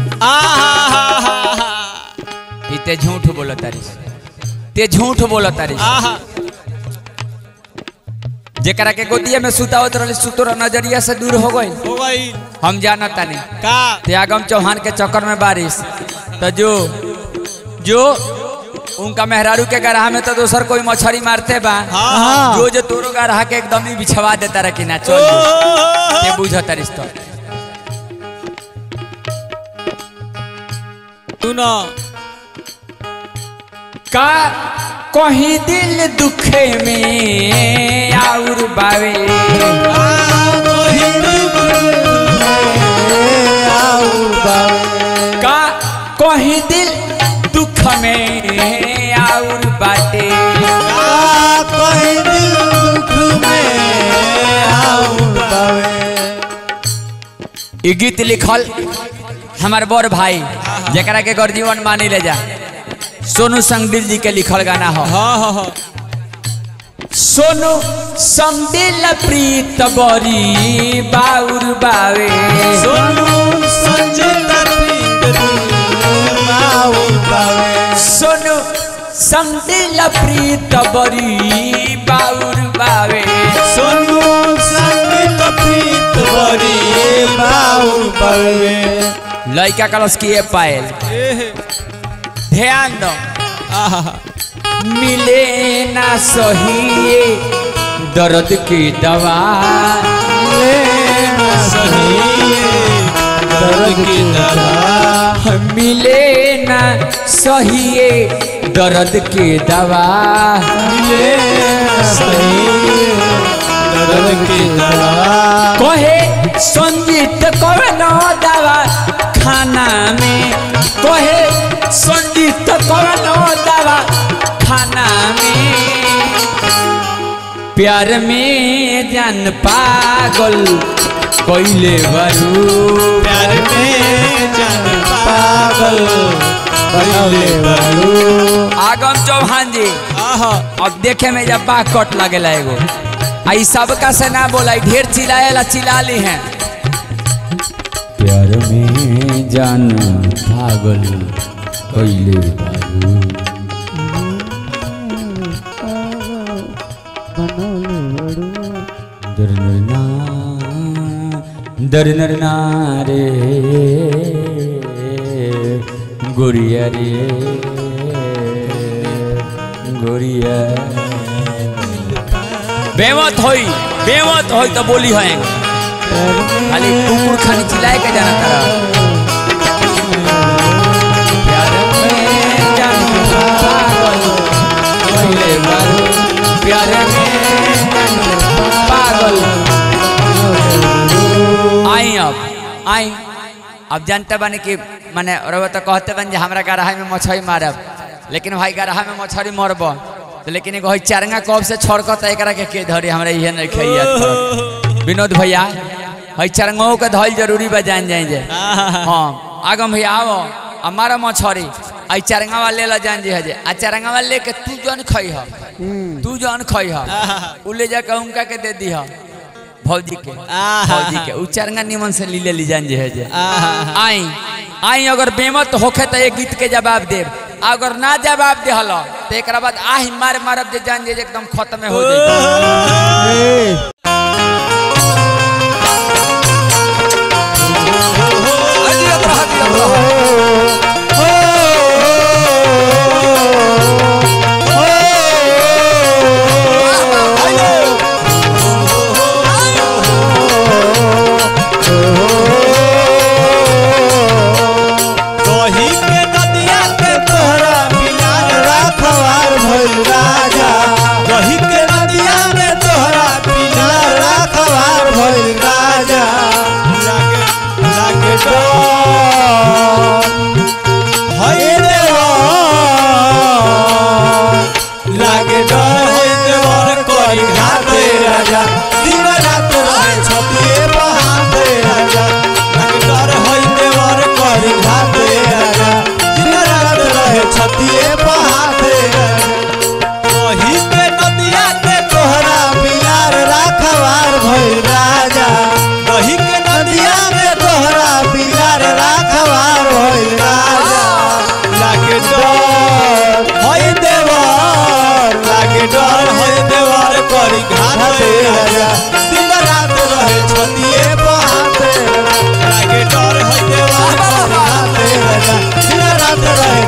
ते झूठ बोलो तारी, ते झूठ बोलो तारी। जेकरा के गोदिया में सुतावत रहले सुतोरा नजरिया से दूर हो गई हो गई हम जानता नहीं का त्यागम चौहान के चक्कर में बारिश तो जो जो उनका मेहरारू के गराह में तो दोसर कोई मछली मारते बा हाँ। जो जो तोरो गराह के एकदम ही बिछवा देता रहा कि ना चल ये बुझता रिश्ता तू ना का कहीं दिल दुखे में आउर बावे का कहीं दिल दुख में आउर बाटे कहीं दिल दुख में आउर बावे। ई गीत लिखल हमार बड़ भाई जकरा के गर्जीवन मानी ले जा सोनू संगदिल जी के लिखल गाना हो हाँ हाँ हाँ सोनू संगदिल प्रीत बरी बाउर बावे सोनू संगदिल प्रीत बाउर बावे सोनू संगदिल प्रीत बरी बाउर बावे सोनू संगदिल प्रीत बरी बाउर बावे। लड़का कलश किए पायल ध्यान दो मिले ना सही दर्द की दवा मिले ना सही दर्द की दवा मिले ना सही दर्द की दवा मिले ना सही दर्द की दवा कहे संगीत कवनो दवा खाना में कहे संगीत कवनो दवा खाना में प्यार में जान पागल कोइले बरू प्यार में जान पागल कोइले बरू। आगम चौहान जी अब देखे में जब बाघ कट लगेला एगो आई सबका से ना बोला ढेर चिल्लाएला चिल्ला ली हैं प्यार में जान पागल कोइले बारू दरनरना दरनरना रे गोरिया रे गोरिया बेमत होई बेमत होई तो बोली है खाली कुकुर खानी चिल्लाए के जाना तारा प्यार में जान पागल कोइले बारू प्यार में जान पागल आई अब आई अब जानते बने कि माने और तो कहते बन हमारा गराहा में मछली मारब लेकिन भाई गराहा में मछली मरब तो लेकिन एगो चारंगा कब से छड़कत एक के, के धरी हमरा इहे नहीं खैया विनोद भैया हई चारंगो के धइल जरूरी बा जान जाए जे हां आगम भैया आओ हमारा मछरी आई चारंगा वाले ला जान जे हजे आ चारंगा वाले के तू जन खई ह तू जन खई ह उ ले जा के उनका के दे दी ह भौजी के भौजी के उ चारंगा निमन से लीले ली जान जे हजे आई आई अगर बेमत होखे तो एक गीत के जवाब देब अगर ना जवाब दे हलो तो एक बाद आही मार मारब जे जान जे एकदम खत्म हो जाए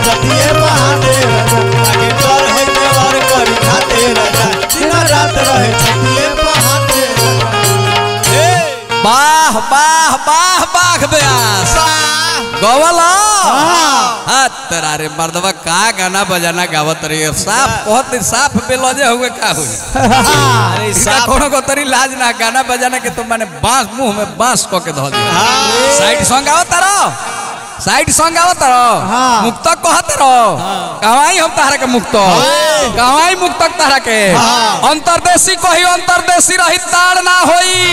छतिए बहाते राजा आगे डर है देवर करी खाते राजा दिन रात रहे छतिए बहाते वाह वाह वाह वाह ब्यास गोवाला हाँ तेरा रे मर्दवा का गाना बजाना गावत रही साफ बहुत साफ बेलौजे हुए का हुई अरे साफ कोनो को तरी लाज ना गाना बजाना के तुम मैंने बांस मुंह में बांस को के धो दिया साइड सॉन्ग गाओ तारो साइड सॉन्ग गाओ तारो मुक्तक कहत रहो कहवाई हम तारा के मुक्तक कहवाई मुक्तक तारा के अंतरदेशी कही अंतरदेशी रही तार ना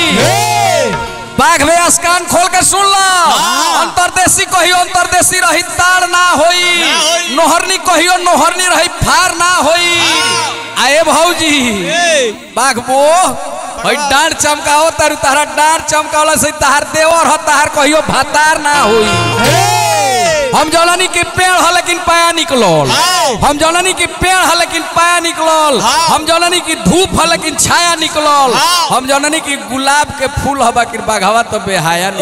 होई बाघ व्यास कान खोल के सुन लो अंतरदेशी कहियो अंतरदेशी रही तार ना होई नोहरनी कहियो नोहरनी रही फार ना होई आए भौजी बाघ बो भाई डांड चमकाओ तारू तारा डांड चमकावला से तार देवर हो तार कहियो भातार ना होई हम जननी के पेड़ है लेकिन पाया निकलल हम जननी के पेड़ है लेकिन पाया निकलल हम जननी की धूप है लेकिन छाया निकलल हम जननी की गुलाब के फूल है बाकी बाघवा तो बेहाया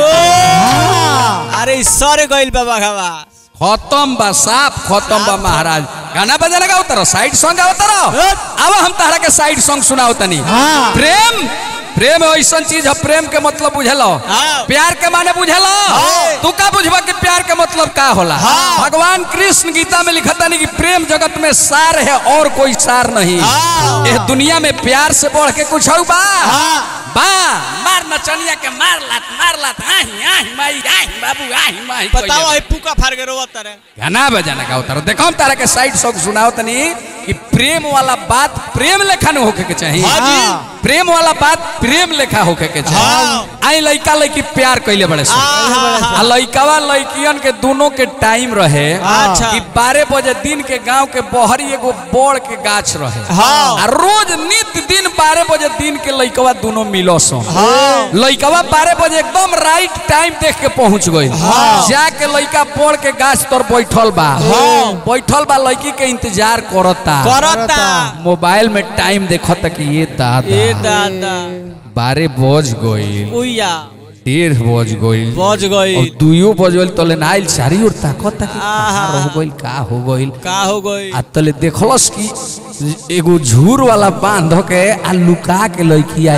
निकलल अरे सर गइल बा बाघवा खत्म बा साफ खत्म बा महाराज गाना बजाना गाओ तारो साइड सॉन्ग गाओ तारो अब हम तारा के साइड सॉन्ग सुनाओ तनी प्रेम प्रेम ऐसा चीज है प्रेम के मतलब बुझलो प्यार के माने बुझलो तू का बुझबा कि प्यार के मतलब का होला भगवान कृष्ण गीता में लिखता नहीं कि प्रेम जगत में सार है और कोई सार नहीं इस दुनिया में प्यार से बढ़ के कुछ हो बा बा मार नचनिया के मार लात मार लात आही आही माई आही बाबू आही माई बताओ ए पुका फाड़ के रोवत रे गाना बजाना गाओ तारो देखो हम तारा के साइड सॉन्ग सुनाओ तनी कि प्रेम वाला बात प्रेम लेखा न होके के चाहिए प्रेम वाला बात प्रेम लेखा होके के चाहिए आई लइका लइकी प्यार कइले बड़े से आ लइकावा लइकियन के दोनों के टाइम रहे कि बारह बजे दिन के गांव के बहरी एगो बड़ के गाछ रहे आ रोज नित दिन बारह बजे दिन के लइकवा दोनों मिलो सो लइकवा बारह बजे एकदम राइट टाइम देख के पहुंच गई जाके लइका बड़ के गाछ तर बैठल बा बैठल बा लइकी के इंतजार करता करता मोबाइल में टाइम देखता कि ये दादा ए दादा बारह बज गई उया डेढ़ बज गई बज गई और दुइयो बज गई तले नाइल चारी और ताकत कि हो गइल का हो गइल का हो गइल आ तले देखलस कि एगो झूर वाला बांध के आ लुका के लइकिया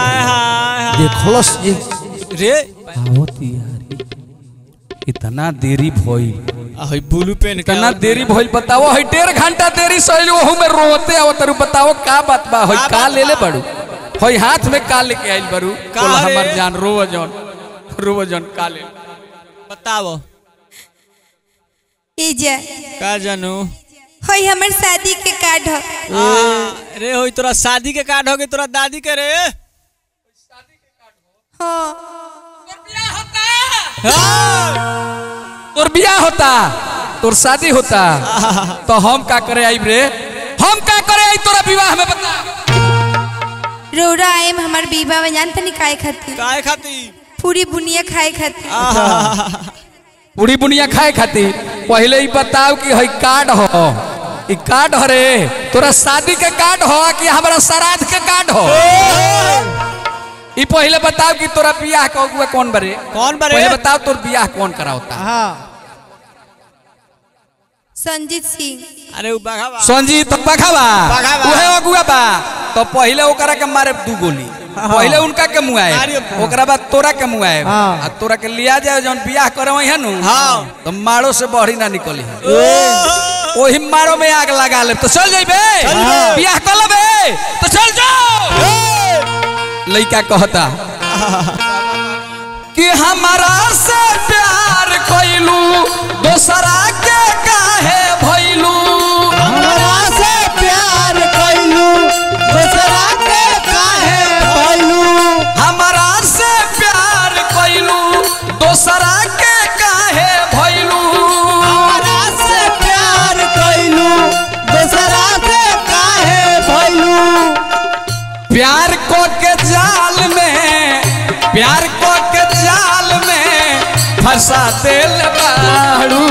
आवत देखलस ये रे आवत यार इतना देरी भइल हई ब्लू पेन का इतना देरी भइल बताओ हई डेढ़ घंटा देरी सइल ओहू में रोते आवत रु बताओ का बात बा हई का ले ले बड़ू हई हाथ में का लेके आइल बड़ू बोल हमर जान रोव जन रोव जन का ले बताओ ए जा का जानू हई हमर शादी के कार्ड ह रे होई तोरा शादी के कार्ड हो गई तोरा दादी के रे शादी के कार्ड हो हां तोर बियाह होता तोर बियाह होता तोर शादी होता तो हम का करे आइब रे हम का करे आई तोरा विवाह में बता रोरा आएम हमर विवाह में जानत नहीं काहे खातिर काहे खातिर पूरी बुनिया खाए खातिर पूरी बुनिया खाए खातिर पहले ही बताओ कि हई कार्ड हो ई कार्ड हो रे तोरा शादी के कार्ड हो कि हमारा श्राद्ध के कार्ड हो ई पहले बताओ कि तोरा बियाह का अगुआ कौन बरे कौन बरे पहले बताओ तोर बियाह कौन करावता हां संजीत सिंह अरे उ बाघावा संजीत बाघावा उहे अगुआ बा तो पहले ओकरा के मारे दू गोली पहले उनका के मुआए ओकरा बाद तोरा के मुआए आ तोरा के लिया जाए जौन बियाह करे वही नु तो मारो से बढ़ी ना निकली ओही मारो में आग लगा ले तो चल जाइबे बियाह कर लेबे तो चल जाओ लइका कहता कि हमारा से प्यार कइलू दोसरा के काहे भइलू हमरा से प्यार कइलू दोसरा के काहे भइलू हमारा से प्यार कइलू दोसरा के काहे भइलू हमरा से प्यार कइलू दोसरा के काहे भइलू प्यार को के जाल में प्यार को के जाल में फंसा देल बाड़ू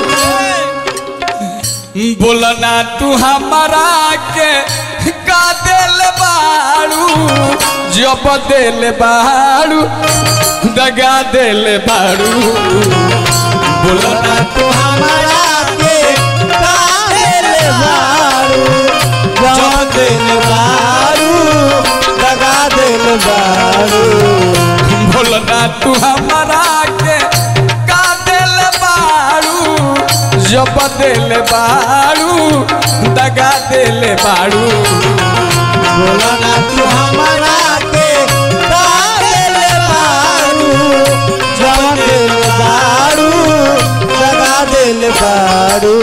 बोलना तू हमारा के का देल बाड़ू जब देल बाड़ू दगा देल बाड़ू बोलना तू हमारा के बारू बोलना तू हमारा के का दिल बाड़ू जब दिल बाड़ू दगा दिल बाड़ू बोलना तू हमारा के का दिल बारू जवन दिल बारू दगा दिल बारू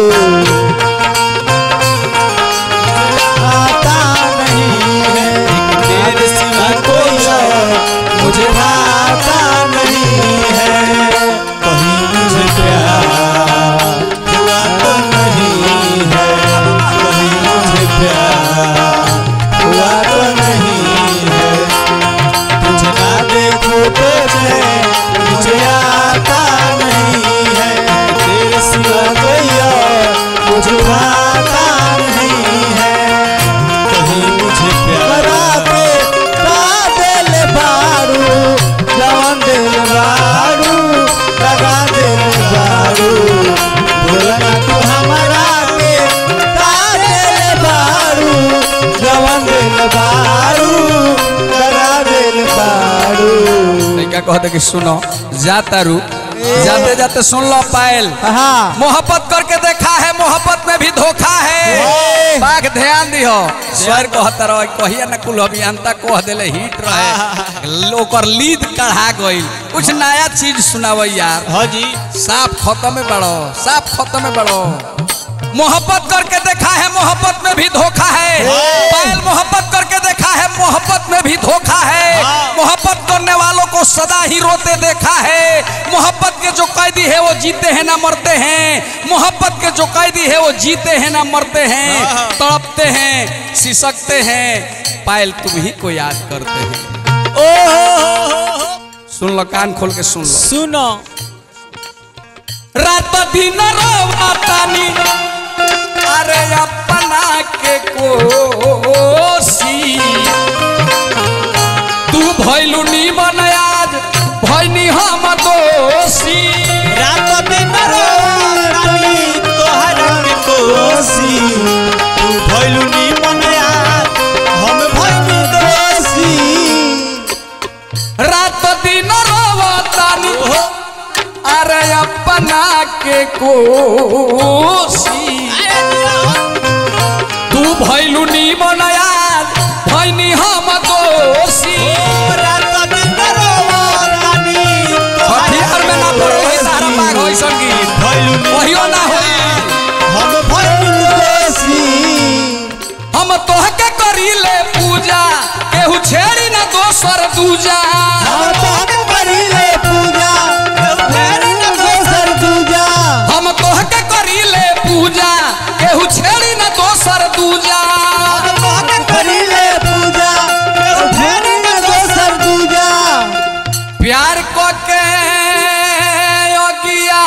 आता नहीं है तेरे सिवा कोई और मुझे आता नहीं है कहीं मुझे प्यार हुआ तो नहीं है कहीं मुझे प्यार हुआ तो नहीं है तुझे ना देखो तो मैं मुझे आता नहीं है तेरे सिवा कोई और मुझे आता नहीं है कहीं मुझे प्यार पे का दिल बारू जवान दिल बारू लगा दिल बारू बोलना तू हमारा के का दिल बारू जवान दिल बारू लगा दिल बारू क्या कहते कि सुनो जाता रू जाते जाते सुन लो पायल मोहब्बत करके देखा है मोहब्बत में भी धोखा है बाग ध्यान दियो स्वर कहता रहो कहिया न कुल अभियंता कह देले हिट रहे लोकर लीद कढ़ा गई कुछ नया चीज सुनाओ यार। हाँ जी साफ खत्म में बढ़ो साफ खत्म में बढ़ो मोहब्बत करके देखा है मोहब्बत में भी धोखा है पायल मोहब्बत करके देखा है मोहब्बत में भी धोखा है मोहब्बत करने वालों को सदा ही रोते देखा है मोहब्बत के जो कैदी है वो जीते हैं ना मरते हैं मोहब्बत के जो कैदी है वो जीते हैं ना मरते हैं तड़पते हैं सिसकते हैं पायल तुम ही को याद करते हैं। ओ सुन लो कान खोल के सुन लो सुनो रात दिन रोवातानी अरे अपना के कोसी तू भइलू निमन आज भइनी हम दोषी रात दिन रोवातानी तोहरा के कोसी तू भइलू निमन आज हम भइनी दोषी रात दिन रोवातानी अरे अपना के कोसी तू भइलू निमन आज भइनी हम दोषी हथियार में ना पड़ो है सारा पाग होई संगीत कहियो ना होई हम भइलू दोषी हम तोहके करीले पूजा केहू छेड़ी ना दोसर दूजा हम तोहके करीले पूजा हम तोहके करीले पूजा केहू छेड़ी न दोसर दूजा हम तोहके करीले पूजा केहू छेड़ी न दोसर दूजा प्यार को के योगिया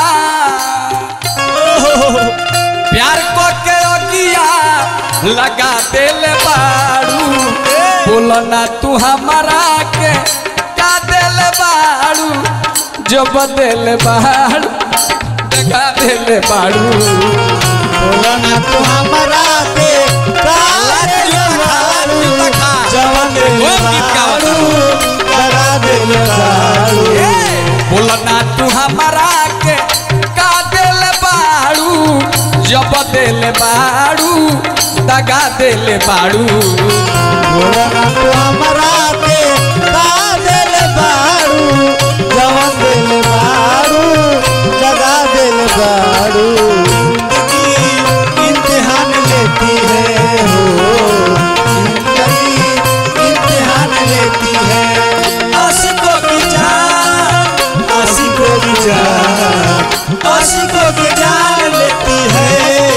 प्यार को के योगिया लगा दिल बाड़ू बोलना तू हमारा के का दिल बाड़ू जब दिल बाड़ू दगा दिल बाड़ू बोलना तू हमारा के का दिल बाड़ू जवान दिल बाड़ू दगा दिल बाड़ू बोलना तू हमारा के का दिल बाड़ू जब दिल बाड़ू दगा दिल बाड़ू बोलना तू हमारा के का दिल बाड़ू जवान दिल बाड़ू दगा दिल बाड़ू इम्तिहान लेती है हो जिंदगी इम्तिहान लेती है आशिकों की जान आशिकों की जान आशिकों की जान लेती है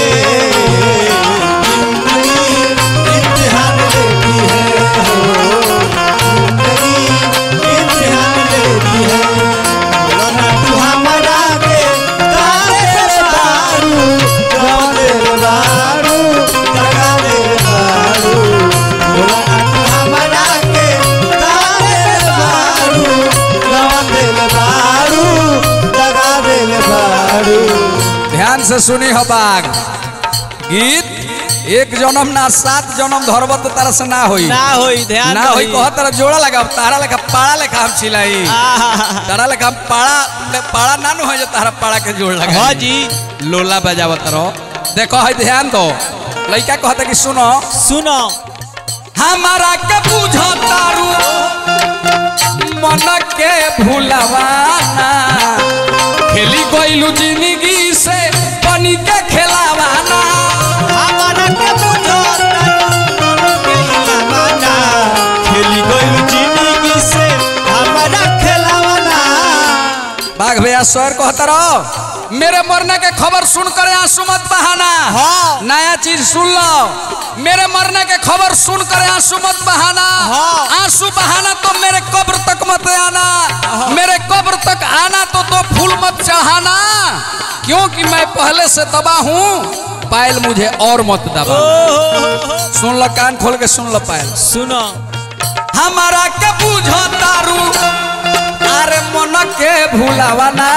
जिंदगी इम्तिहान लेती है हो जिंदगी इम्तिहान लेती है बोलना तू हमारा के का दिल बाड़ू जवान दिल बाड़ू दगा दिल बाड़ू बोलना तू हमारा के का दिल बाड़ू जवान दिल बाड़ू दगा दिल बाड़ू। ध्यान से सुनी हो बाग गीत एक जन्म ना सात जन्म धरब तो तारा से ना होई ना होई ध्यान ना होई कह तारा जोड़ा लगा तारा लेखा पाड़ा लेखा हम छिलाई तारा लेखा पाड़ा पाड़ा ना न हो जो तारा पाड़ा के जोड़ लगा हां जी लोला बजावत रहो देखो है ध्यान दो लड़का कहता कि सुनो सुनो हमारा के बुझो तारू मन के भूलवाना खेली गइलू जिंदगी से बनी के खेलावाना हमारा के बुझो तारू मन के भूलवाना खेली गइलू जिंदगी से हमारा खेलावाना बाघ भैया स्वर कहता रहो मेरे मरने के खबर सुनकर आंसू मत बहाना हाँ। नया चीज सुन लो मेरे मरने के खबर सुनकर आंसू मत बहाना हाँ। आंसू बहाना तो मेरे कब्र तक मत आना हाँ। मेरे कब्र तक आना तो तो फूल मत चढ़ाना क्योंकि मैं पहले से दबा हूँ पायल मुझे और मत दबा सुन लो कान खोल के सुन लो पायल सुनो हमारा के बुझो तारू अरे मन के भूलावाना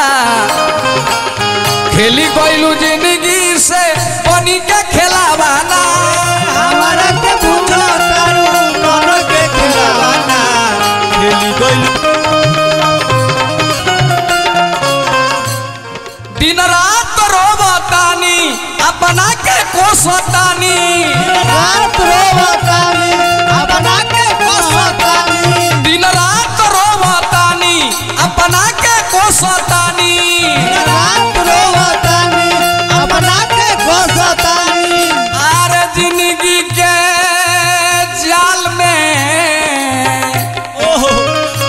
खेली गइलू जिंदगी से बनी के खेलावाना हमारा के बुझो तारू मन के खेलावाना खेली गइलू दिन रात रोवतानी अपना के कोसतानी रात रोवतानी अपना के कोसतानी दिन रात रोवतानी अपना के कोसतानी रात रोवतानी अपना के कोसतानी आरे जिंदगी के जाल में ओहो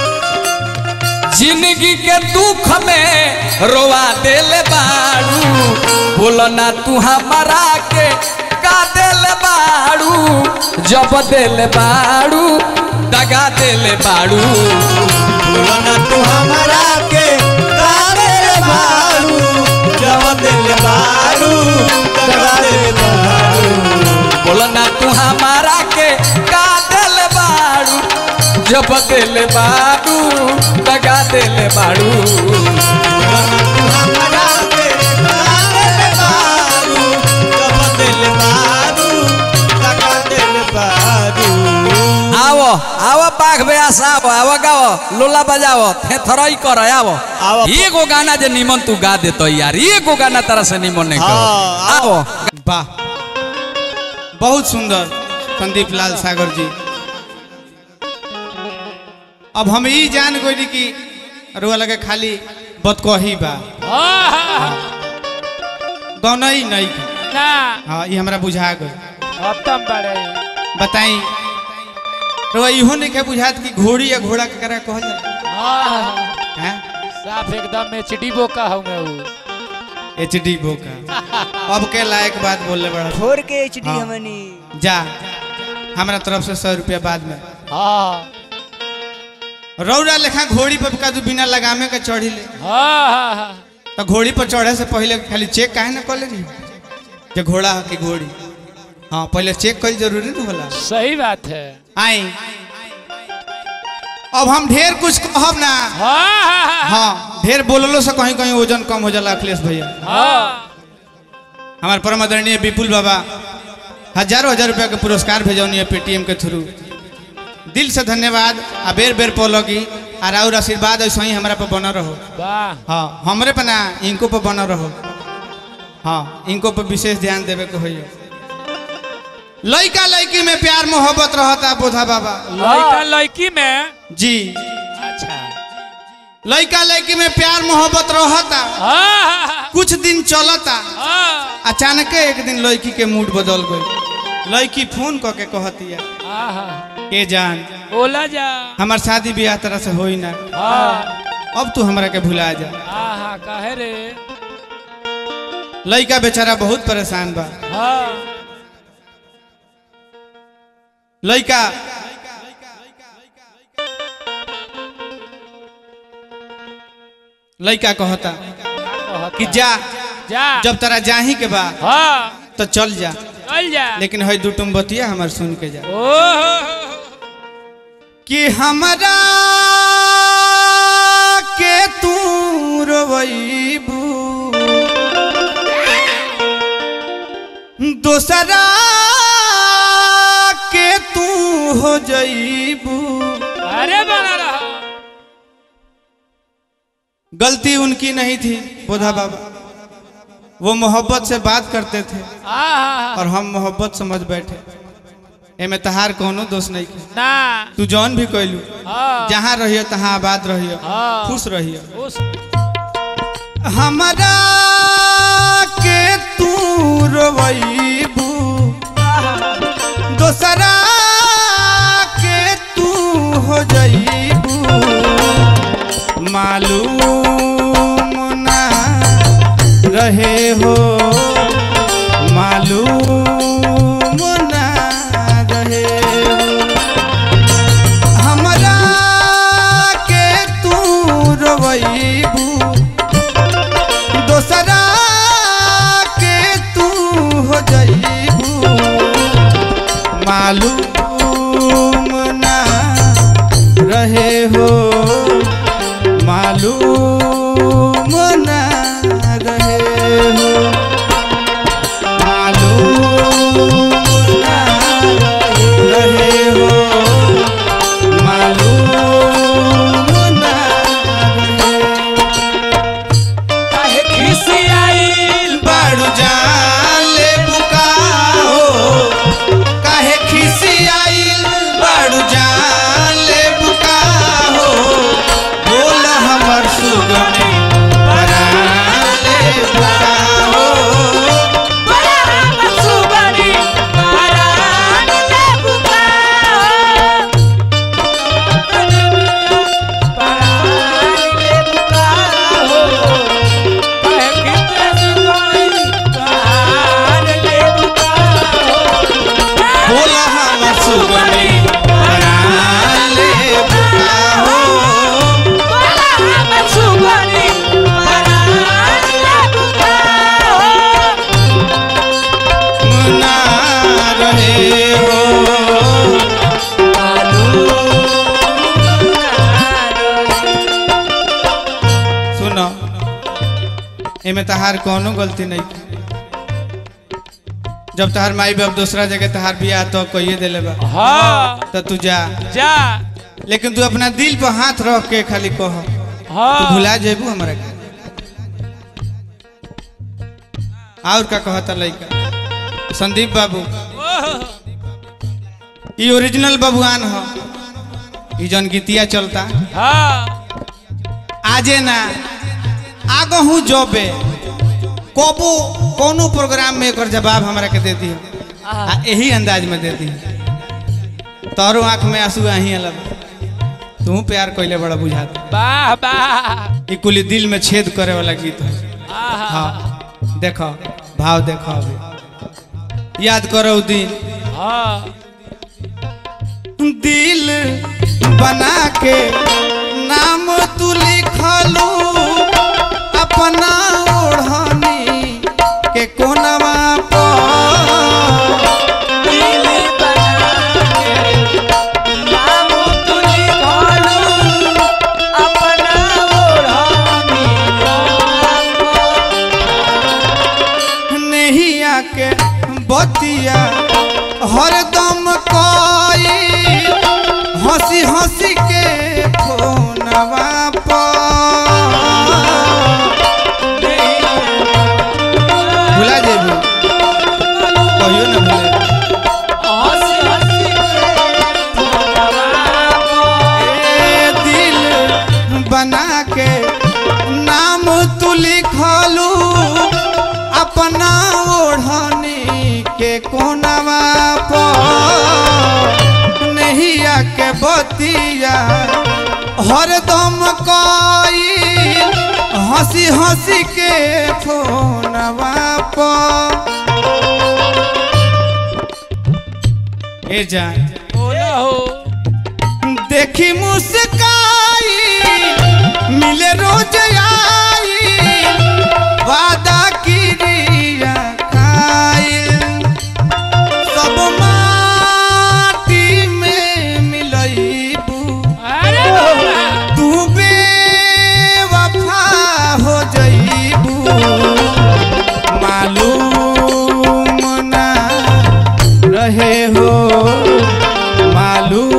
जिंदगी के दुख में रोवा देले बाड़ू बोलो ना तू हमारा के का देले बाड़ू जब देले बाड़ू दगा देले बाड़ू बोलो ना तू हमारा के का देले बाड़ू जब देले बाड़ू दगा देले बाड़ू बोलो ना तू हमारा के का देले बाड़ू जब देले बाड़ू दगा देले बाड़ू हमारा के का देले बाड़ू जब देले बाड़ू दगा देले बाड़ू आओ आओ बाघ ब्यास आओ आओ गाओ लोला बजाओ थे थरई कर आओ एगो गाना जे निमन तू गा देतो यार एगो गाना तरह से निमन नहीं कर आओ वाह बहुत सुंदर संदीप लाल सागर जी अब हम ई जान गई कि रुआ लगे खाली बतकही बा गौनई नहीं ना हाँ ये हमरा बुझा गई अब तम बड़े बताई रुआ इहो नहीं के बुझात कि घोड़ी या घोड़ा के करा कहल जाला हां हैं साफ एकदम एचडी बोका हूं मैं वो एचडी बोका अब के लायक बात बोलले बड़ा छोड़ के एचडी हाँ। हमनी जा हमरा तरफ से सौ रुपया बाद में हां रौरा लेखा घोड़ी पर का तू बिना लगामे के चढ़ी ले हां तो घोड़ी पर चढ़े से पहले खाली चेक काहे ना कर लेनी जे घोड़ा है कि घोड़ी हाँ पहले चेक कल जरूरी नहीं होला सही बात है आई अब हम ढेर कुछ कहब ना हाँ ढेर बोललो से कहीं कहीं वजन कम हो जाला अखिलेश भैया हमारे परम आदरणीय विपुल बाबा हजारों हजार रुपया के पुरस्कार भेजौनी है पेटीएम के थ्रू दिल से धन्यवाद आ बेर बेर पौलगी और और आशीर्वाद ऐसा ही हमारा पर बना रहो हाँ हमरे पर ना इनको पर बना रहो हाँ इनको पर विशेष ध्यान देवे के होइए लड़का लड़की में प्यार मोहब्बत रहता बोधा बाबा लड़का लड़की में जी अच्छा लड़का लड़की में प्यार मोहब्बत रहता कुछ दिन चलता अचानक एक दिन लड़की के मूड बदल गई लड़की फोन क के कहती है के जान बोला जा हमार शादी ब्याह तरह से होई ना अब तू हमरा के भुला जा आहा काहे रे लड़का बेचारा बहुत परेशान बा लड़का लड़का कहता कि जा जा जब तेरा जाही के बा हाँ तो चल जा चल जा लेकिन है दू तुम बतिया हमार सुन के जा ओहो कि हमरा के तू रोवैबू दोसरा जईबू। अरे बना रहा। गलती उनकी नहीं थी बोधा बाबा, वो मोहब्बत से बात करते थे और हम मोहब्बत समझ बैठे। एमे तहार कोनो दोष नहीं है ना। तू जौन भी कहलू हाँ। जहाँ रहियो तहाँ आबाद रहियो, हाँ। खुश रहियो। उस हमरा के तू रोवैबू, दोसरा के तू हो जईबू। मालूम ना रहे हो, मालूम ना रहे हो। हमरा के तू रोवैबू, दोसरा के तू हो जईबू। मालूम ना रहे हो, मालूम ना रहे हो, मालूम ना रहे हो, मालूम ना रहे। काहे खिसियाइल बाड़ू जान ले बुका हो, काहे खिसियाइल बाड़ू जान ले बुका हो। बोल हमर सुगनी परान ले बुका हो, बड़ा हमर सुगनी परान ले बुका हो। परान ले बुका हो। काहे खिसियाइल परान ले बुका हो। बोल हमर सुगनी परान ले बुका हो। बड़ा हमर सुगनी परान ले बुका हो। ना रहे हो, सुनो एमे तहार कोनो गलती नहीं थी। जब तहार माई बाप दूसरा जगह तहार बियाह तो कहिए दिले बा, हाँ तो तू जा जा। लेकिन तू अपना दिल पर हाथ रख के खाली कह, हाँ तू भुला जेबू हमरा के। और का कहता लइका संदीप बाबू, ई ओरिजिनल बबुआन हो, ई जन गीतिया चलता हाँ आजे ना आगहू जबे कबो कोनो प्रोग्राम में एकर जवाब हमरा के दे दी आ यही अंदाज में दे दी। तोरो आंख में आंसू आही अलग, तू प्यार कइले बड़ा बुझाता। वाह वाह। ई कुली दिल में छेद करे वाला गीत है। हाँ देखो भाव देखो, अभी याद करो उ दिन। हाँ दिल बना के नाम तू लिखलू अपना ओढ़नी के कोनवा पर। दिल बना के नाम तू लिखलू अपना ओढ़नी नहिया के बतिया हरदम कोई हंसी हंसी के फोनवा पर। भुला जेबू कहियो ना भूले। हंसी हंसी के ए दिल बना के नाम तू लिखलू अपना ओढ़नी के कोनवा पर। नहिया के बतिया हरदम कोई हंसी हंसी के फोनवा पर। ए जान बोला हो। देखी मुस्काई मिले रोज आई, वादा की रिया खाई सब माटी में मिलईबू। अरे बाबा। तू बेवफा हो जईबू। मालूम ना रहे हो, मालूम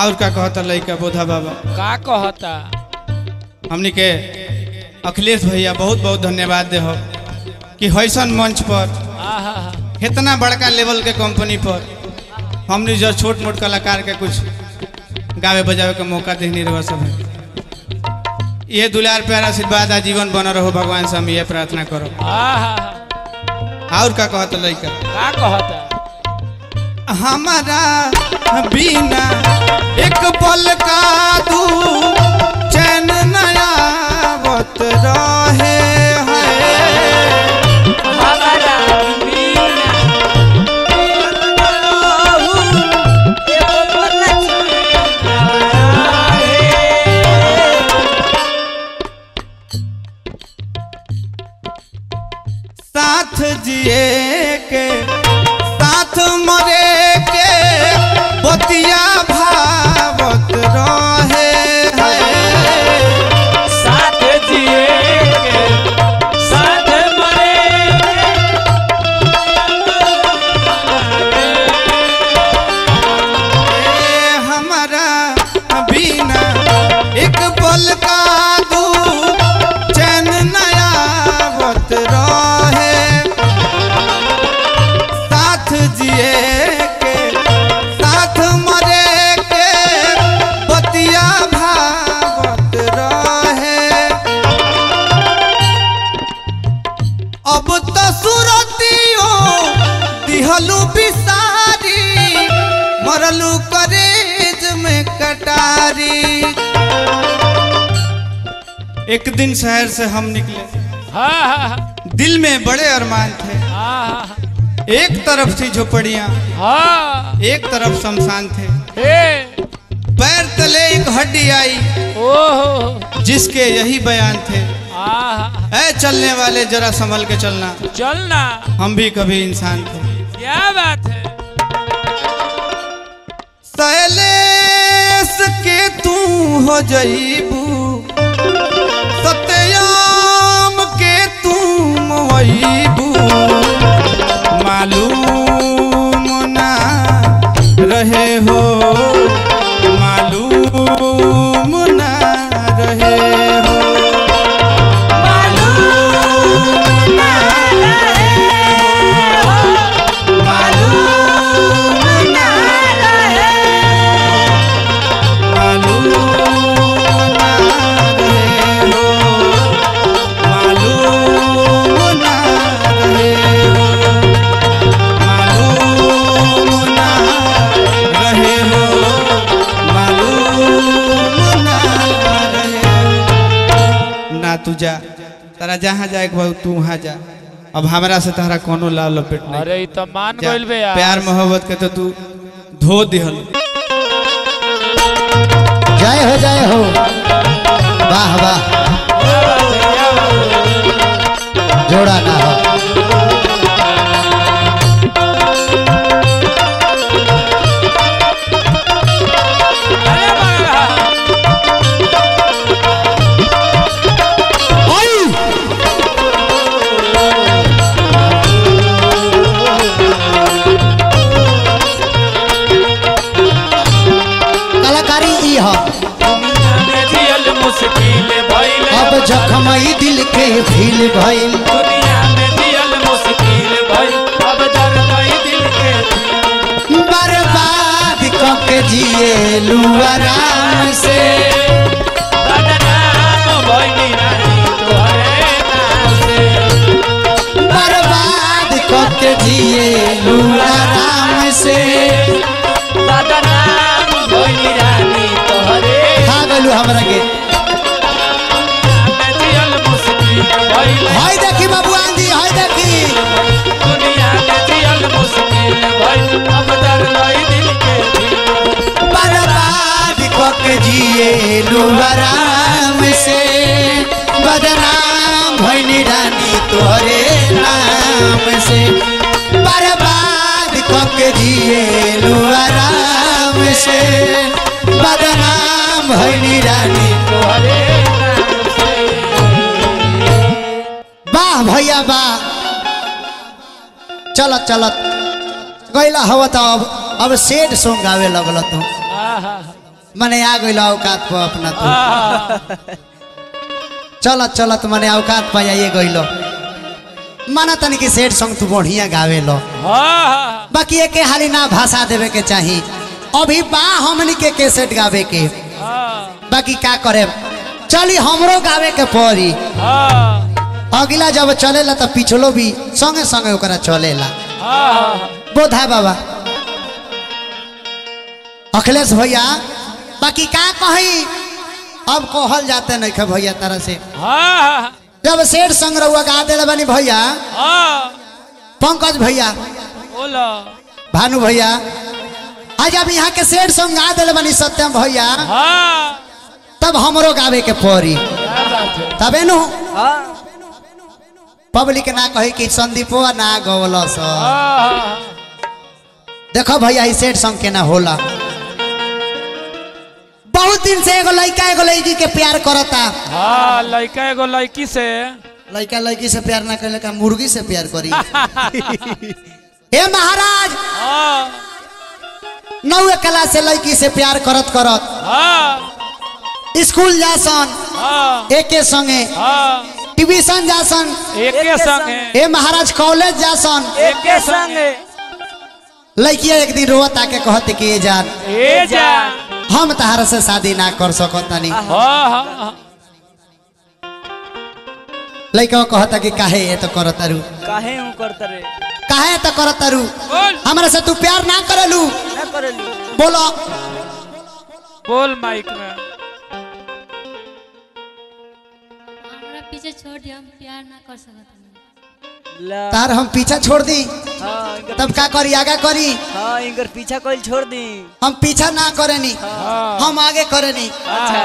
और का कहता लड़का बोधा बाबा का कहता हमनी के अखिलेश भैया बहुत बहुत धन्यवाद दे हो कि हैसन मंच पर आहा इतना बड़का लेवल के कंपनी पर हमने जो छोट मोट कलाकार के कुछ गावे बजावे के मौका देने रहो सब ये दुलार प्यार आशीर्वाद आजीवन बना रहो भगवान से हम ये प्रार्थना करो। आहा और का कहता लड़का का कहता हमारा बिना एक पल का दू चैन नया बत रहे साथ जिए के साथ मरे के बतिया भावत रहे साथ जिए के साथ मरे के हमारा बिना एक पल का दू चैन नया बत रहे साथ जिए के साथ मरे के बतिया भावत रहे अब तो सुरतियो दिहलू बिसारी मरलू करेज में कटारी। एक दिन शहर से हम निकले हाँ दिल में बड़े अरमान थे हाँ एक तरफ थी झोपड़ियाँ हाँ एक तरफ शमशान थे हे पैर तले एक हड्डी आई ओहो जिसके यही बयान थे आहा ऐ चलने वाले जरा संभल के चलना चलना हम भी कभी इंसान थे। क्या बात है शैलेश के तू हो जईबू सत्यम के तू मोईबू मालूम ना रहे हो मालूम ना रहे हो मालूम ना रहे हो मालूम ना रहे मालूम ना रहे हो मालूम ना रहे हो मालूम ना रहे हो मालूम ना रहे ना तू जा तारा जहाँ जाए के तू वहाँ जा अब हमरा से तारा कोनो लाल लपेट नहीं। अरे तो मान जा, गइल बे यार प्यार मोहब्बत के तो तू धो दिहल जय हो जय हो वाह वाह जोड़ा ना हो कलाकारी ई हो जियल मुश्किल भइल अब जखमई दिल के फील भइल दुनिया में जियल मुश्किल भइल अब दर्द दिल के बर्बाद कके जिए लू आराम से बदनाम भइल रानी तोहरे नाम से बर्बाद कके जिए लू आराम से बदनाम भइल रानी तोहरे खा गलू हमरा के में जियल मुश्किल भइल हाय देखी बाबूआन जी हाय देखी दुनिया में जियल मुश्किल भइल अब दर्द दिल के बर्बाद कके जिए लू आराम से बदनाम भइनी रानी तोहरे नाम से बर्बाद कके जिए लू आराम से बदनाम भइनी रानी तोहरे नाम से वाह भैया वाह चलत चलत गैला हवा तो अब अब सेड सॉन्ग गावे लगल तू आहा मने आ गइल औकात पर अपना तू चलत चलत मने औकात पर आइए गइल माना तनी कि सेठ संग तू बढ़िया गावे लो बाकी एक हाली ना भाषा देवे के चाही अभी बा हमनी के कैसेट गावे के बाकी का करे चली हमरो गावे के पड़ी अगला जब चलेला तो पिछलो भी संगे संगे ओकरा चलेला बोधा बाबा अखिलेश भैया बाकी का कही अब कहल जाते नहीं खे भैया तरह से जब शेर संग रहुआ गा दिल बनी भैया पंकज भैया भानु भैया आज अब यहाँ के शेर संग गा दिल बनी सत्यम भैया तब हमरो गावे के पड़ी तबे नु पब्लिक ना कही कि संदीपो ना गवल देखो भैया ई सेठ संग के ना होला बहुत दिन से एगो लड़का एगो लड़की के प्यार करता हाँ लड़का एगो लड़की से लड़का लड़की से प्यार ना करे का मुर्गी से प्यार करी हे महाराज नौवे क्लास से लड़की से प्यार करत करत स्कूल जासन एके संगे ट्यूशन जासन एके संगे हे महाराज कॉलेज जासन एके संगे लड़किया एक दिन रोत आके कहते कि ए जान ए जान हम तहार से शादी ना कर सकतानी लड़का कहता कि काहे ये तो करतारू काहे हूं करता रे काहे तो करतारू हमरा से तू प्यार ना करलू ना करलू बोलो बोल माइक में हमरा पीछे छोड़ दे हम प्यार ना कर सकत तार हम पीछा छोड़ दी हाँ, तब का करी आगा करी हाँ इनकर पीछा कोई छोड़ दी हम पीछा ना करेनी हाँ। हम आगे करेनी अच्छा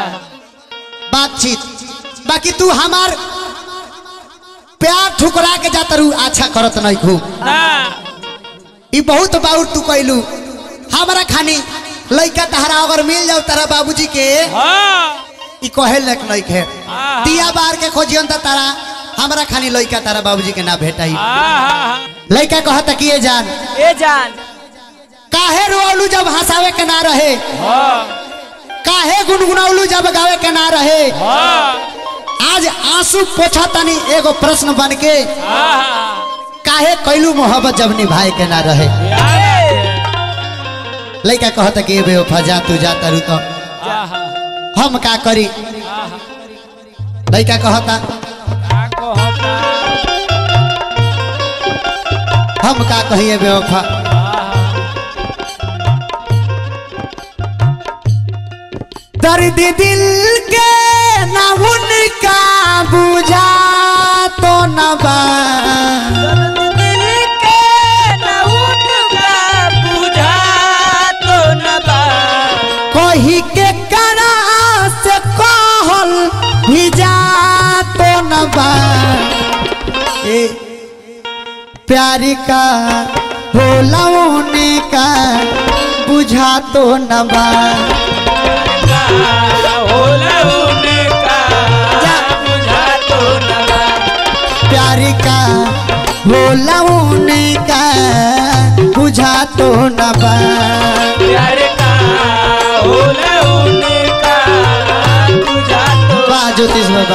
बातचीत बाकी तू हमार प्यार ठुकरा के जाता रू अच्छा करत नहीं खूब ई बहुत बाउर तू कहलू हमारा खानी लड़का तहरा अगर मिल जाओ तारा बाबूजी के ई कहे लक नहीं खे दिया बार के खोजियन त तारा हमरा खानी लड़का तारा बाबूजी के ना भेटाई लड़का कहता कि ए जान ए जान काहे रोलू जब हंसावे के ना रहे काहे गुनगुनाउलू जब गावे के ना रहे आज आंसू पोछा तनी एगो प्रश्न बन के काहे कैलू मोहब्बत जब निभाए के ना रहे लड़का कहता कि ए बेवफा जा तू जा तारू तो हम का करी लड़का कहता हम का कहिए बेवफा दर्द दिल के ना उनका बुझा तो न बा दिल के ना उनका बुझा तो न बा कही के करा से कहल भी जा तो न बा ए प्यार का होला होने का बुझा तो न बा होला होने का बुझा तो न बा प्यार का होला होने का बुझा तो न बा प्यार का होला होने का बुझा तो वाह ज्योतिष बाबा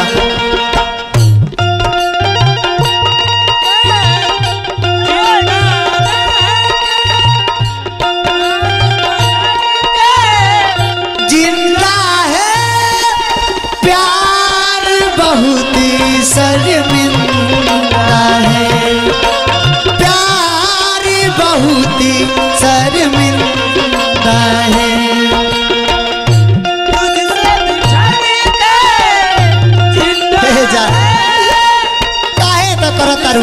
शर्मिंदा है प्यार बहुत शर्मिंदा है जा काहे तो करो तारू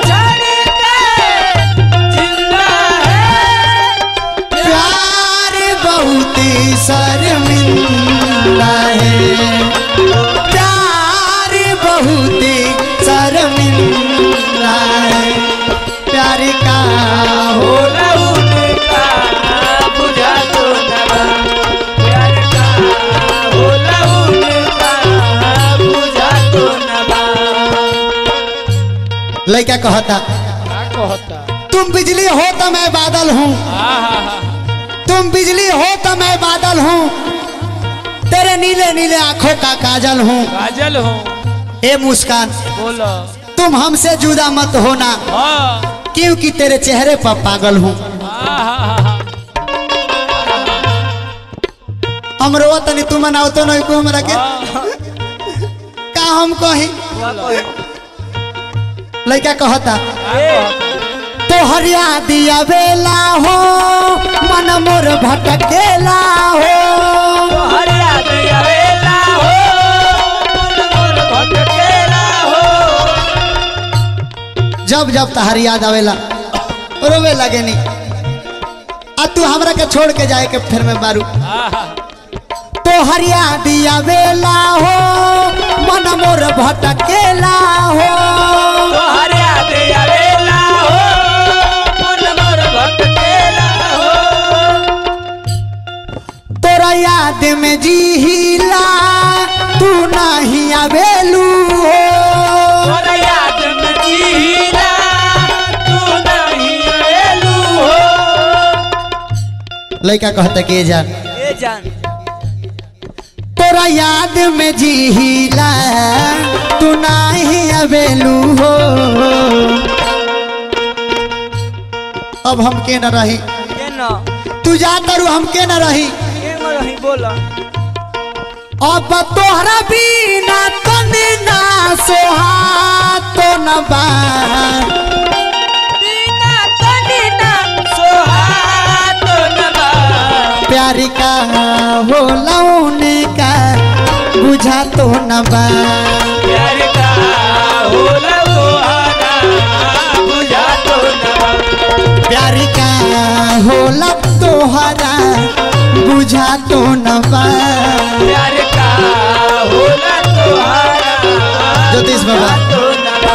प्यार बहुत शर्मिंदा है बहुत शर्मिंदा है प्यार का होला उनका बुझा तो न बा प्यार का होला उनका बुझा तो न बा लड़का कहता क्या कहता तुम बिजली हो तो मैं बादल हूँ तुम बिजली हो तो मैं बादल हूँ तेरे नीले नीले आंखों का काजल हूँ काजल हूँ ए मुस्कान बोलो तुम हमसे जुदा मत होना क्योंकि तेरे चेहरे पर पागल हूँ हमरो तनी तुम मनाओ तो नहीं को हमरा के का हम कही लड़का कहता तोहर याद आवेला हो मन मोर भटकेला हो तोहर याद आवेला हो मन मोर भटकेला हो जब जब तोहर याद आवेला रोवे लगे नी आ तू हमरा के छोड़ के जाए के फिर में बारू तोहर याद आवेला हो मन मोर भटकेला हो तोहर याद आवेला हो मन मोर भटकेला हो तोरा याद में जीला तू नहीं आवेलू हो तोरा याद में जीला तू नहीं आवेलू हो लड़का कहता के जान ए जान तोरा याद में जीला तू नहीं आवेलू हो अब हम के न रही के न तू जा करू हम के न रही के न रही बोला अब तोहरा बिना तनी ना सोहातो न बा बिना तनी ना सोहातो न बा प्यार का हो लौने का बुझा तो न बा प्यार का हो लौहाना बुझा तो न बा प्यार का हो लब तोहरा बुझा तो न बा प्यार का हो लौहाना ज्योतिष बाबा तो न बा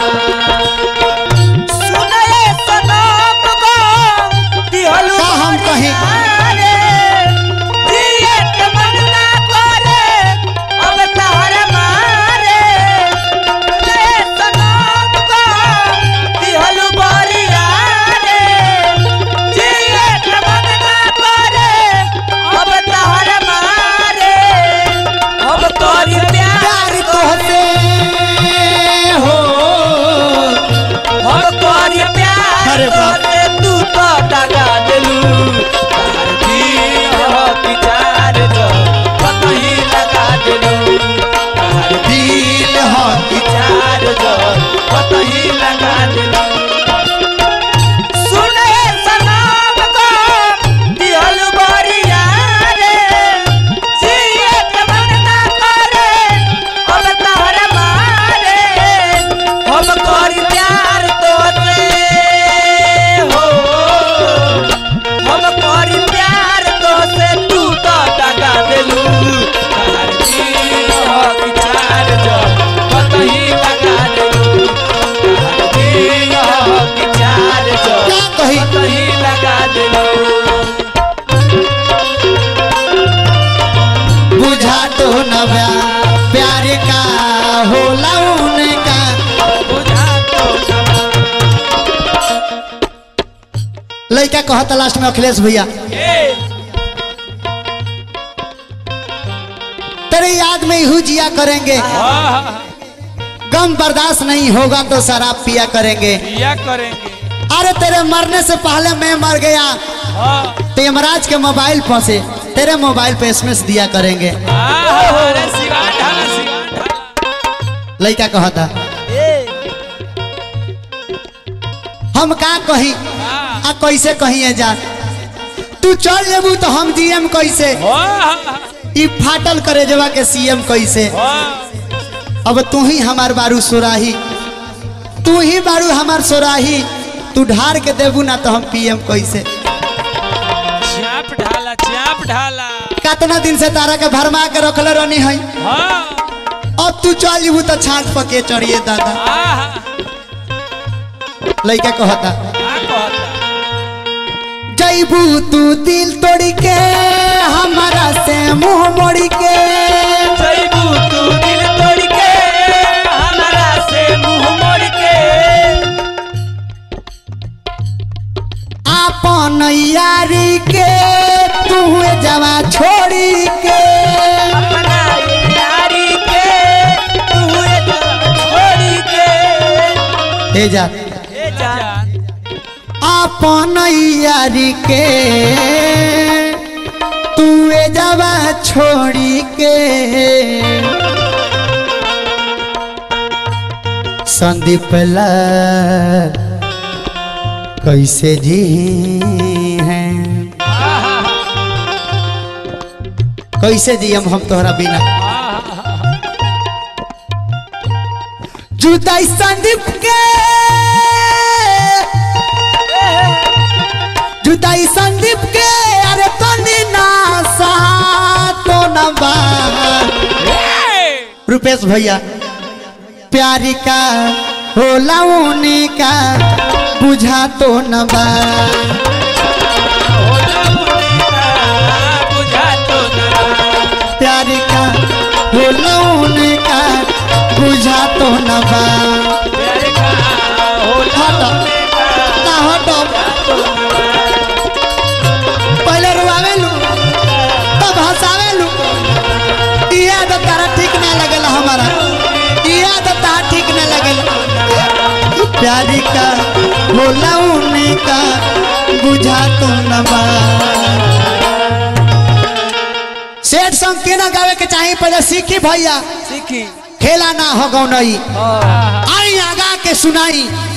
सुने सनम को दिहलु का हम कहीं अरे बाप तू तो दगा दिलू तार दिल हो विचार जो कहीं लगा दिलू तार दिल हो विचार जो कहीं लगा दिलू सुने सनम को दिहल बरिया रे जिए के मन ना करे अब तार मारे हम करी प्यार तो बुझा तो न बा प्यार का हो लौने का बुझा तो लड़का कहता लास्ट में अखिलेश भैया तेरे याद में ही जिया करेंगे गम बर्दाश्त नहीं होगा तो शराब पिया करेंगे पिया करेंगे अरे तेरे मरने से पहले मैं मर गया तो यमराज के मोबाइल पर से तेरे मोबाइल पे एसएमएस दिया करेंगे लड़का कहता हम का कही आ कैसे कही है जा तू चल जेबू तो हम जीएम कैसे ई फाटल करे जवा के सीएम कैसे अब तू ही हमार बारू सोराही तू ही बारू हमार सोराही तू ढार के देबू ना तो हम पीएम कैसे चाप ढाला चाप ढाला कितना दिन से तारा के भरमा के रखले रहनी है अब तू चल जीबू तो छाट पके चढ़िए दादा लड़का कहता जैबू तू दिल तोड़ी के हमारा से मुंह मोड़ी के जैबू तू दिल तोड़ी के हमारा से मुंह मोड़ी के आपन यारी के तू जवा छोड़ी के अपना जा अपन यारी के तू जावा छोड़ी के संदीप ला कैसे जी हैं कैसे जी हम हम तोहरा बिना जुदाई संदीप के जुदाई संदीप के अरे तनी ना सा तो ना बा रुपेश भैया प्यारी का होला उन्हीं का बुझा तो न बा प्यारी का होला उन्हीं का बुझा तो न बा हटो ना हटो पहले रुआवेलू तब हंसावेलू यह तो तारा ठीक ना लगेला हमारा यह तो तारा ठीक ना लगेला प्यारी का होला उन्हीं का बुझा तो न बा सेठ संग के ना गावे के चाहिए पहले सीखी भैया सीखी खेला ना हो गौ नहीं आई आगा के सुनाई